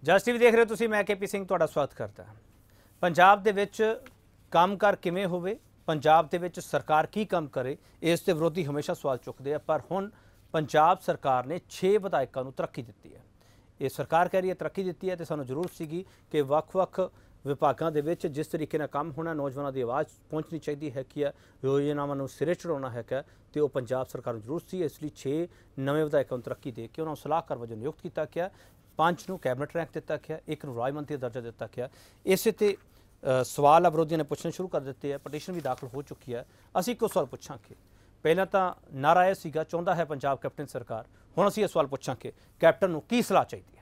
ਜਸ TV ਦੇਖ ਰਹੇ ਹੋ ਤੁਸੀਂ, मैं KP ਸਿੰਘ ਤੁਹਾਡਾ ਸਵਾਗਤ ਕਰਦਾ ਹਾਂ। ਪੰਜਾਬ ਦੇ ਵਿੱਚ ਕੰਮਕਾਰ ਕਿਵੇਂ ਹੋਵੇ, ਪੰਜਾਬ ਦੇ ਵਿੱਚ ਸਰਕਾਰ ਕੀ ਕੰਮ ਕਰੇ, ਇਸ ਦੇ ਵਿਰੋਧੀ ਹਮੇਸ਼ਾ ਸਵਾਲ ਚੁੱਕਦੇ ਆ। ਪਰ ਹੁਣ ਪੰਜਾਬ ਸਰਕਾਰ ਨੇ 6 ਵਿਧਾਇਕਾਂ ਨੂੰ ਤਰੱਕੀ ਦਿੱਤੀ ਹੈ। ਇਹ ਸਰਕਾਰ ਕਹਿ ਰਹੀ ਹੈ ਤਰੱਕੀ ਦਿੱਤੀ ਹੈ, ਤੇ ਸਾਨੂੰ ਜ਼ਰੂਰਤ ਸੀਗੀ ਕਿ ਵੱਖ-ਵੱਖ ਵਿਭਾਗਾਂ ਦੇ ਵਿੱਚ ਜਿਸ ਤਰੀਕੇ ਨਾਲ ਕੰਮ ਹੋਣਾ, ਨੌਜਵਾਨਾਂ ਦੀ ਆਵਾਜ਼ ਪਹੁੰਚਣੀ ਚਾਹੀਦੀ ਹੈ ਕਿ ਯੋਜਨਾਵਾਂ ਨੂੰ ਸਿਰੇ ਚੜਾਉਣਾ ਹੈਗਾ, ਤੇ ਉਹ ਪੰਜਾਬ ਸਰਕਾਰ ਨੂੰ ਜ਼ਰੂਰਤ ਸੀ। ਇਸ ਲਈ 6 ਨਵੇਂ ਵਿਧਾਇਕਾਂ ਨੂੰ ਤਰੱਕੀ ਦੇ ਕੇ ਉਹਨਾਂ ਨੂੰ ਸਲਾਹਕਾਰ ਵਜੋਂ ਨਿਯੁਕਤ ਕੀਤਾ ਗਿਆ। 5 ਨੂੰ ਕੈਬਨਿਟ ਰੈਂਕ ਦਿੱਤਾ ਗਿਆ, 1 ਨੂੰ ਰਾਜ ਮੰਤਰੀ ਦਾ ਦਰਜਾ ਦਿੱਤਾ ਗਿਆ। ਇਸੇ ਤੇ ਸਵਾਲ ਵਿਰੋਧੀਆਂ ਨੇ ਪੁੱਛਣੇ ਸ਼ੁਰੂ ਕਰ ਦਿੱਤੇ ਹੈ। ਪਟੀਸ਼ਨ ਵੀ ਦਾਖਲ ਹੋ ਚੁੱਕੀ ਹੈ। ਅਸੀਂ ਇੱਕੋ ਸਵਾਲ ਪੁੱਛਾਂਗੇ। ਪਹਿਲਾਂ ਤਾਂ ਨਾਰਾ ਇਹ ਸੀਗਾ ਚਾਹੁੰਦਾ ਹੈ ਪੰਜਾਬ ਕੈਪਟਨ ਸਰਕਾਰ, ਹੁਣ ਅਸੀਂ ਇਹ ਸਵਾਲ ਪੁੱਛਾਂਗੇ ਕੈਪਟਨ ਨੂੰ ਕੀ ਸਲਾਹ ਚਾਹੀਦੀ ਹੈ।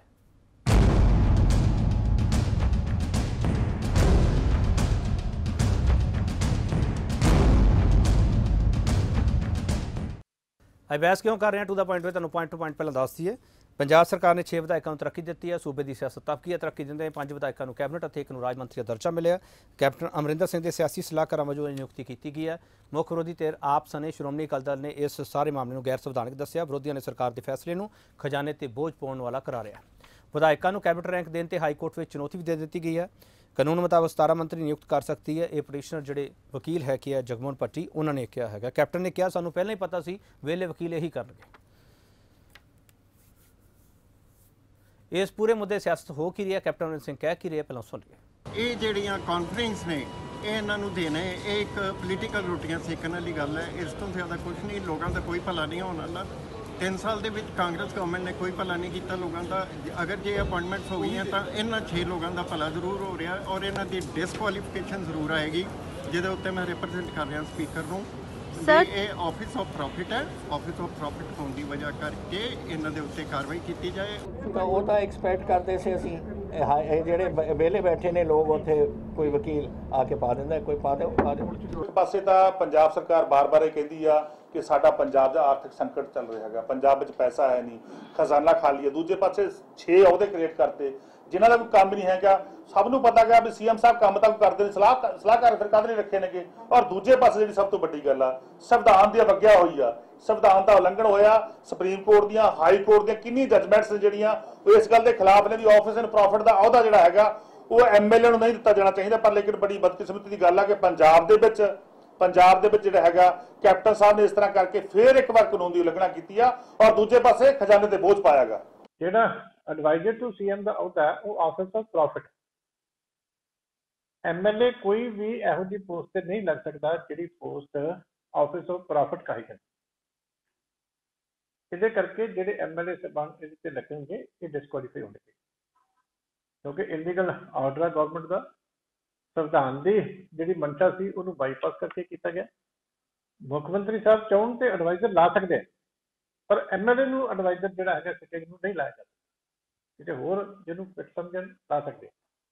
बहस क्यों कर रहे हैं टू द पॉइंट में, तुहानूं पॉइंट टू पॉइंट पहले दस दईए। पंजाब सरकार ने 6 विधायकों को तरक्की दी है। सूबे की सियासत तबकी है तरक्की देंदे 5 विधायकों को कैबिनेट और 1 राज मंत्री का दर्जा मिले। कैप्टन अमरिंदर सिंह के सियासी सलाहकार वजों नियुक्ति की गई है। मुख्य विरोधी धिर आप सने श्रोमणी अकाली दल ने इस सारे मामले को गैर संविधानिक दस्सिया। विरोधियों ने सरकार के फैसले को खजाने ते बोझ पाने वाला करार। विधायकों को कैबिनेट रैंक देने ते हाईकोर्ट में चुनौती भी दे दी गई है। कानून मुताबिक 17 मंत्री नियुक्त कर सकती है। ये पटिशनर जोड़े वकील है कि जगमोहन भट्टी उन्होंने कहा है। कैप्टन ने कहा सानू पहले ही पता सी वेले वकील यही करनगे। इस पूरे मुद्दे सियासत हो की रही है, कैप्टन अमरिंदर सिंह कह की रही है, पहले सुन लिए। ये ਜਿਹੜੀਆਂ ਕਾਨਫਰੰਸ ਨੇ ਇਹਨਾਂ ਨੂੰ ਦੇਣੇ ਇਹ ਇੱਕ ਪੋਲੀਟੀਕਲ ਰੋਟੀਆਂ ਸੇਕਣ ਵਾਲੀ ਗੱਲ ਹੈ। ਇਸ ਤੋਂ ਜ਼ਿਆਦਾ ਕੁਝ ਨਹੀਂ। ਲੋਕਾਂ ਦਾ ਕੋਈ ਭਲਾ ਨਹੀਂ ਹੋਣ ਵਾਲਾ। 3 ਸਾਲ ਦੇ ਵਿੱਚ ਕਾਂਗਰਸ ਗਵਰਨਮੈਂਟ ਨੇ ਕੋਈ ਭਲਾ ਨਹੀਂ ਕੀਤਾ ਲੋਕਾਂ ਦਾ। ਅਗਰ ਜੇ ਅਪਾਇੰਟਮੈਂਟਸ ਹੋ ਗਈਆਂ ਤਾਂ ਇਹਨਾਂ 6 ਲੋਕਾਂ ਦਾ ਭਲਾ ਜ਼ਰੂਰ ਹੋ ਰਿਹਾ, ਔਰ ਇਹਨਾਂ ਦੀ ਡਿਸਕੁਆਲੀਫਿਕੇਸ਼ਨ ਜ਼ਰੂਰ ਆਏਗੀ, ਜਿਹਦੇ ਉੱਤੇ ਮੈਂ ਰਿਪਰੈਜ਼ੈਂਟ ਕਰ ਰਿਹਾ ਸਪੀਕਰ ਨੂੰ। ਸਰ ਇਹ ਆਫਿਸ ਆਫ ਪ੍ਰੋਫਿਟ ਹੈ। ਆਫਿਸ ਆਫ ਪ੍ਰੋਫਿਟ ਹੋਣ ਦੀ ਵਜ੍ਹਾ ਕਰਕੇ ਇਹਨਾਂ ਦੇ ਉੱਤੇ ਕਾਰਵਾਈ ਕੀਤੀ ਜਾਏ। ਤਾਂ ਉਹ ਤਾਂ ਐਕਸਪੈਕਟ ਕਰਦੇ ਸੀ ਅਸੀਂ। ਇਹ ਜਿਹੜੇ ਵਿਹਲੇ ਬੈਠੇ ਨੇ ਲੋਕ, ਉੱਥੇ ਕੋਈ ਵਕੀਲ ਆ ਕੇ ਪਾ ਦਿੰਦਾ, ਕੋਈ ਪਾ ਦਿਓ। ਇੱਕ ਪਾਸੇ ਤਾਂ ਪੰਜਾਬ ਸਰਕਾਰ ਬਾਰ-ਬਾਰ ਇਹ ਕਹਿੰਦੀ ਆ ਕਿ ਸਾਡਾ ਪੰਜਾਬ ਦਾ ਆਰਥਿਕ ਸੰਕਟ ਚੱਲ ਰਿਹਾ ਹੈਗਾ, ਪੰਜਾਬ ਵਿੱਚ ਪੈਸਾ ਹੈ ਨਹੀਂ, ਖਜ਼ਾਨਾ ਖਾਲੀ ਹੈ। ਦੂਜੇ ਪਾਸੇ 6 ਅਹੁਦੇ ਕ੍ਰੀਏਟ ਕਰਤੇ ਜਿਨ੍ਹਾਂ ਦਾ ਕੋਈ ਕੰਮ ਨਹੀਂ ਹੈਗਾ। ਸਭ ਨੂੰ ਪਤਾ ਗਿਆ ਵੀ ਸੀਐਮ ਸਾਹਿਬ ਕੰਮ ਤਾਂ ਕਰਦੇ ਨੇ, ਸਲਾਹਕਾਰ ਫਿਰ ਕਾਹਦੇ ਲਈ ਰੱਖੇ ਨੇਗੇ। ਔਰ ਦੂਜੇ ਪਾਸੇ ਜਿਹੜੀ ਸਭ ਤੋਂ ਵੱਡੀ ਗੱਲ ਆ, ਸੰਵਿਧਾਨ ਦੀ ਅਵਗਿਆ ਹੋਈ ਆ, ਸੰਵਿਧਾਨ ਦਾ ਉਲੰਘਣ ਹੋਇਆ। ਸੁਪਰੀਮ ਕੋਰਟ ਦੀਆਂ, ਹਾਈ ਕੋਰਟ ਦੀਆਂ ਕਿੰਨੀ ਜਜਮੈਂਟਸ ਜਿਹੜੀਆਂ ਉਹ ਇਸ ਗੱਲ ਦੇ ਖਿਲਾਫ ਨੇ ਵੀ ਆਫਿਸ ਐਂਡ ਪ੍ਰੋਫਿਟ ਦਾ ਅਹੁਦਾ ਜਿਹੜਾ ਹੈਗਾ ਉਹ ਐਮਐਲਏ ਨੂੰ ਨਹੀਂ ਦਿੱਤਾ ਜਾਣਾ ਚਾਹੀਦਾ। ਪਰ ਲੇਕਿਨ ਬੜੀ ਬਦਕਿਸਮਤੀ ਦੀ ਗੱਲ ਆ ਕਿ ਪੰਜਾਬ ਦੇ ਵਿੱਚ ਜਿਹੜਾ ਹੈਗਾ ਕੈਪਟਨ ਸਾਹਿਬ ਨੇ ਇਸ ਤਰ੍ਹਾਂ ਕਰਕੇ ਫਿਰ ਇੱਕ ਵਾਰ ਕਾਨੂੰਨ ਦੀ ਉਲੰਘਣਾ ਕੀਤੀ ਆ, ਔਰ ਦੂਜੇ ਪਾਸੇ ਖਜ਼ਾਨੇ ਤੇ ਬੋਝ ਪਾਇਆਗਾ। ਜਿਹੜਾ ਐਡਵਾਈਜ਼ਰ ਟੂ ਸੀਐਮ ਦਾ ਅਹੁਦਾ ਹੈ ਉਹ ਆਫਿਸ ਆਫ ਪ੍ਰੋਫਿਟ। ਐਮਐਲਏ ਕੋਈ ਵੀ ਇਹੋ ਜਿਹੀ ਪੋਸਟ ਤੇ ਨਹੀਂ ਲੱਗ ਸਕਦਾ ਜਿਹੜੀ ਪੋਸਟ ਆਫਿਸ ਆਫ ਪ੍ਰੋਫਿਟ ਕਹੀ ਜਾਂਦੀ। ਇਹਦੇ ਕਰਕੇ ਜਿਹੜੇ ਐਮਐਲਏ ਸਾਹਿਬਾਨ ਇਹਦੇ ਤੇ ਲੱਗਣਗੇ ਇਹ ਡਿਸਕੁਆਲੀਫਾਈ ਹੋਣਗੇ, ਕਿਉਂਕਿ ਇਲੀਗਲ ਆਰਡਰ ਆ ਗਵਰਨਮੈਂਟ ਦਾ। ਸੰਵਿਧਾਨ ਦੀ ਜਿਹੜੀ ਮੰਸ਼ਾ ਸੀ ਉਹਨੂੰ ਬਾਈਪਾਸ ਕਰਕੇ ਕੀਤਾ ਗਿਆ। ਮੁੱਖ ਮੰਤਰੀ ਸਾਹਿਬ ਚਾਹੁਣ ਤੇ ਐਡਵਾਈਜ਼ਰ ਲਾ ਸਕਦੇ ਆ, ਪਰ ਐਮਐਲਏ ਨੂੰ ਐਡਵਾਈਜ਼ਰ ਜਿਹੜਾ ਹੈਗਾ ਸਿਟਿੰਗ ਨੂੰ ਨਹੀਂ ਲਾਇਆ ਜਾਂਦਾ। ਕਿਤੇ ਹੋਰ ਜਿਹਨੂੰ ਫਿੱਟ ਸਮਝਣ ਲਾ ਸਕਦੇ।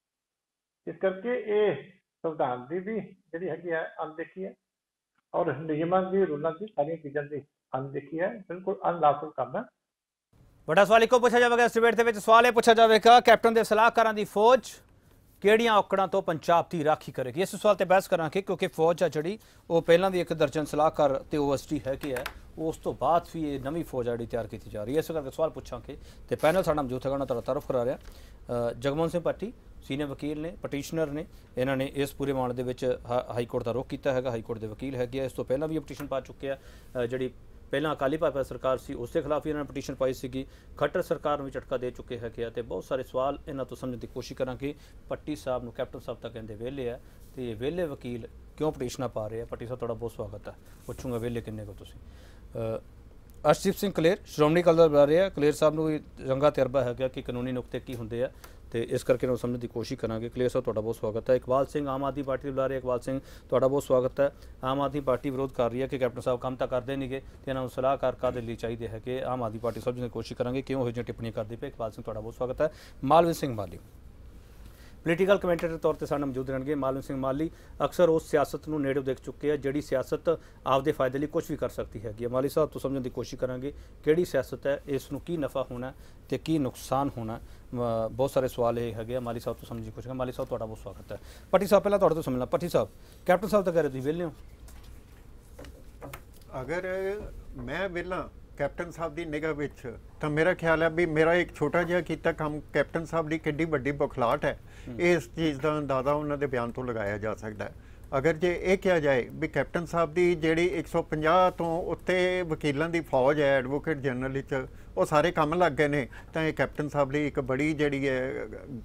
ਇਸ ਕਰਕੇ ਇਹ ਸੰਵਿਧਾਨ ਦੀ ਵੀ ਜਿਹੜੀ ਹੈਗੀ ਹੈ ਅਣਦੇਖੀ ਹੈ, ਔਰ ਨਿਯਮਾਂ ਦੀ, ਰੂਲਾਂ ਦੀ, ਸਾਰੀਆਂ ਚੀਜ਼ਾਂ ਦੀ ਅਣਦੇਖੀ ਹੈ। ਬਿਲਕੁਲ ਅਨਲਾਫੁਲ ਕੰਮ ਹੈ। ਵੱਡਾ ਸਵਾਲ ਇੱਕੋ ਪੁੱਛਿਆ ਜਾਵੇਗਾ ਇਸ ਡਿਬੇਟ ਦੇ ਵਿੱਚ। ਸਵਾਲ ਇਹ ਪੁੱਛਿਆ ਜਾਵੇਗਾ ਕੈਪਟਨ ਦੇ ਸਲਾਹਕਾਰਾਂ ਦੀ ਫੌਜ ਕਿਹੜੀਆਂ ਔਕੜਾਂ ਤੋਂ ਪੰਜਾਬ ਦੀ ਰਾਖੀ ਕਰੇਗੀ। ਇਸ ਸਵਾਲ ਤੇ ਬਹਿਸ ਕਰਾਂਗੇ, ਕਿਉਂਕਿ ਫੌਜ ਆ ਜਿਹੜੀ ਉਹ ਪਹਿਲਾਂ ਵੀ 1 ਦਰਜਨ ਸਲਾਹਕਾਰ ਤੇ ਓਐਸਟੀ ਹੈਗੇ ਆ, ਉਸ ਤੋਂ ਬਾਅਦ ਵੀ ਇਹ ਨਵੀਂ ਫੌਜ ਆ ਜਿਹੜੀ ਤਿਆਰ ਕੀਤੀ ਜਾ ਰਹੀ ਹੈ। ਇਸ ਕਰਕੇ ਸਵਾਲ ਪੁੱਛਾਂਗੇ ਤੇ ਪੈਨਲ ਸਾਡਾ ਮੌਜੂਦ ਹੈਗਾ, ਤੁਹਾਡਾ ਤਾਰਫ ਕਰਾ ਰਿਹਾ ਜਗਮੋਹਨ ਸਿੰਘ ਭੱਟੀ ਸੀਨੀਅਰ ਵਕੀਲ ਨੇ, ਪਟੀਸ਼ਨਰ ਨੇ। ਇਹਨਾਂ ਨੇ ਇਸ ਪੂਰੇ ਮਾਮਲੇ ਦੇ ਵਿੱਚ ਹਾਈ ਕੋਰਟ ਦਾ ਰੁਖ ਕੀਤਾ ਹੈਗਾ, ਹਾਈ ਕੋਰਟ ਦੇ ਵਕੀਲ ਹੈਗੇ ਆ। ਇਸ ਤੋਂ ਪਹਿਲਾਂ ਵੀ ਪਟੀਸ਼ਨ ਪਾ ਚੁੱਕੇ ਆ। ਜਿਹੜੀ ਪਹਿਲਾਂ ਅਕਾਲੀ ਭਾਜਪਾ ਸਰਕਾਰ ਸੀ ਉਸ ਦੇ ਖਿਲਾਫ ਇਹਨਾਂ ਨੇ ਪਟੀਸ਼ਨ ਪਾਈ ਸੀਗੀ। ਖੱਟਰ ਸਰਕਾਰ ਨੂੰ ਵੀ ਝਟਕਾ ਦੇ ਚੁੱਕੇ ਹੈਗੇ ਆ। ਤੇ ਬਹੁਤ ਸਾਰੇ ਸਵਾਲ ਇਹਨਾਂ ਤੋਂ ਸਮਝਣ ਦੀ ਕੋਸ਼ਿਸ਼ ਕਰਾਂਗੇ। ਭੱਟੀ ਸਾਹਿਬ ਨੂੰ ਕੈਪਟਨ ਸਾਹਿਬ ਤਾਂ ਕਹਿੰਦੇ ਵਿਹਲੇ ਆ, ਤੇ ਵਿਹਲੇ ਵਕੀਲ ਕਿਉਂ ਪਟੀਸ਼ਨਾਂ ਪਾ ਰਹੇ ਆ। ਭੱਟੀ ਸਾਹਿਬ ਤੁਹਾਡਾ ਬਹੁਤ ਸਵਾਗਤ ਹੈ। ਪੁੱਛੂੰਗਾ ਵਿਹਲੇ ਕਿੰਨੇ ਕੋ ਤੁਸੀਂ। ਅਰਸ਼ਦੀਪ ਸਿੰਘ ਕਲੇਰ ਸ਼੍ਰੋਮਣੀ ਅਕਾਲੀ ਦਲ ਬੁਲਾ ਰਹੇ ਆ। ਕਲੇਰ ਸਾਹਿਬ ਨੂੰ ਵੀ ਚੰਗਾ ਤਜਰਬਾ ਹੈਗਾ ਕਿ ਕਾਨੂੰਨੀ ਨੁਕਤੇ ਕੀ ਹੁੰਦੇ ਆ, ਤੇ ਇਸ ਕਰਕੇ ਨੂੰ ਸਮਝਣ ਦੀ ਕੋਸ਼ਿਸ਼ ਕਰਾਂਗੇ। ਕਲੇਰ ਸਾਹਿਬ ਤੁਹਾਡਾ ਬਹੁਤ ਸਵਾਗਤ ਹੈ। ਇਕਬਾਲ ਸਿੰਘ ਆਮ ਆਦਮੀ ਪਾਰਟੀ ਬੁਲਾ ਰਹੇ। ਇਕਬਾਲ ਸਿੰਘ ਤੁਹਾਡਾ ਬਹੁਤ ਸਵਾਗਤ ਹੈ। ਆਮ ਆਦਮੀ ਪਾਰਟੀ ਵਿਰੋਧ ਕਰ ਰਹੀ ਹੈ ਕਿ ਕੈਪਟਨ ਸਾਹਿਬ ਕੰਮ ਤਾਂ ਕਰਦੇ ਨਹੀਂਗੇ ਤੇ ਇਹਨਾਂ ਨੂੰ ਸਲਾਹਕਾਰ ਕਾਹਦੇ ਲਈ ਚਾਹੀਦੇ ਹੈ ਕਿ ਆਮ ਆਦਮੀ ਪਾਰਟੀ ਸਮਝਣ ਦੀ ਕੋਸ਼ਿਸ਼ ਕਰਾਂਗੇ ਕਿਉਂ ਇਹੋ ਜਿਹੀਆਂ ਟਿੱਪਣੀਆਂ ਕਰਦੀ ਪਈ। ਇਕਬਾਲ ਸਿੰਘ ਤੁਹਾਡਾ ਬਹੁਤ ਸਵਾਗਤ ਹੈ। ਮਾਲਵਿੰਦਰ ਸਿੰਘ ਮਾਲੀ ਪੋਲੀਟੀਕਲ ਕਮੈਂਟੇਟਰ ਤੌਰ ਤੇ ਸਾਡੇ ਨਾਲ ਮੌਜੂਦ ਰਹਿਣਗੇ। ਮਾਲਵਿੰਦਰ ਸਿੰਘ ਮਾਲੀ ਅਕਸਰ ਉਸ ਸਿਆਸਤ ਨੂੰ ਨੇੜੋਂ ਦੇਖ ਚੁੱਕੇ ਆ ਜਿਹੜੀ ਸਿਆਸਤ ਆਪਦੇ ਫਾਇਦੇ ਲਈ ਕੁਝ ਵੀ ਕਰ ਸਕਦੀ ਹੈਗੀ ਹੈ। ਮਾਲੀ ਸਾਹਿਬ ਤੋਂ ਸਮਝਣ ਦੀ ਕੋਸ਼ਿਸ਼ ਕਰਾਂਗੇ ਕਿਹੜੀ ਸਿਆਸਤ ਹੈ, ਇਸ ਨੂੰ ਕੀ ਨਫਾ ਹੋਣਾ ਤੇ ਕੀ ਨੁਕਸਾਨ ਹੋਣਾ। ਬਹੁਤ ਸਾਰੇ ਸਵਾਲ ਇਹ ਹੈਗੇ ਆ। ਮਾਲੀ ਸਾਹਿਬ ਤੋਂ ਸਮਝਣ ਦੀ ਕੋਸ਼ਿਸ਼ ਕਰਾਂਗੇ। ਮਾਲੀ ਸਾਹਿਬ ਤੁਹਾਡਾ ਬਹੁਤ ਸਵਾਗਤ ਹੈ। ਭੱਟੀ ਸਾਹਿਬ ਪਹਿਲਾਂ ਤੁਹਾਡੇ ਤੋਂ ਸਮਝਣਾ। ਭੱਟੀ ਸਾਹਿਬ ਕੈਪਟਨ ਸਾਹਿਬ ਤਾਂ ਕਹਿ ਰਹੇ ਤੁਸੀਂ ਵਿਹਲੇ ਹੋ। ਅਗਰ ਮੈਂ ਵਿਹਲਾ ਕੈਪਟਨ ਸਾਹਿਬ ਦੀ ਨਿਗਾਹ ਵਿੱਚ ਤਾਂ ਮੇਰਾ ਖਿਆਲ ਹੈ ਵੀ ਮੇਰਾ ਇੱਕ ਛੋਟਾ ਜਿਹਾ ਕੀਤਾ ਕੰਮ ਕੈਪਟਨ ਸਾਹਿਬ ਦੀ ਕਿੱਡੀ ਵੱਡੀ ਬਖਲਾਹਟ ਹੈ, ਇਸ ਚੀਜ਼ ਦਾ ਅੰਦਾਜ਼ਾ ਉਹਨਾਂ ਦੇ ਬਿਆਨ ਤੋਂ ਲਗਾਇਆ ਜਾ ਸਕਦਾ ਹੈ। ਅਗਰ ਜੇ ਇਹ ਕਿਹਾ ਜਾਏ ਵੀ ਕੈਪਟਨ ਸਾਹਿਬ ਦੀ ਜਿਹੜੀ 150 ਤੋਂ ਉੱਤੇ ਵਕੀਲਾਂ ਦੀ ਫੌਜ ਹੈ ਐਡਵੋਕੇਟ ਜਨਰਲ ਵਿੱਚ, ਉਹ ਸਾਰੇ ਕੰਮ ਲੱਗ ਗਏ ਨੇ, ਤਾਂ ਇਹ ਕੈਪਟਨ ਸਾਹਿਬ ਲਈ ਇੱਕ ਬੜੀ ਜਿਹੜੀ ਹੈ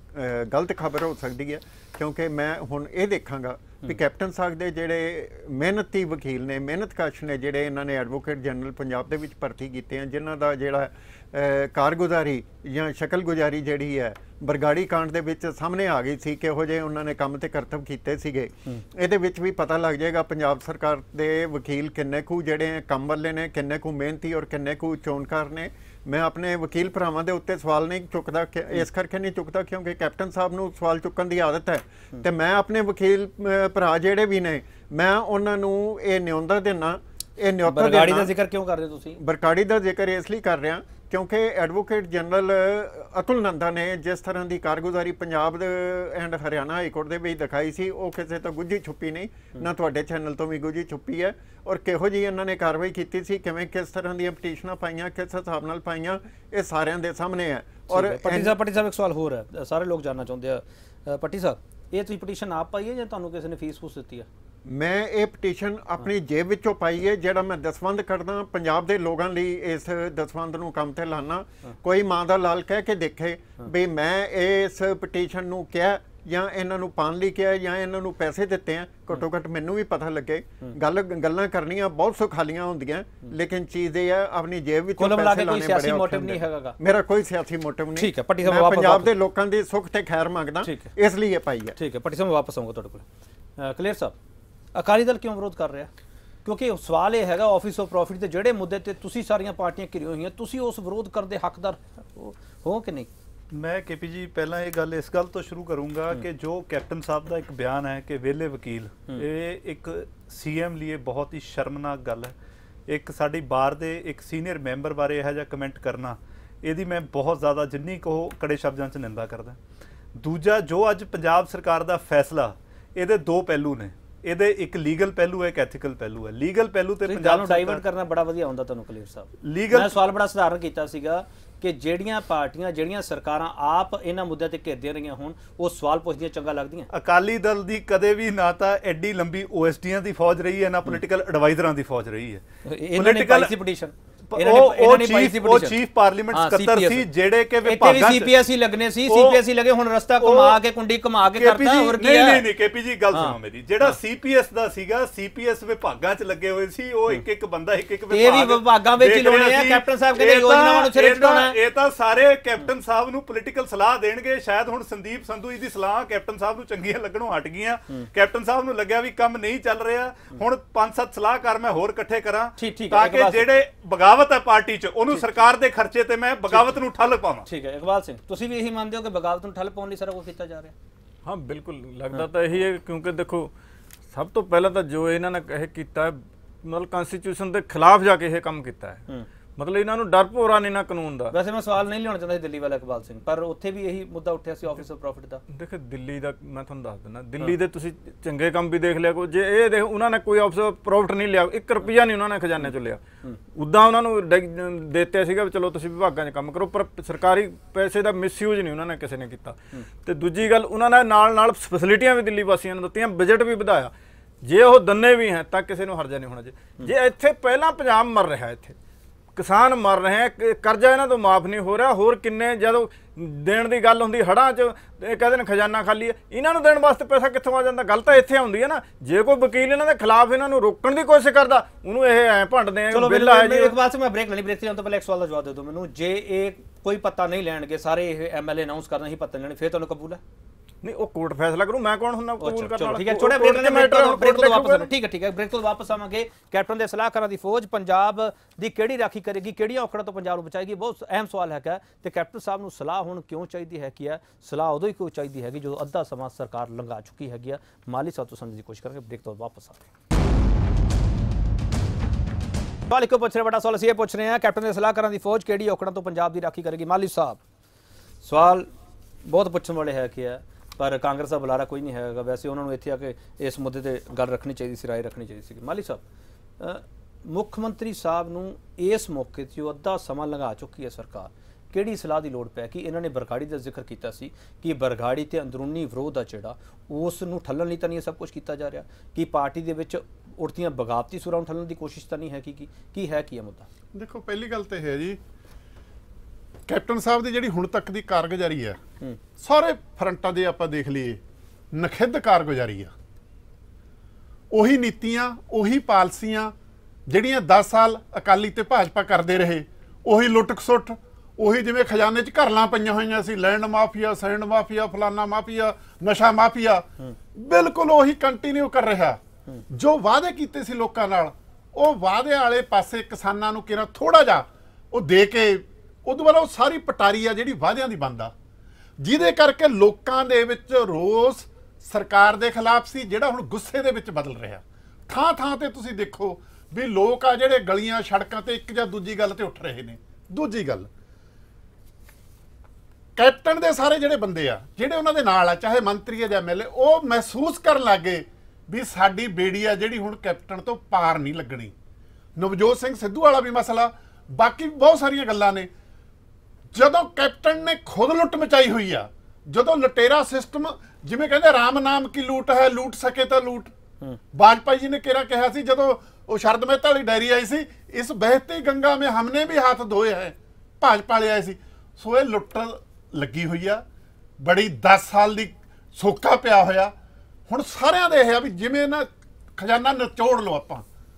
ਗਲਤ ਖਬਰ ਹੋ ਸਕਦੀ ਹੈ। ਕਿਉਂਕਿ ਮੈਂ ਹੁਣ ਇਹ ਦੇਖਾਂਗਾ ਵੀ ਕੈਪਟਨ ਸਾਹਿਬ ਦੇ ਜਿਹੜੇ ਮਿਹਨਤੀ ਵਕੀਲ ਨੇ, ਮਿਹਨਤਕਸ਼ ਨੇ, ਜਿਹੜੇ ਇਹਨਾਂ ਨੇ ਐਡਵੋਕੇਟ ਜਨਰਲ ਪੰਜਾਬ ਦੇ ਵਿੱਚ ਭਰਤੀ ਕੀਤੇ ਆ, ਜਿਨ੍ਹਾਂ ਦਾ ਜਿਹੜਾ ਕਾਰਗੁਜ਼ਾਰੀ ਜਾਂ ਸ਼ਕਲਗੁਜ਼ਾਰੀ ਜਿਹੜੀ ਹੈ ਬਰਗਾੜੀ ਕਾਂਡ ਦੇ ਵਿੱਚ ਸਾਹਮਣੇ ਆ ਗਈ ਸੀ, ਕਿਹੋ ਜਿਹੇ ਉਹਨਾਂ ਨੇ ਕੰਮ ਤੇ ਕਰਤੱਵ ਕੀਤੇ ਸੀਗੇ। ਇਹਦੇ ਵਿੱਚ ਵੀ ਪਤਾ ਲੱਗ ਜਾਏਗਾ ਪੰਜਾਬ ਸਰਕਾਰ ਦੇ ਵਕੀਲ ਕਿੰਨੇ ਕੁ ਜਿਹੜੇ ਕੰਮ ਵਾਲੇ ਨੇ, ਕਿੰਨੇ ਕੁ ਮਿਹਨਤੀ ਔਰ ਕਿੰਨੇ ਕੁ ਚੋਣਕਾਰ ਨੇ। ਮੈਂ ਆਪਣੇ ਵਕੀਲ ਭਰਾਵਾਂ ਦੇ ਉੱਤੇ ਸਵਾਲ ਨਹੀਂ ਚੁੱਕਦਾ, ਇਸ ਕਰਕੇ ਨਹੀਂ ਚੁੱਕਦਾ ਕਿਉਂਕਿ ਕੈਪਟਨ ਸਾਹਿਬ ਨੂੰ ਸਵਾਲ ਚੁੱਕਣ ਦੀ ਆਦਤ ਹੈ, ਤੇ ਮੈਂ ਆਪਣੇ ਵਕੀਲ ਭਰਾ ਜਿਹੜੇ ਵੀ ਨੇ ਮੈਂ ਉਹਨਾਂ ਨੂੰ ਇਹ ਨਿਉਂਦਾ ਦੇਣਾ। ਇਹ ਨਿਉਤਾ ਬਰਗਾੜੀ ਦਾ ਜ਼ਿਕਰ ਕਿਉਂ ਕਰ ਰਹੇ ਹੋ ਤੁਸੀਂ? ਬਰਗਾੜੀ ਦਾ ਜ਼ਿਕਰ ਇਸ ਲਈ ਕਰ ਰਿਹਾ ਕਿਉਂਕਿ ਐਡਵੋਕੇਟ ਜਨਰਲ ਅਤੁਲ ਨੰਦਾ ਨੇ ਜਿਸ ਤਰ੍ਹਾਂ ਦੀ ਕਾਰਗੁਜ਼ਾਰੀ ਪੰਜਾਬ ਦੇ ਐਂਡ ਹਰਿਆਣਾ ਹਾਈ ਕੋਰਟ ਦੇ ਵਿੱਚ ਦਿਖਾਈ ਸੀ, ਉਹ ਕਿਸੇ ਤੋਂ ਗੁੱਝੀ ਛੁਪੀ ਨਹੀਂ, ਨਾ ਤੁਹਾਡੇ ਚੈਨਲ ਤੋਂ ਵੀ ਗੁੱਝੀ ਛੁਪੀ ਹੈ। ਔਰ ਕਿਹੋ ਜਿਹੀ ਇਹਨਾਂ ਨੇ ਕਾਰਵਾਈ ਕੀਤੀ ਸੀ, ਕਿਵੇਂ ਕਿਸ ਤਰ੍ਹਾਂ ਦੀਆਂ ਪਟੀਸ਼ਨਾਂ ਪਾਈਆਂ, ਕਿਸ ਹਿਸਾਬ ਨਾਲ ਪਾਈਆਂ, ਇਹ ਸਾਰਿਆਂ ਦੇ ਸਾਹਮਣੇ ਹੈ। ਔਰ ਪੱਟੀ ਸਾਹਿਬ ਇੱਕ ਸਵਾਲ ਹੋਰ ਹੈ, ਸਾਰੇ ਲੋਕ ਜਾਣਨਾ ਚਾਹੁੰਦੇ ਆ। ਪੱਟੀ ਸਾਹਿਬ, ਇਹ ਤੁਸੀਂ ਪਟੀਸ਼ਨ ਆਪ ਪਾਈ ਹੈ ਜਾਂ ਤੁਹਾਨੂੰ ਕਿਸੇ ਨੇ ਫੀਸ ਫੂਸ ਦਿੱਤੀ ਹੈ? ਮੈਂ ਇਹ ਪਟੀਸ਼ਨ ਆਪਣੀ ਜੇਬ ਵਿੱਚੋਂ ਪਾਈ ਹੈ, ਜਿਹੜਾ ਮੈਂ ਦਸਵੰਧ ਕੱਢਦਾ ਪੰਜਾਬ ਦੇ ਲੋਕਾਂ ਲਈ ਇਸ ਦਸਵੰਧ ਨੂੰ ਕੰਮ ਤੇ ਲਾਣਾ। ਕੋਈ ਮਾਂ ਦਾ ਲਾਲ ਕਹਿ ਕੇ ਦੇਖੇ ਵੀ ਮੈਂ ਇਸ ਪਟੀਸ਼ਨ ਨੂੰ ਕਿਹਾ ਜਾਂ ਇਹਨਾਂ ਨੂੰ ਪਾਣ ਲਈ ਕਿਹਾ ਜਾਂ ਇਹਨਾਂ ਨੂੰ ਪੈਸੇ ਦਿੱਤੇ ਆ, ਘੱਟੋ ਘੱਟ ਮੈਨੂੰ ਵੀ ਪਤਾ ਲੱਗੇ। ਗੱਲਾਂ ਕਰਨੀਆਂ ਬਹੁਤ ਸੁਖਾਲੀਆਂ ਹੁੰਦੀਆਂ, ਲੇਕਿਨ ਚੀਜ਼ ਇਹ ਹੈ ਆਪਣੀ ਜੇਬ ਵਿੱਚੋਂ ਪੈਸੇ ਲਾਣੇ ਬੜੇ ਔਖੇ ਹੁੰਦੇ। ਮੇਰਾ ਕੋਈ ਸਿਆਸੀ ਮੋਟਿਵ ਨਹੀਂ। ਠੀਕ ਹੈ ਪੱਟੀ ਸਾਹਿਬ, ਵਾਪਸ ਪੰਜਾਬ ਦੇ ਲੋਕਾਂ ਦੀ ਸੁੱਖ ਤੇ ਖੈਰ ਮੰਗਦਾ, ਇਸ ਲਈ ਇਹ ਪਾਈ ਹੈ। ਠੀਕ ਹੈ ਪੱਟੀ ਸਾਹਿਬ, ਵਾਪਸ ਆਉਂਗਾ ਤੁਹਾਡੇ ਕੋਲ। ਕਲੀਅਰ ਸਾਹਿਬ, ਅਕਾਲੀ ਦਲ ਕਿਉਂ ਵਿਰੋਧ ਕਰ ਰਿਹਾ? ਕਿਉਂਕਿ ਸਵਾਲ ਇਹ ਹੈਗਾ ਆਫਿਸ ਆਫ ਪ੍ਰੋਫਿਟ ਦੇ ਜਿਹੜੇ ਮੁੱਦੇ ਤੇ ਤੁਸੀਂ ਸਾਰੀਆਂ ਪਾਰਟੀਆਂ ਘਿਰੀਆਂ ਹੋਈਆਂ, ਤੁਸੀਂ ਉਸ ਵਿਰੋਧ ਕਰਨ ਦੇ ਹੱਕਦਾਰ ਹੋ ਕਿ ਨਹੀਂ? मैं केपी जी पहला ये गल इस गल तो शुरू करूँगा कि जो कैप्टन साहब का एक बयान है कि वेले वकील, ये एक CM लिए बहुत ही शर्मनाक गल है। एक साडी बार दे एक सीनियर मैंबर बारे यह जिहा कमेंट करना, यदि मैं बहुत ज़्यादा जिन्नी कहो कड़े शब्दों च निंदा करदा। दूजा जो अज पंजाब सरकार का फैसला, ये दो पहलू ने, ਇਹਦੇ ਇੱਕ ਲੀਗਲ ਪਹਿਲੂ ਹੈ, ਇੱਕ ਐਥੀਕਲ ਪਹਿਲੂ ਹੈ। ਲੀਗਲ ਪਹਿਲੂ ਤੇ ਪੰਜਾਬ ਨੂੰ ਡਾਈਵਰਟ ਕਰਨਾ ਬੜਾ ਵਧੀਆ ਹੁੰਦਾ ਤੁਹਾਨੂੰ ਕਲੀਅਰ ਸਾਹਿਬ। ਮੈਂ ਸਵਾਲ ਬੜਾ ਸਧਾਰਨ ਕੀਤਾ ਸੀਗਾ ਕਿ ਜਿਹੜੀਆਂ ਪਾਰਟੀਆਂ, ਜਿਹੜੀਆਂ ਸਰਕਾਰਾਂ ਆਪ ਇਹਨਾਂ ਮੁੱਦਿਆਂ ਤੇ ਘੇਰਦੀਆਂ ਰਹੀਆਂ ਹੋਣ, ਉਹ ਸਵਾਲ ਪੁੱਛਦੀਆਂ ਚੰਗਾ ਲੱਗਦੀਆਂ? ਅਕਾਲੀ ਦਲ ਦੀ ਕਦੇ ਵੀ ਨਾ ਤਾਂ ਐਡੀ ਲੰਬੀ OSDਆਂ ਦੀ ਫੌਜ ਰਹੀ ਹੈ, ਨਾ ਪੋਲੀਟੀਕਲ ਐਡਵਾਈਜ਼ਰਾਂ ਦੀ ਫੌਜ ਰਹੀ ਹੈ। ਪੋਲੀਟੀਕਲ ਪਟੀਸ਼ਨ ਉਹ ਚੀਫ ਪਾਰਲੀਮੈਂਟ ਸਕੱਤਰ ਸੀ ਜਿਹੜੇ ਕਿ ਵਿਭਾਗਾਂ ਚ CPSC ਲੱਗਨੇ ਸੀ, CPSC ਲਗੇ, ਹੁਣ ਰਸਤਾ ਘੁਮਾ ਕੇ ਕੁੰਡੀ ਘੁਮਾ ਕੇ ਕਰਦਾ। ਹੋਰ ਕੀ ਹੈ? ਨਹੀਂ KP ਜੀ ਗੱਲ ਸੁਣੋ ਮੇਰੀ, ਜਿਹੜਾ CPS ਦਾ ਸੀਗਾ, CPS ਵਿਭਾਗਾਂ ਚ ਲੱਗੇ ਹੋਏ ਸੀ, ਉਹ ਇੱਕ ਇੱਕ ਬੰਦਾ ਇੱਕ ਇੱਕ ਇਹ ਵੀ ਵਿਭਾਗਾਂ ਵਿੱਚ ਹੀ ਲਾਉਣੇ ਆ। ਕੈਪਟਨ ਸਾਹਿਬ ਕਹਿੰਦੇ ਯੋਜਨਾਵਾਂ ਨੂੰ ਸਿਰੇ ਚੜਾਉਣਾ। ਇਹ ਤਾਂ ਸਾਰੇ ਕੈਪਟਨ ਸਾਹਿਬ ਨੂੰ ਪੋਲੀਟੀਕਲ ਸਲਾਹ ਦੇਣਗੇ। ਸ਼ਾਇਦ ਹੁਣ ਸੰਦੀਪ ਸੰਧੂ ਜੀ ਦੀ ਸਲਾਹ ਕੈਪਟਨ ਸਾਹਿਬ ਨੂੰ ਚੰਗੀਆਂ ਲੱਗਣੋਂ ਹਟ ਗਈਆਂ। ਕੈਪਟਨ ਸਾਹਿਬ ਨੂੰ ਲੱਗਿਆ ਵੀ ਕੰਮ ਨਹੀਂ ਚੱਲ ਰਿਹਾ, ਹੁਣ 5-7 ਸਲਾਹਕਾਰ ਮੈਂ ਹੋਰ ਇਕੱਠੇ ਕਰਾਂ ਤਾਂ ਕਿ ਜਿਹੜੇ ਬਗਾਵਤ ਹੈ ਪਾਰਟੀ ਚ, ਉਹਨੂੰ ਸਰਕਾਰ ਦੇ ਖਰਚੇ ਤੇ ਮੈਂ ਬਗਾਵਤ ਨੂੰ ਠੱਲ ਪਾਵਾਂ। ਠੀਕ ਹੈ ਇਕਬਾਲ ਸਿੰਘ, ਤੁਸੀਂ ਵੀ ਇਹੀ ਮੰਨਦੇ ਹੋ ਕਿ ਬਗਾਵਤ ਨੂੰ ਠੱਲ ਪਾਉਣ ਲਈ ਸਾਰਾ ਕੁਝ ਕੀਤਾ ਜਾ ਰਿਹਾ? ਹਾਂ ਬਿਲਕੁਲ, ਲੱਗਦਾ ਤਾਂ ਇਹੀ ਹੈ ਕਿਉਂਕਿ ਦੇਖੋ ਸਭ ਤੋਂ ਪਹਿਲਾਂ ਤਾਂ ਜੋ ਇਹਨਾਂ ਨੇ ਇਹ ਕੀਤਾ ਮਤਲਬ ਕਨਸਟੀਟਿਊਸ਼ਨ ਦੇ ਖਿਲਾਫ ਜਾ ਕੇ ਇਹ ਕੰਮ ਕੀਤਾ ਹੈ। ਮਤਲਬ ਇਹਨਾਂ ਨੂੰ ਡਰ ਭੋਰਾ ਨਹੀਂ ਨਾ ਕਾਨੂੰਨ ਦਾ। ਵੈਸੇ ਮੈਂ ਸਵਾਲ ਨਹੀਂ ਲਿਆਉਣਾ ਚਾਹੁੰਦਾ ਸੀ ਦਿੱਲੀ ਵਾਲਾ ਇਕਬਾਲ ਸਿੰਘ, ਪਰ ਉੱਥੇ ਵੀ ਇਹੀ ਮੁੱਦਾ ਉੱਠਿਆ ਸੀ ਆਫਿਸ ਆਫ ਪ੍ਰੋਫਿਟ ਦਾ। ਦੇਖੋ ਦਿੱਲੀ ਦਾ ਮੈਂ ਤੁਹਾਨੂੰ ਦੱਸ ਦਿੰਦਾ, ਦਿੱਲੀ ਦੇ ਤੁਸੀਂ ਚੰਗੇ ਕੰਮ ਵੀ ਦੇਖ ਲਿਆ ਕੋ, ਜੇ ਇਹ ਦੇਖ ਉਹਨਾਂ ਨੇ ਕੋਈ ਆਫਿਸ ਆਫ ਪ੍ਰੋਫਿਟ ਨਹੀਂ ਲਿਆ, 1 ਰੁਪਿਆ ਨਹੀਂ ਉਹਨਾਂ ਨੇ ਖਜ਼ਾਨੇ ਚੋਂ ਲਿਆ। ਉੱਦਾਂ ਉਹਨਾਂ ਨੂੰ ਦਿੱਤੇ ਸੀਗਾ ਵੀ ਚਲੋ ਤੁਸੀਂ ਵਿਭਾਗਾਂ 'ਚ ਕੰਮ ਕਰੋ, ਪਰ ਸਰਕਾਰੀ ਪੈਸੇ ਦਾ ਮਿਸਯੂਜ਼ ਨਹੀਂ ਉਹਨਾਂ ਨੇ ਕਿਸੇ ਨੇ ਕੀਤਾ। ਤੇ ਦੂਜੀ ਗੱਲ, ਉਹਨਾਂ ਨੇ ਨਾਲ ਫੈਸਿਲਿਟੀਆਂ ਵੀ ਦਿੱਲੀ ਵਾਸੀਆਂ ਨੂੰ ਦਿੱਤੀਆਂ, ਬਜਟ ਵੀ ਵਧਾਇਆ। ਜੇ ਉਹ ਦੰਨੇ ਵੀ ਹੈ ਤਾਂ ਕਿਸੇ ਨੂੰ ਹਰਜਾ ਨਹੀਂ ਹੋਣਾ ਚਾਹੀਦਾ। ਜੇ ਇੱਥੇ ਪਹਿਲਾਂ ਪੰਜਾਬ ਮਰ ਰਿਹਾ, ਇੱਥੇ ਕਿਸਾਨ ਮਰ ਰਹੇ ਹੈ, ਕਰਜ਼ਾ ਇਹਨਾਂ ਤੋਂ ਮਾਫ ਨਹੀਂ ਹੋ ਰਿਹਾ, ਹੋਰ ਕਿੰਨੇ ਜਦੋਂ ਦੇਣ ਦੀ ਗੱਲ ਹੁੰਦੀ ਹੜਾਂ 'ਚ ਇਹ ਕਹਿੰਦੇ ਨੇ ਖਜ਼ਾਨਾ ਖਾਲੀ ਹੈ, ਇਹਨਾਂ ਨੂੰ ਦੇਣ ਵਾਸਤੇ ਪੈਸਾ ਕਿੱਥੋਂ ਆ ਜਾਂਦਾ? ਗੱਲ ਤਾਂ ਇੱਥੇ ਆਉਂਦੀ ਹੈ ਨਾ। ਜੇ ਕੋਈ ਵਕੀਲ ਇਹਨਾਂ ਦੇ ਖਿਲਾਫ ਇਹਨਾਂ ਨੂੰ ਰੋਕਣ ਦੀ ਕੋਸ਼ਿਸ਼ ਕਰਦਾ, ਉਹਨੂੰ ਇਹ ਐ ਭੰਡਦੇ ਆ ਬਿੱਲ ਆਇਆ ਜੀ। ਇੱਕ ਬਾਤ ਮੈਂ ਬ੍ਰੇਕ ਲੈਣੀ, ਬ੍ਰੇਕ ਤੋਂ ਪਹਿਲਾਂ ਇੱਕ ਸਵਾਲ ਦਾ ਜਵਾਬ ਦੇ ਦਿਓ ਮੈਨੂੰ। ਜੇ ਇਹ ਕੋਈ ਪਤਾ ਨਹੀਂ ਲੈਣਗੇ, ਸਾਰੇ ਇਹ MLA ਅਨਾਉਂਸ ਕਰਨਾ ਹੀ ਪਤਾ ਲੈਣੇ, ਫਿਰ ਤੁਹਾਨੂੰ ਕਬੂਲ ਹੈ? ਨਹੀਂ, ਉਹ ਕੋਰਟ ਫੈਸਲਾ ਕਰੂ, ਮੈਂ ਕੌਣ ਹੁੰਦਾ ਕਬੂਲ ਕਰਨ ਵਾਲਾ? ਠੀਕ ਹੈ, ਛੋਟੇ ਬ੍ਰੇਕ ਤੋਂ ਵਾਪਸ ਆਉਣਾ। ਠੀਕ ਹੈ, ਬ੍ਰੇਕ ਤੋਂ ਵਾਪਸ ਆਵਾਂਗੇ। ਕੈਪਟਨ ਦੇ ਸਲਾਹਕਾਰਾਂ ਦੀ ਫੌਜ ਪੰਜਾਬ ਦੀ ਕਿਹੜੀ ਰਾਖੀ ਕਰੇਗੀ, ਕਿਹੜੀਆਂ ਔਕੜਾਂ ਤੋਂ ਪੰਜਾਬ ਨੂੰ ਬਚਾਏਗੀ? ਬਹੁਤ ਅਹਿਮ ਸਵਾਲ ਹੈਗਾ। ਤੇ ਕੈਪਟਨ ਸਾਹਿਬ ਨੂੰ ਸਲਾਹ ਹੁਣ ਕਿਉਂ ਚਾਹੀਦੀ ਹੈ? ਕੀ ਹੈ ਸਲਾਹ ਉਦੋਂ ਹੀ ਕਿਉਂ ਚਾਹੀਦੀ ਹੈਗੀ ਜਦੋਂ ਅੱਧਾ ਸਮਾਂ ਸਰਕਾਰ ਲੰਘਾ ਚੁੱਕੀ ਹੈਗੀ ਆ? ਮਾਲੀ ਸਾਹਿਬ ਤੋਂ ਸਮਝਣ ਦੀ ਕੋਸ਼ਿਸ਼ ਕਰਾਂਗੇ। ਬ੍ਰੇਕ ਤੋਂ ਵਾਪਸ ਆਵਾਂਗੇ। ਸਵਾਲ ਇੱਕੋ ਪੁੱਛ ਰਹੇ, ਵੱਡਾ ਸਵਾਲ ਅਸੀਂ ਇਹ ਪੁੱਛ ਰਹੇ ਹਾਂ, ਕੈਪਟਨ ਦੇ ਸਲਾਹਕਾਰਾਂ ਦੀ ਫੌਜ ਕਿਹੜੀ ਔਕੜਾਂ ਤੋਂ ਪੰਜਾਬ ਦੀ ਰਾਖੀ ਕਰੇਗੀ? ਮਾਲੀ ਸਾਹਿਬ, ਸਵਾਲ ਬਹੁਤ ਪੁੱਛਣ ਵਾਲੇ ਹੈ ਕਿ ਪਰ ਕਾਂਗਰਸ ਦਾ ਬੁਲਾਰਾ ਕੋਈ ਨਹੀਂ ਹੈਗਾ। ਵੈਸੇ ਉਹਨਾਂ ਨੂੰ ਇੱਥੇ ਆ ਕੇ ਇਸ ਮੁੱਦੇ ਤੇ ਗੱਲ ਰੱਖਣੀ ਚਾਹੀਦੀ ਸੀ, ਰਾਏ ਰੱਖਣੀ ਚਾਹੀਦੀ ਸੀ। ਮਾਲੀ ਸਾਹਿਬ, ਮੁੱਖ ਮੰਤਰੀ ਸਾਹਿਬ ਨੂੰ ਇਸ ਮੌਕੇ 'ਤੇ ਜੋ ਅੱਧਾ ਸਮਾਂ ਲੰਘਾ ਚੁੱਕੀ ਹੈ ਸਰਕਾਰ, ਕਿਹੜੀ ਸਲਾਹ ਦੀ ਲੋੜ ਪੈ ਕਿ ਇਹਨਾਂ ਨੇ ਬਰਗਾੜੀ ਦਾ ਜ਼ਿਕਰ ਕੀਤਾ ਸੀ ਕਿ ਬਰਗਾੜੀ ਤੇ ਅੰਦਰੂਨੀ ਵਿਰੋਧ ਆ ਜਿਹੜਾ ਉਸ ਨੂੰ ਠੱਲਣ ਲਈ ਤਾਂ ਨਹੀਂ ਇਹ ਸਭ ਕੁਝ ਕੀਤਾ ਜਾ ਰਿਹਾ, ਕਿ ਪਾਰਟੀ ਦੇ ਵਿੱਚ ਉੜਤੀਆਂ ਬਗਾਵਤੀ ਸੁਰਾਂ ਨੂੰ ਠੱਲਣ ਦੀ ਕੋਸ਼ਿਸ਼ ਤਾਂ ਨਹੀਂ ਹੈ ਕੀ ਹੈ ਕੀ ਹੈ ਮੁੱਦਾ? ਦੇਖੋ, ਪਹਿਲੀ ਗੱਲ ਤਾਂ ਹੈ ਜੀ, ਕੈਪਟਨ ਸਾਹਿਬ ਦੀ ਜਿਹੜੀ ਹੁਣ ਤੱਕ ਦੀ ਕਾਰਗੁਜ਼ਾਰੀ ਹੈ ਸਾਰੇ ਫਰੰਟਾਂ ਦੇ ਆਪਾਂ ਦੇਖ ਲਈਏ ਨਖਿੱਧ ਕਾਰਗੁਜ਼ਾਰੀ ਆ। ਉਹੀ ਨੀਤੀਆਂ, ਉਹੀ ਪਾਲਸੀਆਂ ਜਿਹੜੀਆਂ 10 ਸਾਲ ਅਕਾਲੀ ਤੇ ਭਾਜਪਾ ਕਰਦੇ ਰਹੇ, ਉਹੀ ਲੁੱਟ ਖਸੁੱਟ, ਉਹੀ ਜਿਵੇਂ ਖਜ਼ਾਨੇ 'ਚ ਘਰਲਾਂ ਪਈਆਂ ਹੋਈਆਂ ਸੀ, ਲੈਂਡ ਮਾਫੀਆ, ਸੈਂਡ ਮਾਫੀਆ, ਫਲਾਨਾ ਮਾਫੀਆ, ਨਸ਼ਾ ਮਾਫੀਆ, ਬਿਲਕੁਲ ਉਹੀ ਕੰਟੀਨਿਊ ਕਰ ਰਿਹਾ। ਜੋ ਵਾਅਦੇ ਕੀਤੇ ਸੀ ਲੋਕਾਂ ਨਾਲ, ਉਹ ਵਾਅਦੇ ਵਾਲੇ ਪਾਸੇ ਕਿਸਾਨਾਂ ਨੂੰ ਕਿਹੜਾ ਥੋੜਾ ਜਿਹਾ ਉਹ ਦੇ ਕੇ ਉਦੋਂ ਬਾਅਦ ਉਹ ਸਾਰੀ ਪਟਾਰੀ ਆ ਜਿਹੜੀ ਵਾਅਦਿਆਂ ਦੀ ਬੰਦ ਆ, ਜਿਹਦੇ ਕਰਕੇ ਲੋਕਾਂ ਦੇ ਵਿੱਚ ਰੋਸ ਸਰਕਾਰ ਦੇ ਖਿਲਾਫ ਸੀ, ਜਿਹੜਾ ਹੁਣ ਗੁੱਸੇ ਦੇ ਵਿੱਚ ਬਦਲ ਰਿਹਾ। ਥਾਂ ਥਾਂ ਤੇ ਤੁਸੀਂ ਦੇਖੋ ਵੀ ਲੋਕ ਆ ਜਿਹੜੇ ਗਲੀਆਂ ਸੜਕਾਂ ਤੇ ਇੱਕ ਜਾਂ ਦੂਜੀ ਗੱਲ ਤੇ ਉੱਠ ਰਹੇ ਨੇ। ਦੂਜੀ ਗੱਲ, ਕੈਪਟਨ ਦੇ ਸਾਰੇ ਜਿਹੜੇ ਬੰਦੇ ਆ, ਜਿਹੜੇ ਉਹਨਾਂ ਦੇ ਨਾਲ ਆ, ਚਾਹੇ ਮੰਤਰੀ ਆ ਜਾਂ ਐਮਐਲਏ, ਉਹ ਮਹਿਸੂਸ ਕਰਨ ਲੱਗੇ ਵੀ ਸਾਡੀ ਬੇੜੀ ਆ ਜਿਹੜੀ ਹੁਣ ਕੈਪਟਨ ਤੋਂ ਪਾਰ ਨਹੀਂ ਲੱਗਣੀ। ਨਵਜੋਤ ਸਿੰਘ ਸਿੱਧੂ ਵਾਲਾ ਵੀ ਮਸਲਾ, ਬਾਕੀ ਬਹੁਤ ਸਾਰੀਆਂ ਗੱਲਾਂ ਨੇ। ਜਦੋਂ ਕੈਪਟਨ ਨੇ ਖੁਦ ਲੁੱਟ ਮਚਾਈ ਹੋਈ ਆ, ਜਦੋਂ ਲੁਟੇਰਾ ਸਿਸਟਮ, ਜਿਵੇਂ ਕਹਿੰਦੇ ਰਾਮ ਨਾਮ ਕੀ ਲੂਟ ਹੈ, ਲੂਟ ਸਕੇ ਤਾਂ ਲੂਟ। ਵਾਜਪਾਈ ਜੀ ਨੇ ਕਿਹਾ ਸੀ ਜਦੋਂ ਉਹ ਸ਼ਰਦ ਮਹਿਤਾ ਵਾਲੀ ਡਾਇਰੀ ਆਈ ਸੀ, ਇਸ ਬਹਿਤੀ ਗੰਗਾ ਮੇਂ ਹਮਨੇ ਵੀ ਹੱਥ ਧੋਏ ਹੈ, ਭਾਜਪਾ ਵਾਲੇ ਆਏ ਸੀ। ਸੋ ਇਹ ਲੁੱਟ ਲੱਗੀ ਹੋਈ ਆ, ਬੜੀ 10 ਸਾਲ ਦੀ ਸੋਕਾ ਪਿਆ ਹੋਇਆ। ਹੁਣ ਸਾਰਿਆਂ ਦੇ ਇਹ ਆ ਵੀ ਜਿਵੇਂ ਨਾ ਖਜ਼ਾਨਾ ਨਿਚੋੜ ਲਓ ਆਪਾਂ,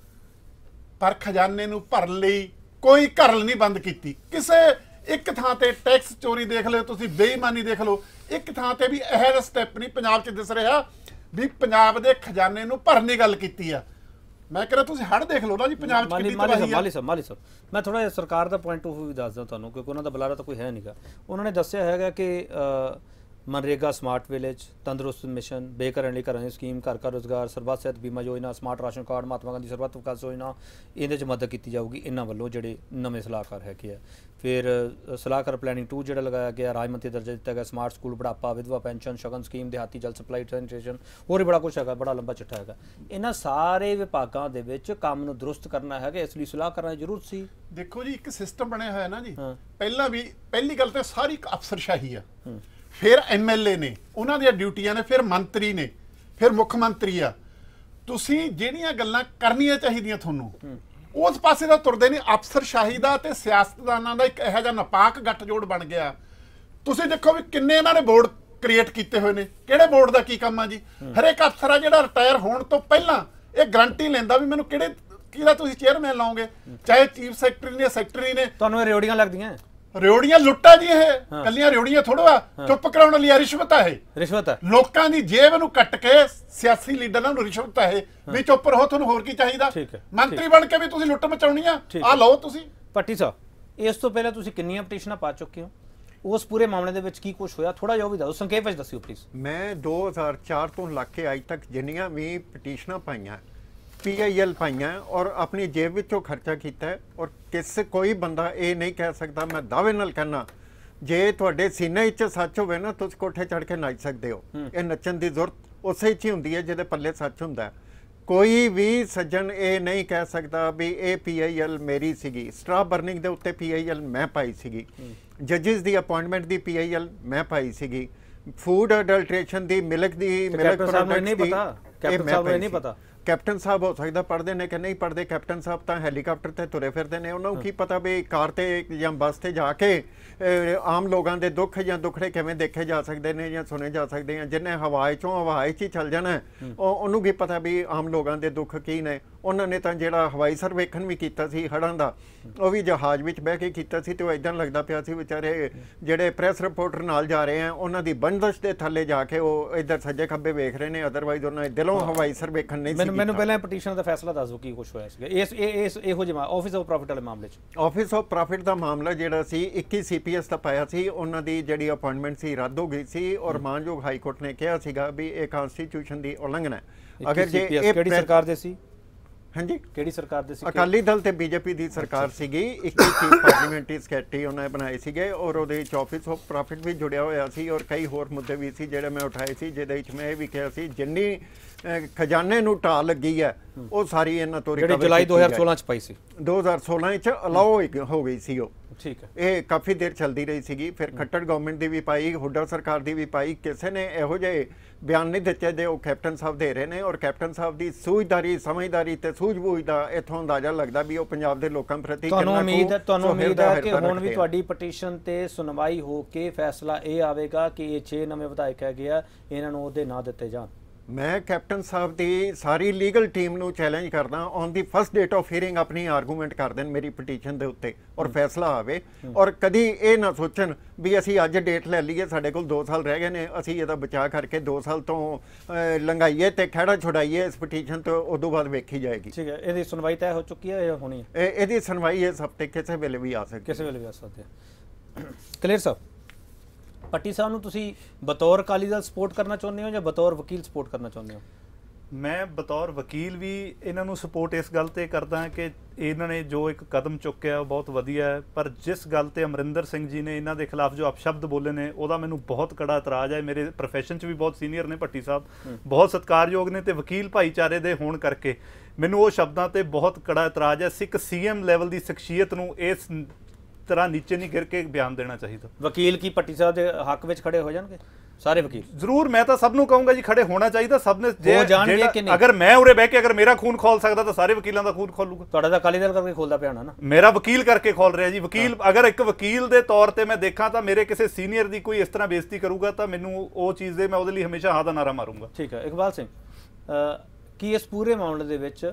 ਪਰ ਖਜ਼ਾਨੇ ਨੂੰ ਭਰਨ ਲਈ ਕੋਈ ਘਰਲ ਨਹੀਂ ਬੰਦ ਕੀਤੀ। ਕਿਸੇ ਇੱਕ ਥਾਂ ਤੇ ਟੈਕਸ ਚੋਰੀ ਦੇਖ ਲਿਓ ਤੁਸੀਂ, ਬੇਈਮਾਨੀ ਦੇਖ ਲਓ, ਇੱਕ ਥਾਂ ਤੇ ਵੀ ਇਹੋ ਜਿਹਾ ਸਟੈਪ ਨਹੀਂ ਪੰਜਾਬ 'ਚ ਦਿਸ ਰਿਹਾ ਵੀ ਪੰਜਾਬ ਦੇ ਖਜ਼ਾਨੇ ਨੂੰ ਭਰਨ ਦੀ ਗੱਲ ਕੀਤੀ ਆ। ਮੈਂ ਕਹਿੰਦਾ ਤੁਸੀਂ ਹੜ ਦੇਖ ਲਓ ਨਾ ਜੀ ਪੰਜਾਬ 'ਚ ਕਿੰਨੀ ਤਬਾਹੀ ਆ। ਮਾਲੀ ਸਾਹਿਬ ਮੈਂ ਥੋੜਾ ਜਿਹਾ ਸਰਕਾਰ ਦਾ ਪੁਆਇੰਟ ਆਫ ਵੀ ਦੱਸਦਾ ਤੁਹਾਨੂੰ, ਕਿਉਂਕਿ ਉਹਨਾਂ ਦਾ ਬੁਲਾਰਾ ਤਾਂ ਕੋਈ ਹੈ ਨਹੀਂਗਾ। ਉਹਨਾਂ ਨੇ ਦੱਸਿਆ ਹੈਗਾ ਕਿ मनरेगा स्मार्ट विलेज, तंदुरुस्त मिशन, बेघर ਲਈ ਘਰਾਂ ਦੀ ਸਕੀਮ, ਘਰ ਘਰ ਰੋਜ਼ਗਾਰ, ਸਰਬੱਤ ਸਿਹਤ ਬੀਮਾ ਯੋਜਨਾ, smart ration card, Mahatma Gandhi ਸਰਬੱਤ ਵਿਕਾਸ ਯੋਜਨਾ, ਇਹਦੇ 'ਚ ਮਦਦ ਕੀਤੀ ਜਾਊਗੀ ਇਹਨਾਂ ਵੱਲੋਂ ਜਿਹੜੇ ਨਵੇਂ ਸਲਾਹਕਾਰ ਹੈਗੇ ਆ। ਫਿਰ ਸਲਾਹਕਾਰ ਪਲੈਨਿੰਗ 2 ਜਿਹੜਾ ਲਗਾਇਆ ਗਿਆ, ਰਾਜ ਮੰਤਰੀ ਦਰਜਾ ਦਿੱਤਾ ਗਿਆ, ਸਮਾਰਟ ਸਕੂਲ, ਬੁਢਾਪਾ, ਵਿਧਵਾ ਪੈਨਸ਼ਨ, ਸ਼ਗਨ ਸਕੀਮ, ਦਿਹਾਤੀ ਜਲ ਸਪਲਾਈ, ਸੈਨੀਟੇਸ਼ਨ, ਹੋਰ ਵੀ ਬੜਾ ਕੁਛ ਹੈਗਾ, ਬੜਾ ਲੰਬਾ ਚਿੱਠਾ ਹੈਗਾ। ਇਹਨਾਂ ਸਾਰੇ ਵਿਭਾਗਾਂ ਦੇ ਵਿੱਚ ਕੰਮ ਨੂੰ ਦਰੁਸਤ ਕਰਨਾ ਹੈਗਾ, ਇਸ ਲਈ ਸਲਾਹ ਕਰਨ ਦੀ ਜ਼ਰੂਰਤ ਸੀ। ਦੇਖੋ ਜੀ, ਇੱਕ ਸਿਸਟਮ ਬਣਿਆ ਹੋਇਆ ਨਾ ਜੀ, ਪਹਿਲੀ ਗੱਲ ਤਾਂ ਸਾਰੀ ਅਫਸਰਸ਼ਾਹੀ ਆ, ਫਿਰ ਐਮਐਲਏ ਨੇ, ਉਹਨਾਂ ਦੀਆਂ ਡਿਊਟੀਆਂ ਨੇ, ਫਿਰ ਮੰਤਰੀ ਨੇ, ਫਿਰ ਮੁੱਖ ਮੰਤਰੀ ਆ। ਤੁਸੀਂ ਜਿਹੜੀਆਂ ਗੱਲਾਂ ਕਰਨੀਆਂ ਚਾਹੀਦੀਆਂ ਤੁਹਾਨੂੰ ਉਸ ਪਾਸੇ ਦਾ ਤੁਰਦੇ ਨਹੀਂ। ਅਫਸਰਸ਼ਾਹੀ ਦਾ ਤੇ ਸਿਆਸਤਦਾਨਾਂ ਦਾ ਇੱਕ ਇਹੋ ਜਿਹਾ ਨਾਪਾਕ ਗੱਠਜੋੜ ਬਣ ਗਿਆ। ਤੁਸੀਂ ਦੇਖੋ ਵੀ ਕਿੰਨੇ ਇਹਨਾਂ ਨੇ ਬੋਰਡ ਕ੍ਰੀਏਟ ਕੀਤੇ ਹੋਏ ਨੇ, ਕਿਹੜੇ ਬੋਰਡ ਦਾ ਕੀ ਕੰਮ ਆ ਜੀ। ਹਰੇਕ ਅਫਸਰ ਆ ਜਿਹੜਾ ਰਿਟਾਇਰ ਹੋਣ ਤੋਂ ਪਹਿਲਾਂ ਇਹ ਗਰੰਟੀ ਲੈਂਦਾ ਵੀ ਮੈਨੂੰ ਕਿਹਦਾ ਤੁਸੀਂ ਚੇਅਰਮੈਨ ਲਾਓਗੇ, ਚਾਹੇ ਚੀਫ ਸੈਕਟਰੀ ਨੇ, ਸੈਕਟਰੀ ਨੇ। ਤੁਹਾਨੂੰ ਇਹ ਰਿਓੜੀਆਂ ਲੱਗਦੀਆਂ? ਰਿਓੜੀਆਂ ਲੁੱਟਾ ਜੀ, ਇਹ ਕੱਲੀਆਂ ਰਿਓੜੀਆਂ ਥੋੜਾ ਆ, ਚੁੱਪ ਕਰਾਉਣ ਲਈ ਰਿਸ਼ਵਤ ਆ। ਇਹ ਰਿਸ਼ਵਤ ਹੈ, ਲੋਕਾਂ ਦੀ ਜੇਬ ਨੂੰ ਕੱਟ ਕੇ ਸਿਆਸੀ ਲੀਡਰਾਂ ਨੂੰ ਰਿਸ਼ਵਤ ਹੈ ਵੀ ਚੁੱਪ ਰਹੋ, ਤੁਹਾਨੂੰ ਹੋਰ ਕੀ ਚਾਹੀਦਾ। ਮੰਤਰੀ ਬਣ ਕੇ ਵੀ ਤੁਸੀਂ ਲੁੱਟ ਮਚਾਉਣੀ ਆ ਲਓ ਤੁਸੀਂ। ਭੱਟੀ ਸਾਹਿਬ, ਇਸ ਤੋਂ ਪਹਿਲਾਂ ਤੁਸੀਂ ਕਿੰਨੀਆਂ ਪਟੀਸ਼ਨਾਂ ਪਾ ਚੁੱਕੇ ਹੋ? ਉਸ ਪੂਰੇ ਮਾਮਲੇ ਦੇ ਵਿੱਚ ਕੀ ਕੁਝ ਹੋਇਆ, ਥੋੜਾ ਜਿਹਾ ਵੀ ਦੱਸੋ, ਸੰਖੇਪ ਵਿੱਚ ਦੱਸਿਓ ਪਲੀਜ਼। ਮੈਂ 2004 ਤੋਂ ਲੱਗ ਕੇ ਅੱਜ ਤੱਕ ਜਿੰਨੀਆਂ ਵੀ ਪਟੀਸ਼ਨਾਂ ਪਾਈਆਂ, PIL ਪਾਈਆਂ, ਔਰ ਆਪਣੀ ਜੇਬ ਵਿੱਚੋਂ ਖਰਚਾ ਕੀਤਾ ਹੈ। ਔਰ ਕੋਈ ਬੰਦਾ ਇਹ ਨਹੀਂ ਕਹਿ ਸਕਦਾ, ਮੈਂ ਦਾਅਵੇ ਨਾਲ ਕਹਿਣਾ, ਜੇ ਤੁਹਾਡੇ ਸੀਨੇ ਵਿੱਚ ਸੱਚ ਹੋਵੇ ਨਾ, ਤੁਸੀਂ ਕੋਠੇ ਚੜ੍ਹ ਕੇ ਨੱਚ ਸਕਦੇ ਹੋ। ਇਹ ਨੱਚਣ ਦੀ ਜ਼ਰੂਰਤ ਉਸੇ 'ਚ ਹੀ ਹੁੰਦੀ ਹੈ ਜਿਹਦੇ ਪੱਲੇ ਸੱਚ ਹੁੰਦਾ। ਕੋਈ ਵੀ ਸੱਜਣ ਇਹ ਨਹੀਂ ਕਹਿ ਸਕਦਾ ਵੀ ਇਹ PIL ਮੇਰੀ ਸੀਗੀ। ਸਟ੍ਰਾਪ ਬਰਨਿੰਗ ਦੇ ਉੱਤੇ PIL ਮੈਂ ਪਾਈ ਸੀਗੀ, ਜੱਜਿਸ ਦੀ ਅਪਾਇੰਟਮੈਂਟ ਦੀ PIL ਮੈਂ ਪਾਈ ਸੀਗੀ, ਫੂਡ ਅਡਲਟ੍ਰੇਸ਼ਨ ਦੀ, ਮਿਲਕ ਪ੍ਰੋਡਕਟਸ ਦੀ, ਨਹੀਂ ਪਤਾ। ਕੈਪਟਨ ਸਾਹਿਬ ਹੋ ਸਕਦਾ ਪੜ੍ਹਦੇ ਨੇ ਕਿ ਨਹੀਂ ਪੜ੍ਹਦੇ। ਕੈਪਟਨ ਸਾਹਿਬ ਤਾਂ ਹੈਲੀਕਾਪਟਰ ਤੇ ਤੁਰੇ ਫਿਰਦੇ ਨੇ, ਉਹਨਾਂ ਨੂੰ ਕੀ ਪਤਾ ਵੀ ਕਾਰ ਤੇ ਜਾਂ ਬੱਸ ਤੇ ਜਾ ਕੇ ਆਮ ਲੋਕਾਂ ਦੇ ਦੁੱਖ ਜਾਂ ਦੁੱਖੜੇ ਕਿਵੇਂ ਦੇਖੇ ਜਾ ਸਕਦੇ ਨੇ ਜਾਂ ਸੁਣੇ ਜਾ ਸਕਦੇ ਆ। ਜਿਹਨੇ ਹਵਾ 'ਚ ਹੀ ਚੱਲ ਜਾਣਾ, ਉਹਨੂੰ ਕੀ ਪਤਾ ਵੀ ਆਮ ਲੋਕਾਂ ਦੇ ਦੁੱਖ ਕੀ ਨੇ। ਉਹਨਾਂ ਨੇ ਤਾਂ ਜਿਹੜਾ ਹਵਾਈ ਸਰਵੇਖਣ ਵੀ ਕੀਤਾ ਸੀ ਹੜ੍ਹਾਂ ਦਾ, ਉਹ ਵੀ ਜਹਾਜ਼ ਵਿੱਚ ਬਹਿ ਕੇ ਕੀਤਾ ਸੀ, ਤੇ ਉਹ ਇੱਦਾਂ ਲੱਗਦਾ ਪਿਆ ਸੀ ਵਿਚਾਰੇ ਜਿਹੜੇ ਪ੍ਰੈਸ ਰਿਪੋਰਟਰ ਨਾਲ ਜਾ ਰਹੇ ਆ, ਉਹਨਾਂ ਦੀ ਬੰਦਸ਼ ਦੇ ਥੱਲੇ ਜਾ ਕੇ ਉਹ ਇੱਧਰ ਸੱਜੇ ਖੱਬੇ ਵੇਖ ਰਹੇ ਨੇ, ਅਦਰਵਾਈਜ਼ ਉਹਨਾਂ ਦਿਲੋਂ ਹਵਾਈ ਸਰਵੇਖਣ ਨਹੀਂ ਸੀ। ਮੈਨੂੰ ਪਹਿਲਾਂ ਪਟੀਸ਼ਨ ਦਾ ਫੈਸਲਾ ਦੱਸ ਦਿਓ ਕੀ ਕੁਝ ਹੋਇਆ ਸੀਗਾ ਇਸ ਇਹੋ ਜਿਹਾ ਆਫਿਸ ਆਫ ਪ੍ਰੋਫਿਟ ਵਾਲੇ ਮਾਮਲੇ 'ਚ। ਆਫਿਸ ਆਫ ਪ੍ਰੋਫਿਟ ਦਾ ਮਾਮਲਾ ਜਿਹੜਾ ਸੀ 21 CPS ਦਾ ਪਾਇਆ ਸੀ, ਉਹਨਾਂ ਦੀ ਜਿਹੜੀ ਅਪਾਇੰਟਮੈਂਟ ਸੀ ਰੱਦ ਹੋ ਗਈ ਸੀ, ਔਰ ਮਾਨਯੋਗ ਹਾਈ ਕੋਰਟ ਨੇ ਕਿਹਾ ਸੀਗਾ ਵੀ ਇਹ ਕਨਸਟੀਟਿਊਸ਼ਨ ਦੀ ਉਲੰਘਣਾ ਹੈ। ਅਗਰ ਜੇ ਇਹ ਕਿਹੜੀ ਸਰਕਾਰ ਦੇ ਸੀ? ਹਾਂਜੀ, ਕਿਹੜੀ ਸਰਕਾਰ ਦੇ ਸੀ? ਅਕਾਲੀ ਦਲ ਤੇ ਬੀਜੇਪੀ ਦੀ ਸਰਕਾਰ ਸੀਗੀ। ਇੱਕ ਚੀਫ ਪਾਰਲੀਮੈਂਟਰੀ ਸੈਕਟਰੀ ਉਹਨਾਂ ਨੇ ਬਣਾਏ ਸੀਗੇ ਔਰ ਉਹਦੇ ਵਿੱਚ ਆਫਿਸ ਆਫ ਪ੍ਰੋਫਿਟ ਵੀ ਜੁੜਿਆ ਹੋਇਆ ਸੀ ਔਰ ਕਈ ਹੋਰ ਮੁੱਦੇ ਵੀ ਸੀ ਜਿਹੜੇ ਮੈਂ ਉਠਾਏ ਸੀ, ਜਿਹਦੇ ਵਿੱਚ ਮੈਂ ਇਹ ਵੀ ਕਿਹਾ ਸੀ ਜਿੰਨੀ ਖਜ਼ਾਨੇ ਨੂੰ ਢਾਹ ਲੱਗੀ ਹੈ ਉਹ ਸਾਰੀ ਇਹਨਾਂ ਤੋਂ ਜਿਹੜੀ ਜੁਲਾਈ 2016 ਚ ਪਾਈ ਸੀ, 2016 ਚ ਅਲਾਓ ਹੋ ਗਈ ਸੀ ਉਹ। ਠੀਕ ਹੈ, ਇਹ ਕਾਫੀ ਦੇਰ ਚੱਲਦੀ ਰਹੀ ਸੀਗੀ। ਫਿਰ ਖੱਟੜ ਗਵਰਨਮੈਂਟ ਦੀ ਵੀ ਪਾਈ, ਹੁੱਡਾ ਸਰਕਾਰ ਦੀ ਵੀ ਪਾਈ। ਕਿਸੇ ਨੇ ਇਹੋ ਜਿਹੇ ਬਿਆਨ ਨਹੀਂ ਦਿੱਤੇ ਜੇ ਉਹ ਕੈਪਟਨ ਸਾਹਿਬ ਦੇ ਰਹੇ ਨੇ ਔਰ ਕੈਪਟਨ ਸਾਹਿਬ ਦੀ ਸੂਝਦਾਰੀ, ਸਮਝਦਾਰੀ ਤੇ ਸੂਝ-ਬੂਝ ਦਾ ਇੱਥੋਂ ਅੰਦਾਜ਼ਾ ਲੱਗਦਾ ਵੀ ਉਹ ਪੰਜਾਬ ਦੇ ਲੋਕਾਂ ਪ੍ਰਤੀ ਤੁਹਾਨੂੰ ਉਮੀਦ ਹੈ ਕਿ ਹੁਣ ਵੀ ਤੁਹਾਡੀ ਪਟੀਸ਼ਨ ਤੇ ਸੁਣਵਾਈ ਹੋ ਕੇ ਫੈਸਲਾ ਇਹ ਆਵੇਗਾ ਕਿ ਇਹ 6 ਨਵੇਂ ਵਿਧਾਇਕ ਹੈਗੇ ਆ, ਇਹਨਾਂ ਨੂੰ ਉਹਦੇ ਨਾਂ ਦਿੱਤੇ ਜਾਣ। ਮੈਂ ਕੈਪਟਨ ਸਾਹਿਬ ਦੀ ਸਾਰੀ ਲੀਗਲ ਟੀਮ ਨੂੰ ਚੈਲੰਜ ਕਰਦਾ on the first date of hearing ਆਪਣੀ ਆਰਗੂਮੈਂਟ ਕਰ ਦੇਣ ਮੇਰੀ ਪਟੀਸ਼ਨ ਦੇ ਉੱਤੇ ਔਰ ਫੈਸਲਾ ਆਵੇ ਔਰ ਕਦੀ ਇਹ ਨਾ ਸੋਚਣ ਵੀ ਅਸੀਂ ਅੱਜ ਡੇਟ ਲੈ ਲਈਏ, ਸਾਡੇ ਕੋਲ 2 ਸਾਲ ਰਹਿ ਗਏ ਨੇ, ਅਸੀਂ ਇਹਦਾ ਬਚਾਅ ਕਰਕੇ 2 ਸਾਲ ਤੋਂ ਲੰਘਾਈਏ ਤੇ ਖਹਿੜਾ ਛੁਡਾਈਏ ਇਸ ਪਟੀਸ਼ਨ ਤੋਂ, ਉਦੋਂ ਬਾਅਦ ਵੇਖੀ ਜਾਏਗੀ। ਠੀਕ ਹੈ, ਇਹਦੀ ਸੁਣਵਾਈ ਤੈਅ ਹੋ ਚੁੱਕੀ ਹੈ ਜਾਂ ਹੋਣੀ ਹੈ? ਇਹਦੀ ਸੁਣਵਾਈ ਇਸ ਹਫ਼ਤੇ ਕਿਸੇ ਵੇਲੇ ਵੀ ਆ ਸਕਦੀ, ਕਿਸੇ ਵੇਲੇ ਵੀ ਆ ਸਕਦੀ ਹੈ। ਕਲੀਅਰ ਸਾਹਿਬ, ਪੱਟੀ ਸਾਹਿਬ ਨੂੰ ਤੁਸੀਂ ਬਤੌਰ ਅਕਾਲੀ ਦਲ ਸਪੋਰਟ ਕਰਨਾ ਚਾਹੁੰਦੇ ਹੋ ਜਾਂ ਬਤੌਰ ਵਕੀਲ ਸਪੋਰਟ ਕਰਨਾ ਚਾਹੁੰਦੇ ਹੋ? ਮੈਂ ਬਤੌਰ ਵਕੀਲ ਵੀ ਇਹਨਾਂ ਨੂੰ ਸਪੋਰਟ ਇਸ ਗੱਲ ਤੇ ਕਰਦਾ ਹਾਂ ਕਿ ਇਹਨਾਂ ਨੇ ਜੋ ਇੱਕ ਕਦਮ ਚੁੱਕਿਆ ਉਹ ਬਹੁਤ ਵਧੀਆ ਹੈ, ਪਰ ਜਿਸ ਗੱਲ ਤੇ ਅਮਰਿੰਦਰ ਸਿੰਘ ਜੀ ਨੇ ਇਹਨਾਂ ਦੇ ਖਿਲਾਫ ਜੋ ਅਪਸ਼ਬਦ ਬੋਲੇ ਨੇ ਉਹਦਾ ਮੈਨੂੰ ਬਹੁਤ ਕੜਾ ਇਤਰਾਜ਼ ਹੈ। ਮੇਰੇ ਪ੍ਰੋਫੈਸ਼ਨ 'ਚ ਵੀ ਬਹੁਤ ਸੀਨੀਅਰ ਨੇ ਭੱਟੀ ਸਾਹਿਬ, ਬਹੁਤ ਸਤਿਕਾਰਯੋਗ ਨੇ ਤੇ ਵਕੀਲ ਭਾਈਚਾਰੇ ਦੇ ਹੋਣ ਕਰਕੇ ਮੈਨੂੰ ਉਹ ਸ਼ਬਦਾਂ ਤੇ ਬਹੁਤ ਕੜਾ ਇਤਰਾਜ਼ ਹੈ। ਸਿੱਖ ਸੀਐਮ ਲੈਵਲ ਦੀ ਸ਼ਖਸੀਅਤ ਨੂੰ ਇਸ ਤਰ੍ਹਾਂ ਨੀਚੇ ਨਹੀਂ ਗਿਰ ਕੇ ਬਿਆਨ ਦੇਣਾ ਚਾਹੀਦਾ। ਵਕੀਲ ਕੀ ਭੱਟੀ ਸਾਹਿਬ ਦੇ ਹੱਕ ਵਿੱਚ ਖੜੇ ਹੋ ਜਾਣਗੇ? ਸਾਰੇ ਵਕੀਲ ਜ਼ਰੂਰ, ਮੈਂ ਤਾਂ ਸਭ ਨੂੰ ਕਹੂੰਗਾ ਜੀ ਖੜੇ ਹੋਣਾ ਚਾਹੀਦਾ ਸਭ ਨੇ। ਅਗਰ ਮੈਂ ਉਰੇ ਬਹਿ ਕੇ ਅਗਰ ਮੇਰਾ ਖੂਨ ਖੋਲ ਸਕਦਾ ਤਾਂ ਸਾਰੇ ਵਕੀਲਾਂ ਦਾ ਖੂਨ ਖੋਲੂਗਾ। ਤੁਹਾਡਾ ਤਾਂ ਅਕਾਲੀ ਦਲ ਕਰਕੇ ਖੋਲਦਾ ਪਿਆ ਨਾ? ਮੇਰਾ ਵਕੀਲ ਕਰਕੇ ਖੋਲ ਰਿਹਾ ਜੀ। ਵਕੀਲ ਅਗਰ ਇੱਕ ਵਕੀਲ ਦੇ ਤੌਰ ਤੇ ਮੈਂ ਦੇਖਾਂ ਤਾਂ ਮੇਰੇ ਕਿਸੇ ਸੀਨੀਅਰ ਦੀ ਕੋਈ ਇਸ ਤਰ੍ਹਾਂ ਬੇਇੱਜ਼ਤੀ ਕਰੂਗਾ ਤਾਂ ਮੈਨੂੰ ਉਹ ਚੀਜ਼ ਦੇ ਮੈਂ ਉਹਦੇ ਲਈ ਹਮੇਸ਼ਾ ਹਾਂ ਦਾ ਨਾਰਾ ਮਾਰੂੰਗਾ। ਠੀਕ ਹੈ, ਇਕਬਾਲ ਸਿੰਘ, ਕੀ ਇਸ ਪੂਰੇ ਮਾਮਲੇ ਦੇ ਵਿੱਚ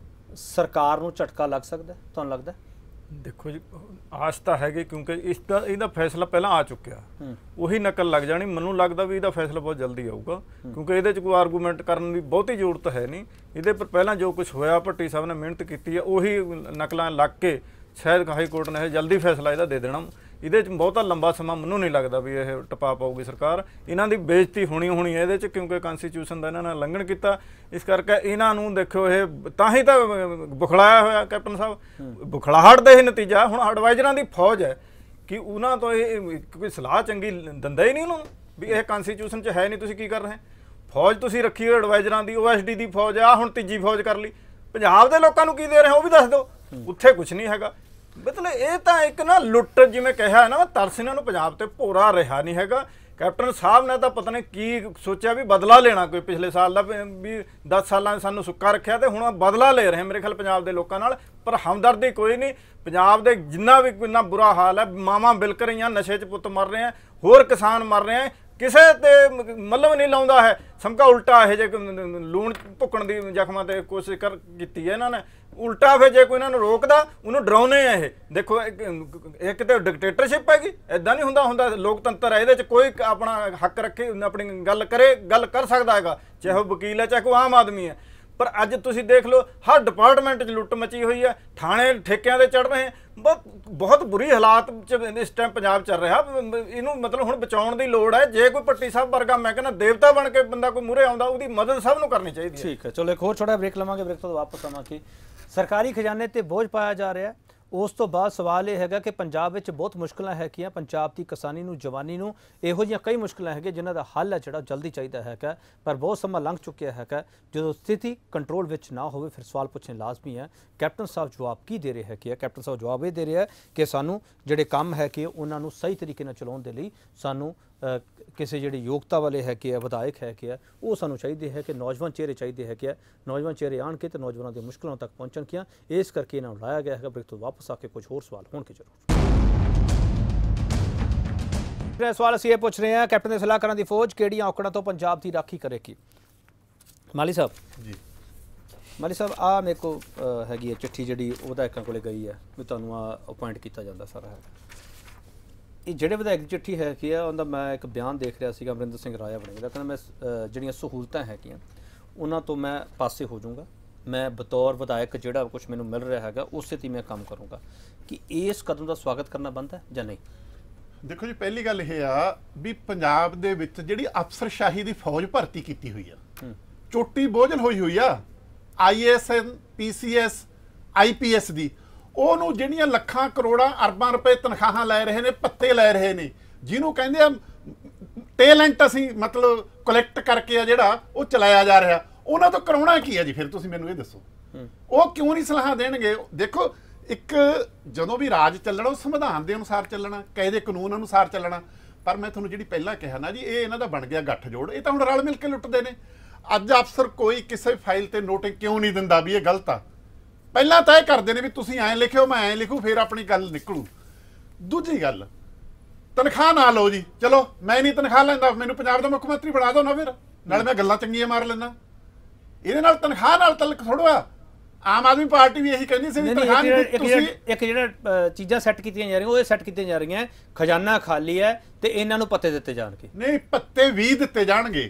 ਸਰਕਾਰ ਨੂੰ ਝਟਕਾ ਲੱਗ ਸਕਦਾ ਤੁਹਾਨੂੰ ਲੱਗਦਾ? ਦੇਖੋ ਜੀ, ਆਸ ਤਾਂ ਹੈਗੀ ਕਿਉਂਕਿ ਇਹਦਾ ਫੈਸਲਾ ਪਹਿਲਾਂ ਆ ਚੁੱਕਿਆ, ਉਹੀ ਨਕਲ ਲੱਗ ਜਾਣੀ। ਮੈਨੂੰ ਲੱਗਦਾ ਵੀ ਇਹਦਾ ਫੈਸਲਾ ਬਹੁਤ ਜਲਦੀ ਆਊਗਾ ਕਿਉਂਕਿ ਇਹਦੇ 'ਚ ਕੋਈ ਆਰਗੂਮੈਂਟ ਕਰਨ ਦੀ ਬਹੁਤੀ ਜ਼ਰੂਰਤ ਹੈ ਨਹੀਂ। ਇਹਦੇ ਪਰ ਪਹਿਲਾਂ ਜੋ ਕੁਝ ਹੋਇਆ, ਭੱਟੀ ਸਾਹਿਬ ਨੇ ਮਿਹਨਤ ਕੀਤੀ ਹੈ, ਉਹੀ ਨਕਲਾਂ ਲੱਗ ਕੇ ਸ਼ਾਇਦ ਹਾਈ ਕੋਰਟ ਨੇ ਜਲਦੀ ਫੈਸਲਾ ਇਹਦਾ ਦੇ ਦੇਣਾ। ਇਹਦੇ 'ਚ ਬਹੁਤਾ ਲੰਬਾ ਸਮਾਂ ਮੈਨੂੰ ਨਹੀਂ ਲੱਗਦਾ ਵੀ ਇਹ ਟਪਾ ਪਾਊਗੀ ਸਰਕਾਰ। ਇਹਨਾਂ ਦੀ ਬੇਇੱਜ਼ਤੀ ਹੋਣੀ ਹੈ ਇਹਦੇ 'ਚ ਕਿਉਂਕਿ ਕਨਸਟੀਟਿਊਸ਼ਨ ਦਾ ਇਹਨਾਂ ਨੇ ਉਲੰਘਣ ਕੀਤਾ। ਇਸ ਕਰਕੇ ਇਹਨਾਂ ਨੂੰ ਦੇਖੋ, ਇਹ ਤਾਂ ਹੀ ਤਾਂ ਬੁਖਲਾਇਆ ਹੋਇਆ ਕੈਪਟਨ ਸਾਹਿਬ। ਬੁਖਲਾਹਟ ਦਾ ਇਹ ਨਤੀਜਾ ਹੁਣ ਐਡਵਾਈਜ਼ਰਾਂ ਦੀ ਫੌਜ ਹੈ ਕਿ ਉਹਨਾਂ ਤੋਂ ਇਹ ਕੋਈ ਸਲਾਹ ਚੰਗੀ ਦਿੰਦਾ ਹੀ ਨਹੀਂ ਉਹਨਾਂ ਨੂੰ ਵੀ ਇਹ ਕਨਸਟੀਟਿਊਸ਼ਨ 'ਚ ਹੈ ਨਹੀਂ, ਤੁਸੀਂ ਕੀ ਕਰ ਰਹੇ? ਫੌਜ ਤੁਸੀਂ ਰੱਖੀ ਹੋਈ ਐਡਵਾਈਜ਼ਰਾਂ ਦੀ, OSD ਦੀ ਫੌਜ ਆ, ਹੁਣ ਤੀਜੀ ਫੌਜ ਕਰ ਲਈ। ਪੰਜਾਬ ਦੇ ਲੋਕਾਂ ਨੂੰ ਕੀ ਦੇ ਰਹੇ ਉਹ ਵੀ ਦੱਸ ਦਿਓ। ਉੱਥੇ ਕੁਝ ਨਹੀਂ ਹੈਗਾ। ਮਤਲਬ ਇਹ ਤਾਂ ਇੱਕ ਨਾ ਲੁੱਟ, ਜਿਵੇਂ ਕਿਹਾ ਨਾ, ਤਰਸ ਇਹਨਾਂ ਨੂੰ ਪੰਜਾਬ ਤੇ ਭੋਰਾ ਰਿਹਾ ਨਹੀਂ ਹੈਗਾ। ਕੈਪਟਨ ਸਾਹਿਬ ਨੇ ਤਾਂ ਪਤਾ ਨਹੀਂ ਕੀ ਸੋਚਿਆ ਵੀ ਬਦਲਾ ਲੈਣਾ ਕੋਈ ਪਿਛਲੇ ਸਾਲ ਦਾ, ਵੀ 10 ਸਾਲਾਂ ਸਾਨੂੰ ਸੁੱਕਾ ਰੱਖਿਆ ਤੇ ਹੁਣ ਬਦਲਾ ਲੈ ਰਹੇ ਮੇਰੇ ਖਿਆਲ ਪੰਜਾਬ ਦੇ ਲੋਕਾਂ ਨਾਲ। ਪਰ ਹਮਦਰਦੀ ਕੋਈ ਨਹੀਂ। ਪੰਜਾਬ ਦੇ ਜਿੰਨਾ ਵੀ ਇੰਨਾ ਬੁਰਾ ਹਾਲ ਹੈ, ਮਾਵਾਂ ਬਿਲਕ ਰਹੀਆਂ, ਨਸ਼ੇ 'ਚ ਪੁੱਤ ਮਰ ਰਹੇ ਆ, ਹੋਰ ਕਿਸਾਨ ਮਰ ਰਹੇ ਆ, ਕਿਸੇ ਤੇ ਮੱਲਮ ਨਹੀਂ ਲਾਉਂਦਾ ਹੈ। ਸਮਕਾ ਉਲਟਾ ਇਹ ਜੇ ਲੂਣ ਭੁੱਕਣ ਦੀ ਜ਼ਖਮਾਂ ਤੇ ਕੋਸ਼ਿਸ਼ ਕੀਤੀ ਹੈ ਇਹਨਾਂ ਨੇ। ਉਲਟਾ ਫਿਰ ਜੇ ਕੋਈ ਇਹਨਾਂ ਨੂੰ ਰੋਕਦਾ ਉਹਨੂੰ ਡਰਾਉਨੇ ਆ। ਇਹ ਦੇਖੋ, ਇੱਕ ਤੇ ਡਿਕਟੇਟਰਸ਼ਿਪ ਹੈਗੀ, ਇਦਾਂ ਨਹੀਂ ਹੁੰਦਾ ਲੋਕਤੰਤਰ ਹੈ। ਇਹਦੇ 'ਚ ਕੋਈ ਆਪਣਾ ਹੱਕ ਰੱਖੇ, ਆਪਣੀ ਗੱਲ ਕਰ ਸਕਦਾ ਹੈਗਾ, ਚਾਹੇ ਉਹ ਵਕੀਲ ਹੈ ਚਾਹੇ ਕੋਈ ਆਮ ਆਦਮੀ ਹੈ। ਪਰ ਅੱਜ ਤੁਸੀਂ ਦੇਖ ਲਓ ਹਰ ਡਿਪਾਰਟਮੈਂਟ 'ਚ ਲੁੱਟ ਮਚੀ ਹੋਈ ਹੈ, ਥਾਣੇ ਠੇਕਿਆਂ ਦੇ ਚੜ ਰਹੇ। ਬਹੁਤ ਬੁਰੀ ਹਾਲਾਤ 'ਚ ਇਸ ਟਾਈਮ ਪੰਜਾਬ ਚੱਲ ਰਿਹਾ। ਇਹਨੂੰ ਮਤਲਬ ਹੁਣ ਬਚਾਉਣ ਦੀ ਲੋੜ ਹੈ। ਜੇ ਕੋਈ ਭੱਟੀ ਸਾਹਿਬ ਵਰਗਾ, ਮੈਂ ਕਹਿੰਦਾ ਦੇਵਤਾ ਬਣ ਕੇ ਬੰਦਾ ਕੋਈ ਮੂਹਰੇ ਆਉਂਦਾ, ਉਹਦੀ ਮਦਦ ਸਭ ਨੂੰ ਕਰਨੀ ਚਾਹੀਦੀ ਹੈ। ਠੀਕ ਹੈ, ਚਲੋ ਇੱਕ ਹੋਰ ਛੋਟਾ ਬ੍ਰੇਕ ਲਵਾਂਗੇ। ਬ੍ਰੇਕ ਤੋਂ ਵਾਪਸ ਆਵਾਂਗੇ। ਸਰਕਾਰੀ ਖਜ਼ਾਨੇ ਤੇ ਬੋਝ ਪਾਇਆ ਜਾ ਰਿਹਾ। ਉਸ ਤੋਂ ਬਾਅਦ ਸਵਾਲ ਇਹ ਹੈਗਾ ਕਿ ਪੰਜਾਬ ਵਿੱਚ ਬਹੁਤ ਮੁਸ਼ਕਲਾਂ ਹੈਗੀਆਂ। ਪੰਜਾਬ ਦੀ ਕਿਸਾਨੀ ਨੂੰ, ਜਵਾਨੀ ਨੂੰ, ਇਹੋ ਜਿਹੀਆਂ ਕਈ ਮੁਸ਼ਕਲਾਂ ਹੈਗੀਆਂ ਜਿਨ੍ਹਾਂ ਦਾ ਹੱਲ ਹੈ ਜਿਹੜਾ ਜਲਦੀ ਚਾਹੀਦਾ ਹੈਗਾ, ਪਰ ਬਹੁਤ ਸਮਾਂ ਲੰਘ ਚੁੱਕਿਆ ਹੈਗਾ। ਜਦੋਂ ਸਥਿਤੀ ਕੰਟਰੋਲ ਵਿੱਚ ਨਾ ਹੋਵੇ ਫਿਰ ਸਵਾਲ ਪੁੱਛਣੇ ਲਾਜ਼ਮੀ ਹੈ। ਕੈਪਟਨ ਸਾਹਿਬ ਜਵਾਬ ਕੀ ਦੇ ਰਹੇ ਹੈਗੇ? ਕੈਪਟਨ ਸਾਹਿਬ ਜਵਾਬ ਇਹ ਦੇ ਰਿਹਾ ਕਿ ਸਾਨੂੰ ਜਿਹੜੇ ਕੰਮ ਹੈ ਕਿ ਉਹਨਾਂ ਨੂੰ ਸਹੀ ਤਰੀਕੇ ਨਾਲ ਚਲਾਉਣ ਦੇ ਲਈ ਸਾਨੂੰ ਕਿਸੇ ਜਿਹੜੇ ਯੋਗਤਾ ਵਾਲੇ ਹੈਗੇ ਆ, ਵਿਧਾਇਕ ਹੈਗੇ ਆ, ਉਹ ਸਾਨੂੰ ਚਾਹੀਦੇ ਹੈ ਕਿ ਨੌਜਵਾਨ ਚਿਹਰੇ ਚਾਹੀਦੇ ਹੈਗੇ ਆ। ਨੌਜਵਾਨ ਚਿਹਰੇ ਆਣ ਕੇ ਤੇ ਨੌਜਵਾਨਾਂ ਦੀਆਂ ਮੁਸ਼ਕਲਾਂ ਤੱਕ ਪਹੁੰਚਣ ਕੀਆਂ। ਇਸ ਕਰਕੇ ਇਹਨਾਂ ਨੂੰ ਲਾਇਆ ਗਿਆ ਹੈਗਾ। ਬ੍ਰੇਕ ਤੋਂ ਵਾਪਸ ਆ ਕੇ ਕੁਝ ਹੋਰ ਸਵਾਲ ਹੋਣਗੇ ਜ਼ਰੂਰ। ਸਵਾਲ ਅਸੀਂ ਇਹ ਪੁੱਛ ਰਹੇ ਹਾਂ, ਕੈਪਟਨ ਦੇ ਸਲਾਹਕਾਰਾਂ ਦੀ ਫੌਜ ਕਿਹੜੀਆਂ ਔਕੜਾਂ ਤੋਂ ਪੰਜਾਬ ਦੀ ਰਾਖੀ ਕਰੇਗੀ? ਮਾਲੀ ਸਾਹਿਬ ਜੀ, ਮਾਲੀ ਸਾਹਿਬ, ਆ ਮੇਰੇ ਕੋਲ ਹੈਗੀ ਹੈ ਚਿੱਠੀ ਜਿਹੜੀ ਵਿਧਾਇਕਾਂ ਕੋਲੇ ਗਈ ਹੈ ਵੀ ਤੁਹਾਨੂੰ ਆ ਅਪਾਇੰਟ ਕੀਤਾ ਜਾਂਦਾ ਸਾਰਾ ਹੈ। ਇਹ ਜਿਹੜੇ ਵਿਧਾਇਕ ਦੀ ਚਿੱਠੀ ਹੈਗੀ ਆ ਉਹਦਾ ਮੈਂ ਇੱਕ ਬਿਆਨ ਦੇਖ ਰਿਹਾ ਸੀਗਾ, ਅਮਰਿੰਦਰ ਸਿੰਘ ਰਾਜਾ ਬਣੇ ਦਾ, ਕਹਿੰਦਾ ਮੈਂ ਜਿਹੜੀਆਂ ਸਹੂਲਤਾਂ ਹੈਗੀਆਂ ਉਹਨਾਂ ਤੋਂ ਮੈਂ ਪਾਸੇ ਹੋ ਜਾਊਂਗਾ। ਮੈਂ ਬਤੌਰ ਵਿਧਾਇਕ ਜਿਹੜਾ ਕੁਝ ਮੈਨੂੰ ਮਿਲ ਰਿਹਾ ਹੈਗਾ ਉਸੇ ਤੇ ਮੈਂ ਕੰਮ ਕਰੂੰਗਾ। ਕਿ ਇਸ ਕਦਮ ਦਾ ਸਵਾਗਤ ਕਰਨਾ ਬਣਦਾ ਹੈ ਜਾਂ ਨਹੀਂ? ਦੇਖੋ ਜੀ, ਪਹਿਲੀ ਗੱਲ ਇਹ ਆ ਵੀ ਪੰਜਾਬ ਦੇ ਵਿੱਚ ਜਿਹੜੀ ਅਫਸਰਸ਼ਾਹੀ ਦੀ ਫੌਜ ਭਰਤੀ ਕੀਤੀ ਹੋਈ ਆ, ਚੋਟੀ ਬੋਝਲ ਹੋਈ ਆ। IAS PCS IPS ਦੀ, ਉਹਨੂੰ ਜਿਹੜੀਆਂ ਲੱਖਾਂ ਕਰੋੜਾਂ ਅਰਬਾਂ ਰੁਪਏ ਤਨਖਾਹਾਂ ਲੈ ਰਹੇ ਨੇ, ਭੱਤੇ ਲੈ ਰਹੇ ਨੇ, ਜਿਹਨੂੰ ਕਹਿੰਦੇ ਆ ਟੈਲੈਂਟ ਅਸੀਂ ਮਤਲਬ ਕਲੈਕਟ ਕਰਕੇ ਆ ਜਿਹੜਾ ਉਹ ਚਲਾਇਆ ਜਾ ਰਿਹਾ, ਉਹਨਾਂ ਤੋਂ ਕਰਾਉਣਾ ਕੀ ਹੈ ਜੀ? ਫਿਰ ਤੁਸੀਂ ਮੈਨੂੰ ਇਹ ਦੱਸੋ, ਉਹ ਕਿਉਂ ਨਹੀਂ ਸਲਾਹਾਂ ਦੇਣਗੇ? ਦੇਖੋ, ਇੱਕ ਜਦੋਂ ਵੀ ਰਾਜ ਚੱਲਣਾ ਉਹ ਸੰਵਿਧਾਨ ਦੇ ਅਨੁਸਾਰ ਚੱਲਣਾ, ਕਾਇਦੇ ਕਾਨੂੰਨ ਅਨੁਸਾਰ ਚੱਲਣਾ। ਪਰ ਮੈਂ ਤੁਹਾਨੂੰ ਜਿਹੜੀ ਪਹਿਲਾਂ ਕਿਹਾ ਨਾ ਜੀ, ਇਹ ਇਹਨਾਂ ਦਾ ਬਣ ਗਿਆ ਗੱਠਜੋੜ, ਇਹ ਤਾਂ ਹੁਣ ਰਲ ਮਿਲ ਕੇ ਲੁੱਟਦੇ ਨੇ। ਅੱਜ ਅਫਸਰ ਕੋਈ ਕਿਸੇ ਫਾਈਲ ਤੇ ਨੋਟਿੰਗ ਕਿਉਂ ਨਹੀਂ ਦਿੰਦਾ ਵੀ ਇਹ ਗਲਤ ਆ? ਪਹਿਲਾਂ ਤਾਂ ਇਹ ਕਰਦੇ ਨੇ ਵੀ ਤੁਸੀਂ ਐਂ ਲਿਖਿਓ, ਮੈਂ ਐਂ ਲਿਖੂ, ਫਿਰ ਆਪਣੀ ਗੱਲ ਨਿਕਲੂ। ਦੂਜੀ ਗੱਲ, ਤਨਖਾਹ ਨਾ ਲਓ ਜੀ, ਚਲੋ ਮੈਂ ਨਹੀਂ ਤਨਖਾਹ ਲੈਂਦਾ, ਮੈਨੂੰ ਪੰਜਾਬ ਦਾ ਮੁੱਖ ਮੰਤਰੀ ਬਣਾ ਦਿਓ ਨਾ, ਫਿਰ ਨਾਲ ਮੈਂ ਗੱਲਾਂ ਚੰਗੀਆਂ ਮਾਰ ਲੈਂਦਾ। ਇਹਦੇ ਨਾਲ ਤਨਖਾਹ ਨਾਲ ਤਲਕ ਥੋੜਾ। ਆਮ ਆਦਮੀ ਪਾਰਟੀ ਵੀ ਇਹੀ ਕਹਿੰਦੀ ਸੀ ਵੀ ਤਨਖਾਹ ਤੁਸੀਂ ਇੱਕ ਜਿਹੜਾ ਚੀਜ਼ਾਂ ਸੈੱਟ ਕੀਤੀਆਂ ਜਾ ਰਹੀਆਂ, ਉਹ ਇਹ ਸੈੱਟ ਕੀਤੀਆਂ ਜਾ ਰਹੀਆਂ, ਖਜ਼ਾਨਾ ਖਾਲੀ ਹੈ ਤੇ ਇਹਨਾਂ ਨੂੰ ਪੱਤੇ ਦਿੱਤੇ ਜਾਣਗੇ। ਨਹੀਂ, ਪੱਤੇ ਵੀ ਦਿੱਤੇ ਜਾਣਗੇ,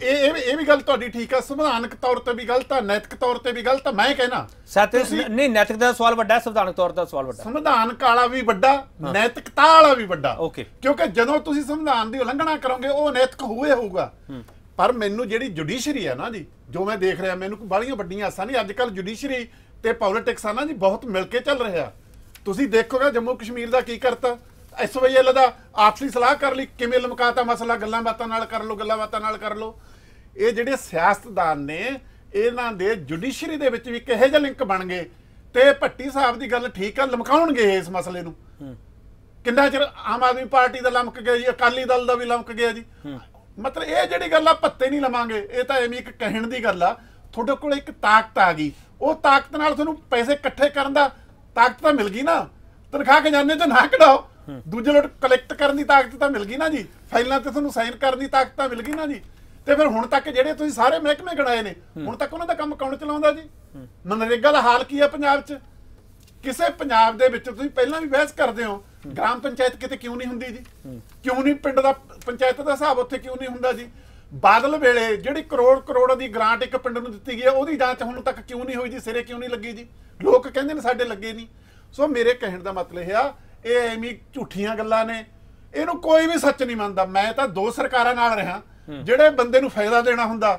ਇਹ ਵੀ ਗੱਲ ਤੁਹਾਡੀ ਠੀਕ ਆ। ਸੰਵਿਧਾਨਕ ਤੌਰ ਤੇ ਵੀ ਗਲਤ ਆ, ਨੈਤਿਕ ਤੌਰ ਤੇ ਵੀ ਗਲਤ ਆ। ਮੈਂ ਕਹਿਣਾ ਨਹੀਂ, ਨੈਤਿਕ ਦਾ ਸਵਾਲ ਵੱਡਾ, ਸੰਵਿਧਾਨਕ ਤੌਰ ਦਾ ਸਵਾਲ ਵੱਡਾ। ਸੰਵਿਧਾਨਕ ਵਾਲਾ ਵੀ ਵੱਡਾ, ਨੈਤਿਕਤਾ ਵਾਲਾ ਵੀ ਵੱਡਾ। ਓਕੇ, ਕਿਉਂਕਿ ਜਦੋਂ ਤੁਸੀਂ ਸੰਵਿਧਾਨ ਦੀ ਉਲੰਘਣਾ ਕਰੋਗੇ ਉਹ ਨੈਤਿਕ ਹੋਊਗਾ। ਪਰ ਮੈਨੂੰ ਜਿਹੜੀ ਜੁਡੀਸ਼ਰੀ ਆ ਨਾ ਜੀ, ਜੋ ਮੈਂ ਦੇਖ ਰਿਹਾ, ਮੈਨੂੰ ਬਾਹਲੀਆਂ ਵੱਡੀਆਂ ਆਸਾਂ ਨਹੀਂ। ਅੱਜ ਕੱਲ੍ਹ ਜੁਡੀਸ਼ਰੀ ਤੇ ਪੋਲਿਟਿਕਸ ਆ ਨਾ ਜੀ, ਬਹੁਤ ਮਿਲ ਕੇ ਚੱਲ ਰਿਹਾ। ਤੁਸੀਂ ਦੇਖੋਗੇ ਜੰਮੂ ਕਸ਼ਮੀਰ ਦਾ ਕੀ ਕਰਤਾ, SYL ਦਾ ਆਪਸੀ ਸਲਾਹ ਕਰ ਲਈ, ਕਿਵੇਂ ਲਮਕਾਤਾ ਮਸਲਾ, ਗੱਲਾਂ ਬਾਤਾਂ ਨਾਲ ਕਰ ਲਓ, ਗੱਲਾਂ ਬਾਤਾਂ ਨਾਲ ਕਰ ਲਓ। ਇਹ ਜਿਹੜੇ ਸਿਆਸਤਦਾਨ ਨੇ, ਇਹਨਾਂ ਦੇ ਜੁਡੀਸ਼ਰੀ ਦੇ ਵਿੱਚ ਵੀ ਕਿਹੋ ਜਿਹੇ ਲਿੰਕ ਬਣ ਗਏ। ਤੇ ਭੱਟੀ ਸਾਹਿਬ ਦੀ ਗੱਲ ਠੀਕ ਆ, ਲਮਕਾਉਣਗੇ ਇਸ ਮਸਲੇ ਨੂੰ। ਕਿੰਨਾ ਚਿਰ ਆਮ ਆਦਮੀ ਪਾਰਟੀ ਦਾ ਲਮਕ ਗਿਆ ਜੀ, ਅਕਾਲੀ ਦਲ ਦਾ ਵੀ ਲਮਕ ਗਿਆ ਜੀ। ਮਤਲਬ ਇਹ ਜਿਹੜੀ ਗੱਲ ਆ, ਭੱਤੇ ਨਹੀਂ ਲਵਾਂਗੇ, ਇਹ ਤਾਂ ਐਵੇਂ ਇੱਕ ਕਹਿਣ ਦੀ ਗੱਲ ਆ। ਤੁਹਾਡੇ ਕੋਲ ਇੱਕ ਤਾਕਤ ਆ ਗਈ, ਉਹ ਤਾਕਤ ਨਾਲ ਤੁਹਾਨੂੰ ਪੈਸੇ ਇਕੱਠੇ ਕਰਨ ਦਾ ਤਾਕਤ ਤਾਂ ਮਿਲ ਗਈ ਨਾ। ਤਨਖਾਹ ਖਜ਼ਾਨੇ ਚੋਂ ਨਾ ਕਢਾਓ, ਦੂਜੇ ਲੋਟ ਕਲੈਕਟ ਕਰਨ ਦੀ ਤਾਕਤ ਤਾਂ ਮਿਲ ਗਈ ਨਾ ਜੀ। ਫਾਈਲਾਂ ਤੇ ਤੁਹਾਨੂੰ ਸਾਈਨ ਕਰਨ ਦੀ ਤਾਕਤ ਤਾਂ ਮਿਲ ਗਈ ਨਾ ਜੀ। ਤੇ ਫਿਰ ਹੁਣ ਤੱਕ ਜਿਹੜੇ ਤੁਸੀਂ ਸਾਰੇ ਮਹਿਕਮੇ ਗਣਾਏ ਨੇ, ਹੁਣ ਤੱਕ ਉਹਨਾਂ ਦਾ ਕੰਮ ਕੌਣ ਚਲਾਉਂਦਾ ਜੀ? ਮਨਰੇਗਾ ਦਾ ਹਾਲ ਕੀ ਆ ਪੰਜਾਬ 'ਚ? ਕਿਸੇ ਪੰਜਾਬ ਦੇ ਵਿੱਚ ਤੁਸੀਂ ਪਹਿਲਾਂ ਵੀ ਬਹਿਸ ਕਰਦੇ ਹੋ, ਗ੍ਰਾਮ ਪੰਚਾਇਤ ਕਿਤੇ ਕਿਉਂ ਨਹੀਂ ਹੁੰਦੀ ਜੀ? ਕਿਉਂ ਨਹੀਂ ਪਿੰਡ ਦਾ ਪੰਚਾਇਤ ਦਾ ਹਿਸਾਬ ਉੱਥੇ ਕਿਉਂ ਨਹੀਂ ਹੁੰਦਾ ਜੀ? ਬਾਦਲ ਵੇਲੇ ਜਿਹੜੀ ਕਰੋੜ ਦੀ ਗ੍ਰਾਂਟ ਇੱਕ ਪਿੰਡ ਨੂੰ ਦਿੱਤੀ ਗਈ ਹੈ, ਉਹਦੀ ਜਾਂਚ ਹੁਣ ਤੱਕ ਕਿਉਂ ਨਹੀਂ ਹੋਈ ਜੀ? ਸਿਰੇ ਕਿਉਂ ਨਹੀਂ ਲੱਗੀ ਜੀ? ਲੋਕ ਕਹਿੰਦੇ ਨੇ ਸਾਡੇ ਲੱਗੇ ਨਹੀਂ। ਸੋ ਮੇਰੇ ਕਹਿਣ ਦਾ ਮਤਲਬ ਇਹ ਆ, ਇਹ ਐਵੇਂ ਝੂਠੀਆਂ ਗੱਲਾਂ ਨੇ, ਇਹਨੂੰ ਕੋਈ ਵੀ ਸੱਚ ਨਹੀਂ ਮੰਨਦਾ। ਮੈਂ ਤਾਂ 2 ਸਰਕਾਰਾਂ ਨਾਲ ਰਿਹਾ, ਜਿਹੜੇ ਬੰਦੇ ਨੂੰ ਫਾਇਦਾ ਦੇਣਾ ਹੁੰਦਾ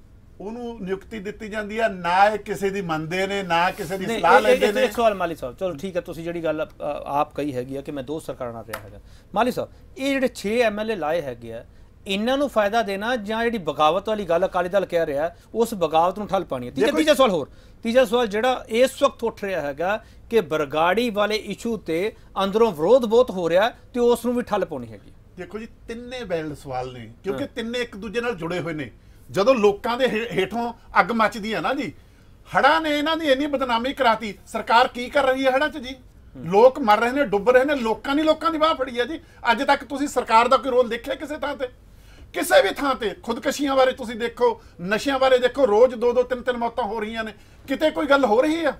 ਉਹਨੂੰ ਨਿਯੁਕਤੀ ਦਿੱਤੀ ਜਾਂਦੀ ਆ, ਨਾ ਇਹ ਕਿਸੇ ਦੀ ਮੰਨਦੇ ਨੇ, ਨਾ ਕਿਸੇ ਦੀ ਸਲਾਹ ਲੈਂਦੇ ਨੇ। ਇੱਕ ਸਵਾਲ ਮਾਲੀ ਸਾਹਿਬ, ਚਲੋ ਠੀਕ ਹੈ, ਤੁਸੀਂ ਜਿਹੜੀ ਗੱਲ ਆਪ ਕਹੀ ਹੈਗੀ ਆ ਕਿ ਮੈਂ 2 ਸਰਕਾਰਾਂ ਨਾਲ ਰਿਹਾ ਹੈਗਾ, ਮਾਲੀ ਸਾਹਿਬ ਇਹ ਜਿਹੜੇ 6 MLA ਲਾਏ ਹੈਗੇ ਆ, ਇਹਨਾਂ ਨੂੰ ਫਾਇਦਾ ਦੇਣਾ ਜਾਂ ਜਿਹੜੀ ਬਗਾਵਤ ਵਾਲੀ ਗੱਲ ਅਕਾਲੀ ਦਲ ਕਹਿ ਰਿਹਾ, ਉਸ ਬਗਾਵਤ ਨੂੰ ਠੱਲ ਪਾਣੀ ਹੈ? ਤੀਜਾ ਸਵਾਲ ਹੋਰ, ਤੀਜਾ ਸਵਾਲ ਜਿਹੜਾ ਇਸ ਵਕਤ ਉੱਠ ਰਿਹਾ ਹੈਗਾ ਕਿ ਬਰਗਾੜੀ ਵਾਲੇ ਇਸ਼ੂ ਤੇ ਅੰਦਰੋਂ ਵਿਰੋਧ ਬਹੁਤ ਹੋ ਰਿਹਾ ਤੇ ਉਸ ਨੂੰ ਵੀ ਠੱਲ ਪਾਉਣੀ ਹੈਗੀ। ਦੇਖੋ ਜੀ, ਤਿੰਨੇ ਵੈਲਿਡ ਸਵਾਲ ਨੇ, ਕਿਉਂਕਿ ਤਿੰਨੇ ਇੱਕ ਦੂਜੇ ਨਾਲ ਜੁੜੇ ਹੋਏ ਨੇ। ਜਦੋਂ ਲੋਕਾਂ ਦੇ ਹੇਠੋਂ ਅੱਗ ਮੱਚਦੀ ਹੈ ਨਾ ਜੀ, ਹੜ੍ਹਾਂ ਨੇ ਇਹਨਾਂ ਦੀ ਇੰਨੀ ਬਦਨਾਮੀ ਕਰਾਤੀ। ਸਰਕਾਰ ਕੀ ਕਰ ਰਹੀ ਹੈ ਹੜ੍ਹਾਂ 'ਚ ਜੀ? ਲੋਕ ਮਰ ਰਹੇ ਨੇ, ਡੁੱਬ ਰਹੇ ਨੇ, ਲੋਕਾਂ ਦੀ ਬਾਹ ਫੜੀ ਹੈ ਜੀ। ਅੱਜ ਤੱਕ ਤੁਸੀਂ ਸਰਕਾਰ ਦਾ ਕੋਈ ਰੋਲ ਦੇਖਿਆ ਕਿਸੇ ਥਾਂ ਤੇ? ਕਿਸੇ ਵੀ ਥਾਂ ਤੇ ਖੁਦਕਸ਼ੀਆਂ ਬਾਰੇ ਤੁਸੀਂ ਦੇਖੋ, ਨਸ਼ਿਆਂ ਬਾਰੇ ਦੇਖੋ, ਰੋਜ਼ 2-2 3-3 ਮੌਤਾਂ ਹੋ ਰਹੀਆਂ ਨੇ, ਕਿਤੇ ਕੋਈ ਗੱਲ ਹੋ ਰਹੀ ਆ?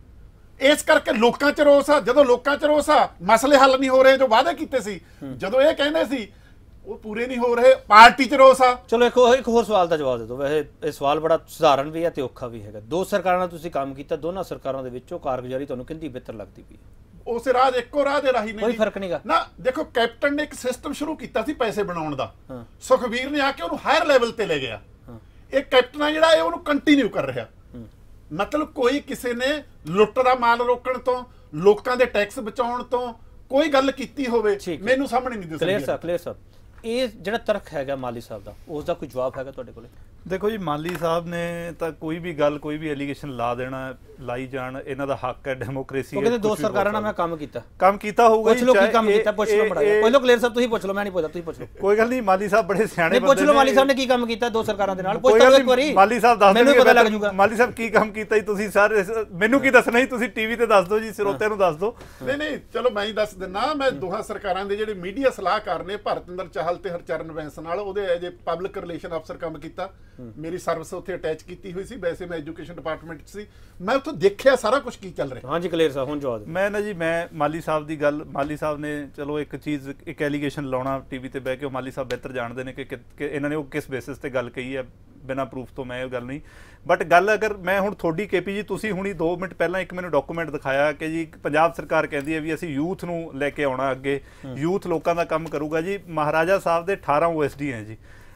ਇਸ ਕਰਕੇ ਲੋਕਾਂ 'ਚ ਰੋਸ ਆ। ਜਦੋਂ ਲੋਕਾਂ 'ਚ ਰੋਸ ਆ, ਮਸਲੇ ਹੱਲ ਨਹੀਂ ਹੋ ਰਹੇ ਜੋ ਵਾਅਦੇ ਕੀਤੇ ਸੀ, ਜਦੋਂ ਇਹ ਕਹਿੰਦੇ ਸੀ ਉਹ ਪੂਰੇ ਨਹੀਂ ਹੋ ਰਹੇ, ਪਾਰਟੀ 'ਚ ਰੋਸ ਆ। ਚਲੋ ਇੱਕ ਹੋਰ ਸਵਾਲ ਦਾ ਜਵਾਬ ਦੇ ਦਿਓ। ਵੈਸੇ ਇਹ ਸਵਾਲ ਬੜਾ ਸਧਾਰਨ ਵੀ ਹੈ ਤੇ ਔਖਾ ਵੀ ਹੈਗਾ। 2 ਸਰਕਾਰਾਂ ਨਾਲ ਤੁਸੀਂ ਕੰਮ ਕੀਤਾ, ਦੋਨਾਂ ਸਰਕਾਰਾਂ ਦੇ ਵਿੱਚੋਂ ਕਾਰਗੁਜ਼ਾਰੀ ਤੁਹਾਨੂੰ ਕਿੰਨੀ ਬਿਹਤਰ ਲੱਗਦੀ ਪਈ? ਉਸੇ ਰਾਹ ਇੱਕੋ ਰਾਹ ਦੇ ਰਾਹੀ ਕੋਈ ਫਰਕ ਨਹੀਂਗਾ ਨਾ। ਦੇਖੋ, ਕੈਪਟਨ ਨੇ ਇੱਕ ਸਿਸਟਮ ਸ਼ੁਰੂ ਕੀਤਾ ਸੀ ਪੈਸੇ ਬਣਾਉਣ ਦਾ, ਸੁਖਬੀਰ ਨੇ ਆ ਕੇ ਉਹਨੂੰ ਹਾਇਰ ਲੈਵਲ ਤੇ ਲੈ ਗਿਆ। ਇਹ ਕੈਪਟਨ ਆ ਜਿਹੜਾ, ਇਹ ਉਹਨੂੰ ਕੰਟੀਨਿਊ ਕਰ ਰਿਹਾ। ਮਤਲਬ ਕੋਈ ਕਿਸੇ ਨੇ ਲੁੱਟ ਦਾ ਮਾਲ ਰੋਕਣ ਤੋਂ, ਲੋਕਾਂ ਦੇ ਟੈਕਸ ਬਚਾਉਣ ਤੋਂ ਕੋਈ ਗੱਲ ਕੀਤੀ ਹੋਵੇ ਮੈਨੂੰ ਸਾਹਮਣੇ ਨਹੀਂ ਦਿਸਦੀ। ਕਲੀਅਰ ਸਾਹਿਬ, ਇਹ ਜਿਹੜਾ ਤਰਕ ਹੈਗਾ ਮਾਲੀ ਸਾਹਿਬ ਦਾ, ਉਸ ਦਾ ਕੋਈ ਜਵਾਬ ਹੈਗਾ ਤੁਹਾਡੇ ਕੋਲੇ? ਦੇਖੋ ਜੀ, ਮਾਲੀ ਸਾਹਿਬ ਨੇ ਤਾਂ ਕੋਈ ਵੀ ਗੱਲ, ਕੋਈ ਵੀ ਐਲੀਗੇਸ਼ਨ ਲਾ ਦੇਣਾ, ਲਾਈ ਜਾਣ, ਇਹਨਾਂ ਦਾ ਹੱਕ ਹੈ, ਡੈਮੋਕ੍ਰੇਸੀ ਹੈ। ਕਹਿੰਦੇ 2 ਸਰਕਾਰਾਂ ਨਾਲ ਮੈਂ ਕੰਮ ਕੀਤਾ ਹੋਊਗਾ। ਪੁੱਛ ਲਓ ਕੀ ਕੰਮ ਕੀਤਾ, ਪੁੱਛ ਲਓ ਮੜਾ ਜਾ। ਪੁੱਛ ਲਓ ਕਲੀਅਰ ਸਾਹਿਬ, ਤੁਸੀਂ ਪੁੱਛ ਲਓ, ਮੈਂ ਨਹੀਂ ਪੁੱਛਦਾ, ਤੁਸੀਂ ਪੁੱਛ ਲਓ। ਕੋਈ ਗੱਲ ਨਹੀਂ, ਮਾਲੀ ਸਾਹਿਬ ਬੜੇ ਸਿਆਣੇ ਬੰਦੇ ਨੇ। ਪੁੱਛ ਲਓ ਮਾਲੀ ਸਾਹਿਬ ਨੇ ਕੀ ਕੰਮ ਕੀਤਾ 2 ਸਰਕਾਰਾਂ ਦੇ ਨਾਲ, ਪੁੱਛ ਲਓ ਇੱਕ ਵਾਰੀ। ਮਾਲੀ ਸਾਹਿਬ ਦੱਸ ਮੈਨੂੰ ਪਤਾ ਲੱਗ ਜੂਗਾ ਮਾਲੀ ਸਾਹਿਬ ਕੀ ਕੰਮ ਕੀਤਾ ਜੀ। ਤੁਸੀਂ ਸਾਰੇ ਮੈਨੂੰ ਕੀ ਦੱਸਣਾ ਜੀ, ਤੁਸੀਂ ਟੀਵੀ ਤੇ ਦੱਸ ਦਿਓ ਜੀ, ਸਰੋਤਿਆਂ ਨੂੰ ਦੱਸ ਦਿਓ। ਨਹੀਂ, ਚਲੋ ਮੈਂ ਹੀ ਦੱਸ ਦਿੰਦਾ। ਮੈਂ 2 ਸਰਕਾਰਾਂ ਦੇ ਜਿਹੜੇ ਮੀਡੀਆ ਸਲਾਹਕਾਰ ਨੇ, ਭਰਤਿੰਦਰ ਚਾਹਲ ਤੇ ਹਰਚਰਨ ਵੈਂਸ ਨਾਲ, ਉਹਦੇ ਐਜ ਏ ਪਬਲਿਕ ਰਿਲੇਸ਼ਨ ਅਫਸਰ ਕੰਮ ਕੀਤਾ। ਮੇਰੀ ਸਰਵਿਸ ਉੱਥੇ ਅਟੈਚ ਕੀਤੀ ਹੋਈ ਸੀ। ਵੈਸੇ ਮੈਂ ਐਜੂਕੇਸ਼ਨ ਡਿਪਾਰਟਮੈਂਟ 'ਚ ਸੀ। ਮੈਂ ਉੱਥੇ ਦੇਖਿਆ ਸਾਰਾ ਕੁਝ ਕੀ ਚੱਲ ਰਿਹਾ। ਹਾਂਜੀ ਕਲੀਅਰ ਸਾਹਿਬ, ਹੁਣ ਜਵਾਬ ਦਿਓ। ਮੈਂ ਮਾਲੀ ਸਾਹਿਬ ਦੀ ਗੱਲ, ਮਾਲੀ ਸਾਹਿਬ ਨੇ ਚਲੋ ਇੱਕ ਚੀਜ਼, ਇੱਕ ਐਲੀਗੇਸ਼ਨ ਲਾਉਣਾ ਟੀਵੀ ਤੇ ਬਹਿ ਕੇ, ਉਹ ਮਾਲੀ ਸਾਹਿਬ ਬਿਹਤਰ ਜਾਣਦੇ ਨੇ ਕਿ ਇਹਨਾਂ ਨੇ ਉਹ ਕਿਸ ਬੇਸਿਸ ਤੇ ਗੱਲ ਕਹੀ ਹੈ। ਬਿਨਾਂ ਪ੍ਰੂਫ ਤੋਂ ਮੈਂ ਇਹ ਗੱਲ ਨਹੀਂ। ਬਟ ਗੱਲ ਅਗਰ ਮੈਂ ਹੁਣ ਤੁਹਾਡੀ KP ਜੀ, ਤੁਸੀਂ ਹੁਣੀ 2 ਮਿੰਟ ਪਹਿਲਾਂ ਇੱਕ ਮੈਨੂੰ ਡਾਕੂਮੈਂਟ ਦਿਖਾਇਆ ਕਿ ਜੀ ਪੰਜਾਬ ਸਰਕਾਰ ਕਹਿੰਦੀ ਹੈ ਵੀ ਅਸੀਂ ਯੂਥ ਨੂੰ ਲੈ ਕੇ ਆਉਣਾ ਅੱਗੇ, ਯੂਥ ਲੋਕਾਂ ਦਾ ਕੰਮ ਕਰੂਗਾ ਜੀ। ਮਹਾਰਾਜਾ ਸਾਹਿਬ ਦੇ 18 OSD ਹੈ ਜੀ।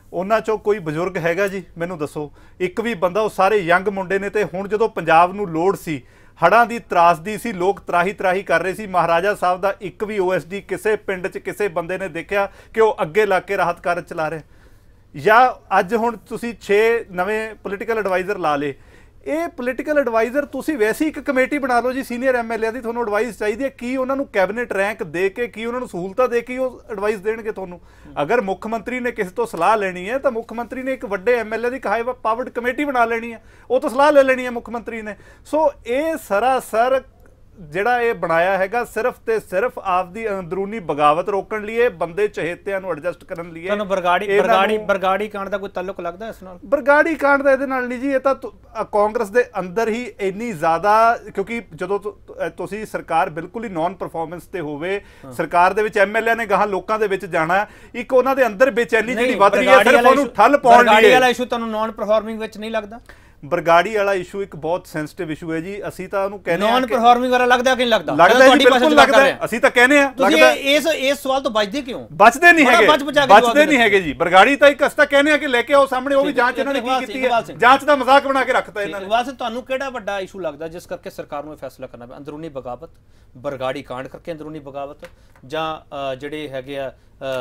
ਉਹਨਾਂ ਚੋਂ ਕੋਈ ਬਜ਼ੁਰਗ ਹੈਗਾ ਜੀ? ਮੈਨੂੰ ਦੱਸੋ ਇੱਕ ਵੀ ਬੰਦਾ। ਉਹ ਸਾਰੇ ਯੰਗ ਮੁੰਡੇ ਨੇ। ਤੇ ਹੁਣ ਜਦੋਂ ਪੰਜਾਬ ਨੂੰ ਲੋੜ ਸੀ, ਹੜ੍ਹਾਂ ਦੀ ਤਰਾਸਦੀ ਸੀ, ਲੋਕ ਤਰਾਹੀ ਕਰ ਰਹੇ ਸੀ, ਮਹਾਰਾਜਾ ਸਾਹਿਬ ਦਾ ਇੱਕ ਵੀ OSD ਕਿਸੇ ਪਿੰਡ 'ਚ ਕਿਸੇ ਬੰਦੇ ਨੇ ਦੇਖਿਆ ਕਿ ਉਹ ਅੱਗੇ ਲੱਗ ਕੇ ਰਾਹਤ ਕਾਰਜ ਚਲਾ ਰਿਹਾ? ਜਾਂ ਅੱਜ ਹੁਣ ਤੁਸੀਂ 6 ਨਵੇਂ ਪੋਲੀਟੀਕਲ ਐਡਵਾਈਜ਼ਰ ਲਾ ਲਏ। ਇਹ ਪੋਲੀਟੀਕਲ ਐਡਵਾਈਜ਼ਰ ਤੁਸੀਂ ਵੈਸੇ ਇੱਕ ਕਮੇਟੀ ਬਣਾ ਲਓ ਜੀ ਸੀਨੀਅਰ MLA ਦੀ। ਤੁਹਾਨੂੰ ਐਡਵਾਈਸ ਚਾਹੀਦੀ ਹੈ, ਕੀ ਉਹਨਾਂ ਨੂੰ ਕੈਬਨਿਟ ਰੈਂਕ ਦੇ ਕੇ, ਕੀ ਉਹਨਾਂ ਨੂੰ ਸਹੂਲਤਾਂ ਦੇ ਕੇ ਉਹ ਐਡਵਾਈਸ ਦੇਣਗੇ ਤੁਹਾਨੂੰ? ਅਗਰ ਮੁੱਖ ਮੰਤਰੀ ਨੇ ਕਿਸੇ ਤੋਂ ਸਲਾਹ ਲੈਣੀ ਹੈ ਤਾਂ ਮੁੱਖ ਮੰਤਰੀ ਨੇ ਇੱਕ ਵੱਡੇ MLA ਦੀ ਹਾਈ ਪਾਵਰਡ ਕਮੇਟੀ ਬਣਾ ਲੈਣੀ ਹੈ, ਉਹ ਤੋਂ ਸਲਾਹ ਲੈ ਲੈਣੀ ਹੈ ਮੁੱਖ ਮੰਤਰੀ ਨੇ। ਸੋ ਇਹ ਸਰਾਸਰ ਜਿਹੜਾ ਇਹ ਬਣਾਇਆ ਹੈਗਾ ਸਿਰਫ ਤੇ ਸਿਰਫ ਆਪਦੀ ਅੰਦਰੂਨੀ ਬਗਾਵਤ ਰੋਕਣ ਲਈ, ਬੰਦੇ ਚਹੇਤਿਆਂ ਨੂੰ ਐਡਜਸਟ ਕਰਨ ਲਈ। ਤੁਹਾਨੂੰ ਬਰਗਾੜੀ ਕਾਂਡ ਦਾ ਕੋਈ ਤਾਲੁਕ ਲੱਗਦਾ ਇਸ ਨਾਲ? ਬਰਗਾੜੀ ਕਾਂਡ ਦਾ ਇਹਦੇ ਨਾਲ ਨਹੀਂ ਜੀ। ਇਹ ਤਾਂ ਕਾਂਗਰਸ ਦੇ ਅੰਦਰ ਹੀ ਇੰਨੀ ਜ਼ਿਆਦਾ, ਕਿਉਂਕਿ ਜਦੋਂ ਤੁਸੀਂ ਸਰਕਾਰ ਬਿਲਕੁਲ ਹੀ ਨੌਨ ਪਰਫਾਰਮੈਂਸ ਤੇ ਹੋਵੇ, ਸਰਕਾਰ ਦੇ ਵਿੱਚ MLA ਨੇ ਗਾਹਾਂ ਲੋਕਾਂ ਦੇ ਵਿੱਚ ਜਾਣਾ, ਇੱਕ ਉਹਨਾਂ ਦੇ ਅੰਦਰ ਬੇਚੈਨੀ ਜਿਹੜੀ ਵੱਧ ਰਹੀ ਹੈ ਸਿਰਫ ਉਹਨੂੰ ਠੱਲ ਪਾਉਣ ਲਈ। ਬਰਗਾੜੀ ਵਾਲਾ ਇਸ਼ੂ ਤੁਹਾਨੂੰ ਨੌਨ ਪਰਫਾਰਮਿੰਗ ਵਿੱਚ ਨਹੀਂ ਲੱਗਦਾ? ਬਰਗਾੜੀ ਵਾਲਾ ਇਸ਼ੂ ਇੱਕ ਬਹੁਤ ਸੈਂਸਿਟਿਵ ਇਸ਼ੂ ਹੈ ਜੀ। ਅਸੀਂ ਤਾਂ ਉਹਨੂੰ ਕਹਿੰਦੇ ਹਾਂ ਨੌਨ ਪਰਫਾਰਮਿੰਗ ਵਾਲਾ ਲੱਗਦਾ ਕਿ ਨਹੀਂ ਲੱਗਦਾ? ਲੱਗਦਾ ਜੀ, ਬਿਲਕੁਲ ਲੱਗਦਾ। ਅਸੀਂ ਤਾਂ ਕਹਿੰਦੇ ਆ ਲੱਗਦਾ। ਇਸ ਸਵਾਲ ਤੋਂ ਬਚਦੇ ਕਿਉਂ? ਬਚਦੇ ਨਹੀਂ ਹੈਗੇ ਜੀ। ਬਰਗਾੜੀ ਤਾਂ ਇੱਕ ਅਸਤਾ ਕਹਿੰਦੇ ਆ ਕਿ ਲੈ ਕੇ ਆਓ ਸਾਹਮਣੇ, ਉਹ ਵੀ ਜਾਂਚ ਇਹਨਾਂ ਨੇ ਕੀ ਕੀਤੀ ਹੈ, ਜਾਂਚ ਦਾ ਮਜ਼ਾਕ ਬਣਾ ਕੇ ਰੱਖਤਾ ਇਹਨਾਂ ਨੇ। ਵਾਸਤੇ ਤੁਹਾਨੂੰ ਕਿਹੜਾ ਵੱਡਾ ਇਸ਼ੂ ਲੱਗਦਾ ਜਿਸ ਕਰਕੇ ਸਰਕਾਰ ਨੂੰ ਇਹ ਫੈਸਲਾ ਕਰਨਾ ਪਿਆ? ਅੰਦਰੂਨੀ ਬਗਾਵਤ, ਬਰਗਾੜੀ ਕਾਂਡ ਕਰਕੇ ਅੰਦਰੂਨੀ ਬਗਾਵਤ, ਜਾਂ ਜਿਹੜੇ ਹੈਗੇ ਆ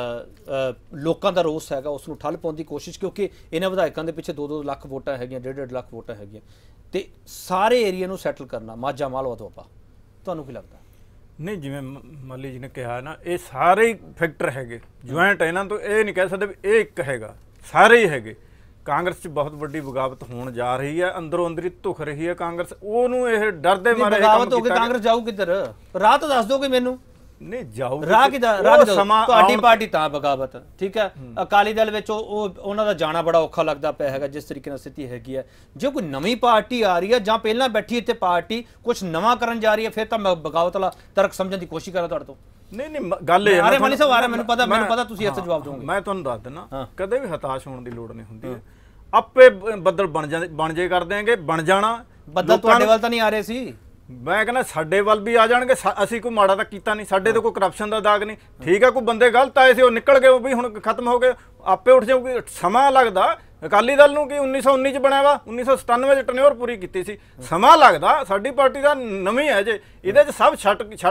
ਲੋਕਾਂ ਦਾ ਰੋਸ ਹੈਗਾ ਉਸ ਨੂੰ ਠੱਲ ਪਾਉਣ ਦੀ ਕੋਸ਼ਿਸ਼? ਕਿਉਂਕਿ ਇਹਨਾਂ ਵਿਧਾਇਕਾਂ ਦੇ ਪਿੱਛੇ 2-2 ਲੱਖ ਵੋਟਾਂ ਹੈਗੀਆਂ, 1.5 ਲੱਖ ਵੋਟਾਂ ਹੈਗੀਆਂ, ਤੇ ਸਾਰੇ ਏਰੀਆ ਨੂੰ ਸੈਟਲ ਕਰਨਾ, ਮਾਝਾ ਮਾਲਵਾ ਦੁਆਬਾ, ਤੁਹਾਨੂੰ ਕੀ ਲੱਗਦਾ? ਨਹੀਂ, ਜਿਵੇਂ ਮਾਲੀ ਜੀ ਨੇ ਕਿਹਾ ਨਾ, ਇਹ ਸਾਰੇ ਫੈਕਟਰ ਹੈਗੇ ਜੁਆਇੰਟ। ਇਹਨਾਂ ਤੋਂ ਇਹ ਨਹੀਂ ਕਹਿ ਸਕਦੇ ਵੀ ਇਹ ਇੱਕ ਹੈਗਾ, ਸਾਰੇ ਹੀ ਹੈਗੇ। ਕਾਂਗਰਸ 'ਚ ਬਹੁਤ ਵੱਡੀ ਬਗਾਵਤ ਹੋਣ ਜਾ ਰਹੀ ਹੈ, ਅੰਦਰੋਂ ਅੰਦਰੀ ਧੁਖ ਰਹੀ ਹੈ ਕਾਂਗਰਸ। ਉਹਨੂੰ ਇਹ ਡਰਦੇ ਮਾਰੇ ਬਗਾਵਤ ਹੋ ਕੇ ਕਾਂਗਰਸ ਜਾਊ ਕਿੱਧਰ? ਰਾਹ ਤਾਂ ਦੱਸ ਦੋਗੇ ਮੈਨੂੰ। ਨਹੀਂ ਜਾਊ ਰਾਹ ਤੁਹਾਡੀ ਪਾਰਟੀ ਤਾਂ ਬਗਾਵਤ, ਠੀਕ ਹੈ। ਅਕਾਲੀ ਦਲ ਵਿੱਚ ਉਹਨਾਂ ਦਾ ਜਾਣਾ ਬੜਾ ਔਖਾ ਲੱਗਦਾ ਪਿਆ ਹੈਗਾ ਜਿਸ ਤਰੀਕੇ ਨਾਲ ਸਥਿਤੀ ਹੈਗੀ ਹੈ। ਜੇ ਕੋਈ ਨਵੀਂ ਪਾਰਟੀ ਆ ਰਹੀ ਹੈ ਜਾਂ ਪਹਿਲਾਂ ਬੈਠੀ ਇੱਥੇ ਪਾਰਟੀ ਕੁਝ ਨਵਾਂ ਕਰਨ ਜਾ ਰਹੀ ਹੈ, ਫਿਰ ਤਾਂ ਮੈਂ ਬਗਾਵਤ ਵਾਲਾ ਤਰਕ ਸਮਝਣ ਦੀ ਕੋਸ਼ਿਸ਼ ਕਰਾਂ ਤੁਹਾਡੇ ਤੋਂ। ਨਹੀਂ ਗੱਲ ਇਹ ਹੈ ਮਾਲੀ ਸਾਹਿਬ ਆ ਰਿਹਾ, ਮੈਨੂੰ ਪਤਾ ਤੁਸੀਂ ਇੱਥੇ ਜਵਾਬ ਦੋਗੇ। ਮੈਂ ਤੁਹਾਨੂੰ ਦੱਸ ਦਿੰਦਾ, ਕਦੇ ਵੀ ਹਤਾਸ਼ ਹੋਣ ਦੀ ਲੋੜ ਨਹੀਂ ਹੁੰਦੀ ਹੈ। ਆਪੇ ਬੱਦਲ ਬਣ ਜੇ ਕਰ ਦੇਣਗੇ, ਬਣ ਜਾਣਾ। ਬੱਦਲ ਤੁਹਾਡੇ ਵੱਲ ਤਾਂ ਨਹੀਂ ਆ ਰਹੇ ਸੀ? ਮੈਂ ਕਹਿੰਦਾ ਸਾਡੇ ਵੱਲ ਵੀ ਆ ਜਾਣਗੇ। ਅਸੀਂ ਕੋਈ ਮਾੜਾ ਤਾਂ ਕੀਤਾ ਨਹੀਂ, ਸਾਡੇ ਤੇ ਕੋਈ ਕਰਪਸ਼ਨ ਦਾ ਦਾਗ ਨਹੀਂ। ਠੀਕ ਹੈ, ਕੋਈ ਬੰਦੇ ਗਲਤ ਆਏ ਸੀ, ਉਹ ਨਿਕਲ ਗਏ, ਉਹ ਵੀ ਹੁਣ ਖਤਮ ਹੋ ਗਏ, ਆਪੇ ਉੱਠ ਜਾਊਗੀ। ਸਮਾਂ ਲੱਗਦਾ। ਅਕਾਲੀ ਦਲ ਨੂੰ ਕੀ 1919 'ਚ ਬਣਿਆ ਵਾ, 1997 'ਚ ਟਨਿਓਰ ਪੂਰੀ ਕੀਤੀ ਸੀ। ਸਮਾਂ ਲੱਗਦਾ। ਸਾਡੀ ਪਾਰਟੀ ਦਾ ਨਵੀਂ ਹੈ ਜੇ, ਇਹਦੇ 'ਚ ਸਭ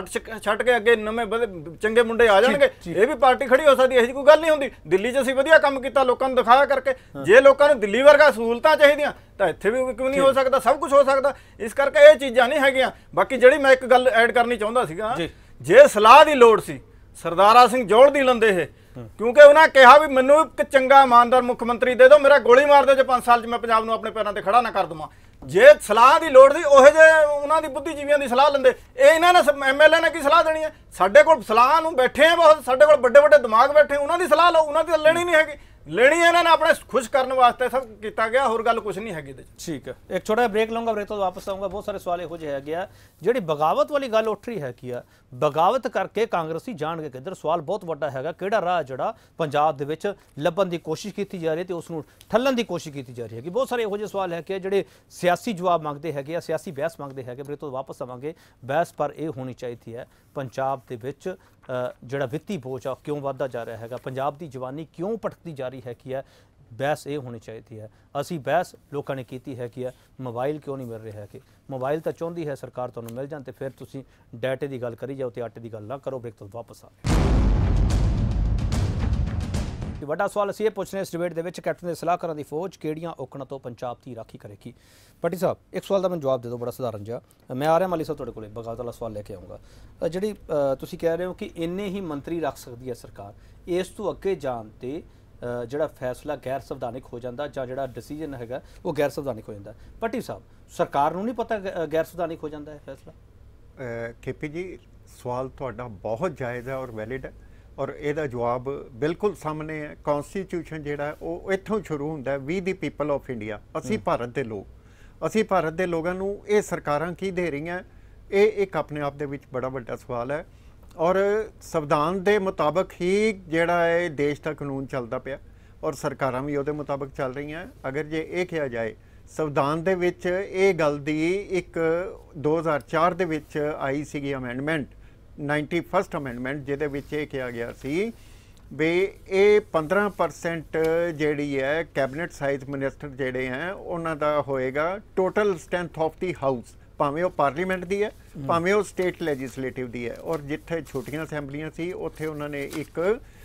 ਛੱਡ ਕੇ ਅੱਗੇ ਨਵੇਂ ਚੰਗੇ ਮੁੰਡੇ ਆ ਜਾਣਗੇ। ਇਹ ਵੀ ਪਾਰਟੀ ਖੜੀ ਹੋ ਸਕਦੀ ਹੈ, ਇਹੋ ਜਿਹੀ ਕੋਈ ਗੱਲ ਨਹੀਂ ਹੁੰਦੀ। ਦਿੱਲੀ 'ਚ ਅਸੀਂ ਵਧੀਆ ਕੰਮ ਕੀਤਾ, ਲੋਕਾਂ ਨੂੰ ਦਿਖਾਇਆ ਕਰਕੇ। ਜੇ ਲੋਕਾਂ ਨੂੰ ਦਿੱਲੀ ਵਰਗਾ ਸਹੂਲਤਾਂ ਚਾਹੀਦੀਆਂ ਤਾਂ ਇੱਥੇ ਵੀ ਕਿਉਂ ਨਹੀਂ ਹੋ ਸਕਦਾ? ਸਭ ਕੁਝ ਹੋ ਸਕਦਾ। ਇਸ ਕਰਕੇ ਇਹ ਚੀਜ਼ਾਂ ਨਹੀਂ ਹੈਗੀਆਂ। ਬਾਕੀ ਜਿਹੜੀ ਮੈਂ ਇੱਕ ਗੱਲ ਐਡ ਕਰਨੀ ਚਾਹੁੰਦਾ ਸੀਗਾ, ਜੇ ਸਲਾਹ ਦੀ ਲੋੜ ਸੀ ਸਰਦਾਰਾ ਸਿੰਘ ਜੋਹਲ ਦੀ ਲੰਦੇ ਇਹ, ਕਿਉਂਕਿ ਉਹਨਾਂ ਕਿਹਾ ਵੀ ਮੈਨੂੰ ਇੱਕ ਚੰਗਾ ਇਮਾਨਦਾਰ ਮੁੱਖ ਮੰਤਰੀ ਦੇ ਦਿਓ, ਮੇਰਾ ਗੋਲੀ ਮਾਰ ਦਿਓ ਜੇ 5 ਸਾਲ 'ਚ ਮੈਂ ਪੰਜਾਬ ਨੂੰ ਆਪਣੇ ਪੈਰਾਂ ਤੇ ਖੜਾ ਨਾ ਕਰ ਦਵਾਂ। ਜੇ ਸਲਾਹ ਦੀ ਲੋੜ ਸੀ, ਉਹੋ ਜਿਹੇ ਉਹਨਾਂ ਦੀ ਬੁੱਧੀਜੀਵੀਆਂ ਦੀ ਸਲਾਹ ਲੈਂਦੇ। ਇਹ ਇਹਨਾਂ ਨੇ MLA ਨੇ ਕੀ ਸਲਾਹ ਦੇਣੀ ਹੈ? ਸਾਡੇ ਕੋਲ ਸਲਾਹ ਨੂੰ ਬੈਠੇ ਆ ਬਹੁਤ, ਸਾਡੇ ਕੋਲ ਵੱਡੇ ਵੱਡੇ ਦਿਮਾਗ ਬੈਠੇ, ਉਹਨਾਂ ਦੀ ਸਲਾਹ ਲਓ। ਉਹਨਾਂ ਦੀ ਲੈਣੀ ਨਹੀਂ ਹੈਗੀ, ਲੈਣੀ ਇਹਨਾਂ ਨੇ ਆਪਣੇ ਖੁਸ਼ ਕਰਨ ਵਾਸਤੇ ਸਭ ਕੀਤਾ ਗਿਆ, ਹੋਰ ਗੱਲ ਕੁਝ ਨਹੀਂ ਹੈਗੀ ਇਹਦੇ 'ਚ। ਠੀਕ ਹੈ, ਇੱਕ ਛੋਟਾ ਜਿਹਾ ਬ੍ਰੇਕ ਲਵਾਂਗਾ, ਬ੍ਰੇਕ ਤੋਂ ਵਾਪਸ ਆਊਂਗਾ। ਬਹੁਤ ਸਾਰੇ ਸਵਾਲ ਇਹੋ ਜਿਹੇ ਹੈਗੇ ਆ, ਜਿਹੜੀ ਬਗਾਵਤ ਵਾਲੀ ਗੱਲ ਉੱਠ ਰਹੀ ਹੈ ਕੀ ਆ, ਬਗਾਵਤ ਕਰਕੇ ਕਾਂਗਰਸੀ ਜਾਣਗੇ ਕਿੱਧਰ? ਸਵਾਲ ਬਹੁਤ ਵੱਡਾ ਹੈਗਾ, ਕਿਹੜਾ ਰਾਹ ਜਿਹੜਾ ਪੰਜਾਬ ਦੇ ਵਿੱਚ ਲੱਭਣ ਦੀ ਕੋਸ਼ਿਸ਼ ਕੀਤੀ ਜਾ ਰਹੀ ਹੈ ਤੇ ਉਸ ਨੂੰ ਠੱਲਣ ਦੀ ਕੋਸ਼ਿਸ਼ ਕੀਤੀ ਜਾ ਰਹੀ ਹੈ। ਬਹੁਤ ਸਾਰੇ ਇਹੋ ਜਿਹੇ ਸਵਾਲ ਹੈ ਕਿ ਜਿਹੜੇ ਸਿਆਸੀ ਜਵਾਬ ਮੰਗਦੇ ਹੈਗੇ ਆ, ਸਿਆਸੀ ਬਹਿਸ ਮੰਗਦੇ ਹੈਗੇ। ਬ੍ਰੇਕ ਤੋਂ ਵਾਪਸ ਆਵਾਂਗੇ। ਬਹਿਸ ਪਰ ਇਹ ਹੋਣੀ ਚਾਹੀਦੀ ਹੈ, ਪੰਜਾਬ ਦੇ ਵਿੱਚ ਜਿਹੜਾ ਵਿੱਤੀ ਬੋਝ ਆ ਕਿਉਂ ਵੱਧਦਾ ਜਾ ਰਿਹਾ ਹੈਗਾ, ਪੰਜਾਬ ਦੀ ਜਵਾਨੀ ਕਿਉਂ ਭਟਕਦੀ ਜਾ ਰਹੀ ਹੈ ਕੀ ਹੈ, ਬਹਿਸ ਇਹ ਹੋਣੀ ਚਾਹੀਦੀ ਹੈ। ਅਸੀਂ ਬਹਿਸ ਲੋਕਾਂ ਨੇ ਕੀਤੀ ਹੈ ਕੀ ਹੈ, ਮੋਬਾਈਲ ਕਿਉਂ ਨਹੀਂ ਮਿਲ ਰਿਹਾ ਹੈ ਕਿ ਮੋਬਾਈਲ ਤਾਂ ਚਾਹੁੰਦੀ ਹੈ ਸਰਕਾਰ ਤੁਹਾਨੂੰ ਮਿਲ ਜਾਣ, ਤੇ ਫਿਰ ਤੁਸੀਂ ਡਾਟੇ ਦੀ ਗੱਲ ਕਰੀ ਜਾਓ ਤੇ ਆਟੇ ਦੀ ਗੱਲ ਨਾ ਕਰੋ। ਬ੍ਰੇਕ ਤੋਂ ਵਾਪਸ ਆ ਵੱਡਾ ਸਵਾਲ ਅਸੀਂ ਇਹ ਪੁੱਛ ਰਹੇ ਇਸ ਡਿਬੇਟ ਦੇ ਵਿੱਚ, ਕੈਪਟਨ ਦੇ ਸਲਾਹਕਾਰਾਂ ਦੀ ਫੌਜ ਕਿਹੜੀਆਂ ਔਕੜਾਂ ਤੋਂ ਪੰਜਾਬ ਦੀ ਰਾਖੀ ਕਰੇਗੀ? ਭੱਟੀ ਸਾਹਿਬ, ਇੱਕ ਸਵਾਲ ਦਾ ਮੈਨੂੰ ਜਵਾਬ ਦੇ ਦਿਓ, ਬੜਾ ਸਧਾਰਨ ਜਿਹਾ। ਮੈਂ ਆ ਰਿਹਾ ਮਾਲੀ ਸਾਹਿਬ ਤੁਹਾਡੇ ਕੋਲੇ, ਬਗਾਵਤ ਵਾਲਾ ਸਵਾਲ ਲੈ ਕੇ ਆਊਂਗਾ। ਜਿਹੜੀ ਤੁਸੀਂ ਕਹਿ ਰਹੇ ਹੋ ਕਿ ਇੰਨੇ ਹੀ ਮੰਤਰੀ ਰੱਖ ਸਕਦੀ ਹੈ ਸਰਕਾਰ, ਇਸ ਤੋਂ ਅੱਗੇ ਜਾਣ ਤੇ ਜਿਹੜਾ ਫੈਸਲਾ ਗੈਰ ਸੰਵਿਧਾਨਿਕ ਹੋ ਜਾਂਦਾ, ਜਾਂ ਜਿਹੜਾ ਡਿਸੀਜਨ ਹੈਗਾ ਉਹ ਗੈਰ ਸੰਵਿਧਾਨਿਕ ਹੋ ਜਾਂਦਾ। ਭੱਟੀ ਸਾਹਿਬ, ਸਰਕਾਰ ਨੂੰ ਨਹੀਂ ਪਤਾ ਗੈਰ ਸੰਵਿਧਾਨਿਕ ਹੋ ਜਾਂਦਾ ਹੈ ਫੈਸਲਾ? KP ਜੀ, ਸਵਾਲ ਤੁਹਾਡਾ ਬਹੁਤ ਜਾਇਜ਼ ਹੈ ਔਰ ਵੈਲਿਡ ਹੈ, ਔਰ ਇਹਦਾ ਜਵਾਬ ਬਿਲਕੁਲ ਸਾਹਮਣੇ ਹੈ। ਕਨਸਟੀਟਿਊਸ਼ਨ ਜਿਹੜਾ ਉਹ ਇੱਥੋਂ ਸ਼ੁਰੂ ਹੁੰਦਾ ਹੈ, we the people of India, ਅਸੀਂ ਭਾਰਤ ਦੇ ਲੋਕ, ਅਸੀਂ ਭਾਰਤ ਦੇ ਲੋਕਾਂ ਨੂੰ ਇਹ ਸਰਕਾਰਾਂ ਕੀ ਦੇ ਰਹੀਆਂ, ਇਹ ਇੱਕ ਆਪਣੇ ਆਪ ਦੇ ਵਿੱਚ ਬੜਾ ਵੱਡਾ ਸਵਾਲ ਹੈ। ਔਰ ਸੰਵਿਧਾਨ ਦੇ ਮੁਤਾਬਕ ਹੀ ਜਿਹੜਾ ਹੈ ਦੇਸ਼ ਦਾ ਕਾਨੂੰਨ ਚੱਲਦਾ ਪਿਆ, ਔਰ ਸਰਕਾਰਾਂ ਵੀ ਉਹਦੇ ਮੁਤਾਬਕ ਚੱਲ ਰਹੀਆਂ। ਅਗਰ ਜੇ ਇਹ ਕਿਹਾ ਜਾਏ ਸੰਵਿਧਾਨ ਦੇ ਵਿੱਚ ਇਹ ਗੱਲ ਦੀ ਇੱਕ 2004 ਦੇ ਵਿੱਚ ਆਈ ਸੀਗੀ ਅਮੈਂਡਮੈਂਟ, 91st ਅਮੈਂਡਮੈਂਟ, ਜਿਹਦੇ ਵਿੱਚ ਇਹ ਕਿਹਾ ਗਿਆ ਸੀ ਵੀ ਇਹ 15% ਜਿਹੜੀ ਹੈ ਕੈਬਨਿਟ ਸਾਈਜ਼ ਮਿਨਿਸਟਰ ਜਿਹੜੇ ਹੈ ਉਹਨਾਂ ਦਾ ਹੋਏਗਾ total strength of the house, ਭਾਵੇਂ ਉਹ ਪਾਰਲੀਮੈਂਟ ਦੀ ਹੈ ਭਾਵੇਂ ਉਹ ਸਟੇਟ ਲੈਜਿਸਲੇਟਿਵ ਦੀ ਹੈ। ਔਰ ਜਿੱਥੇ ਛੋਟੀਆਂ ਅਸੈਂਬਲੀਆਂ ਸੀ ਉੱਥੇ ਉਹਨਾਂ ਨੇ ਇੱਕ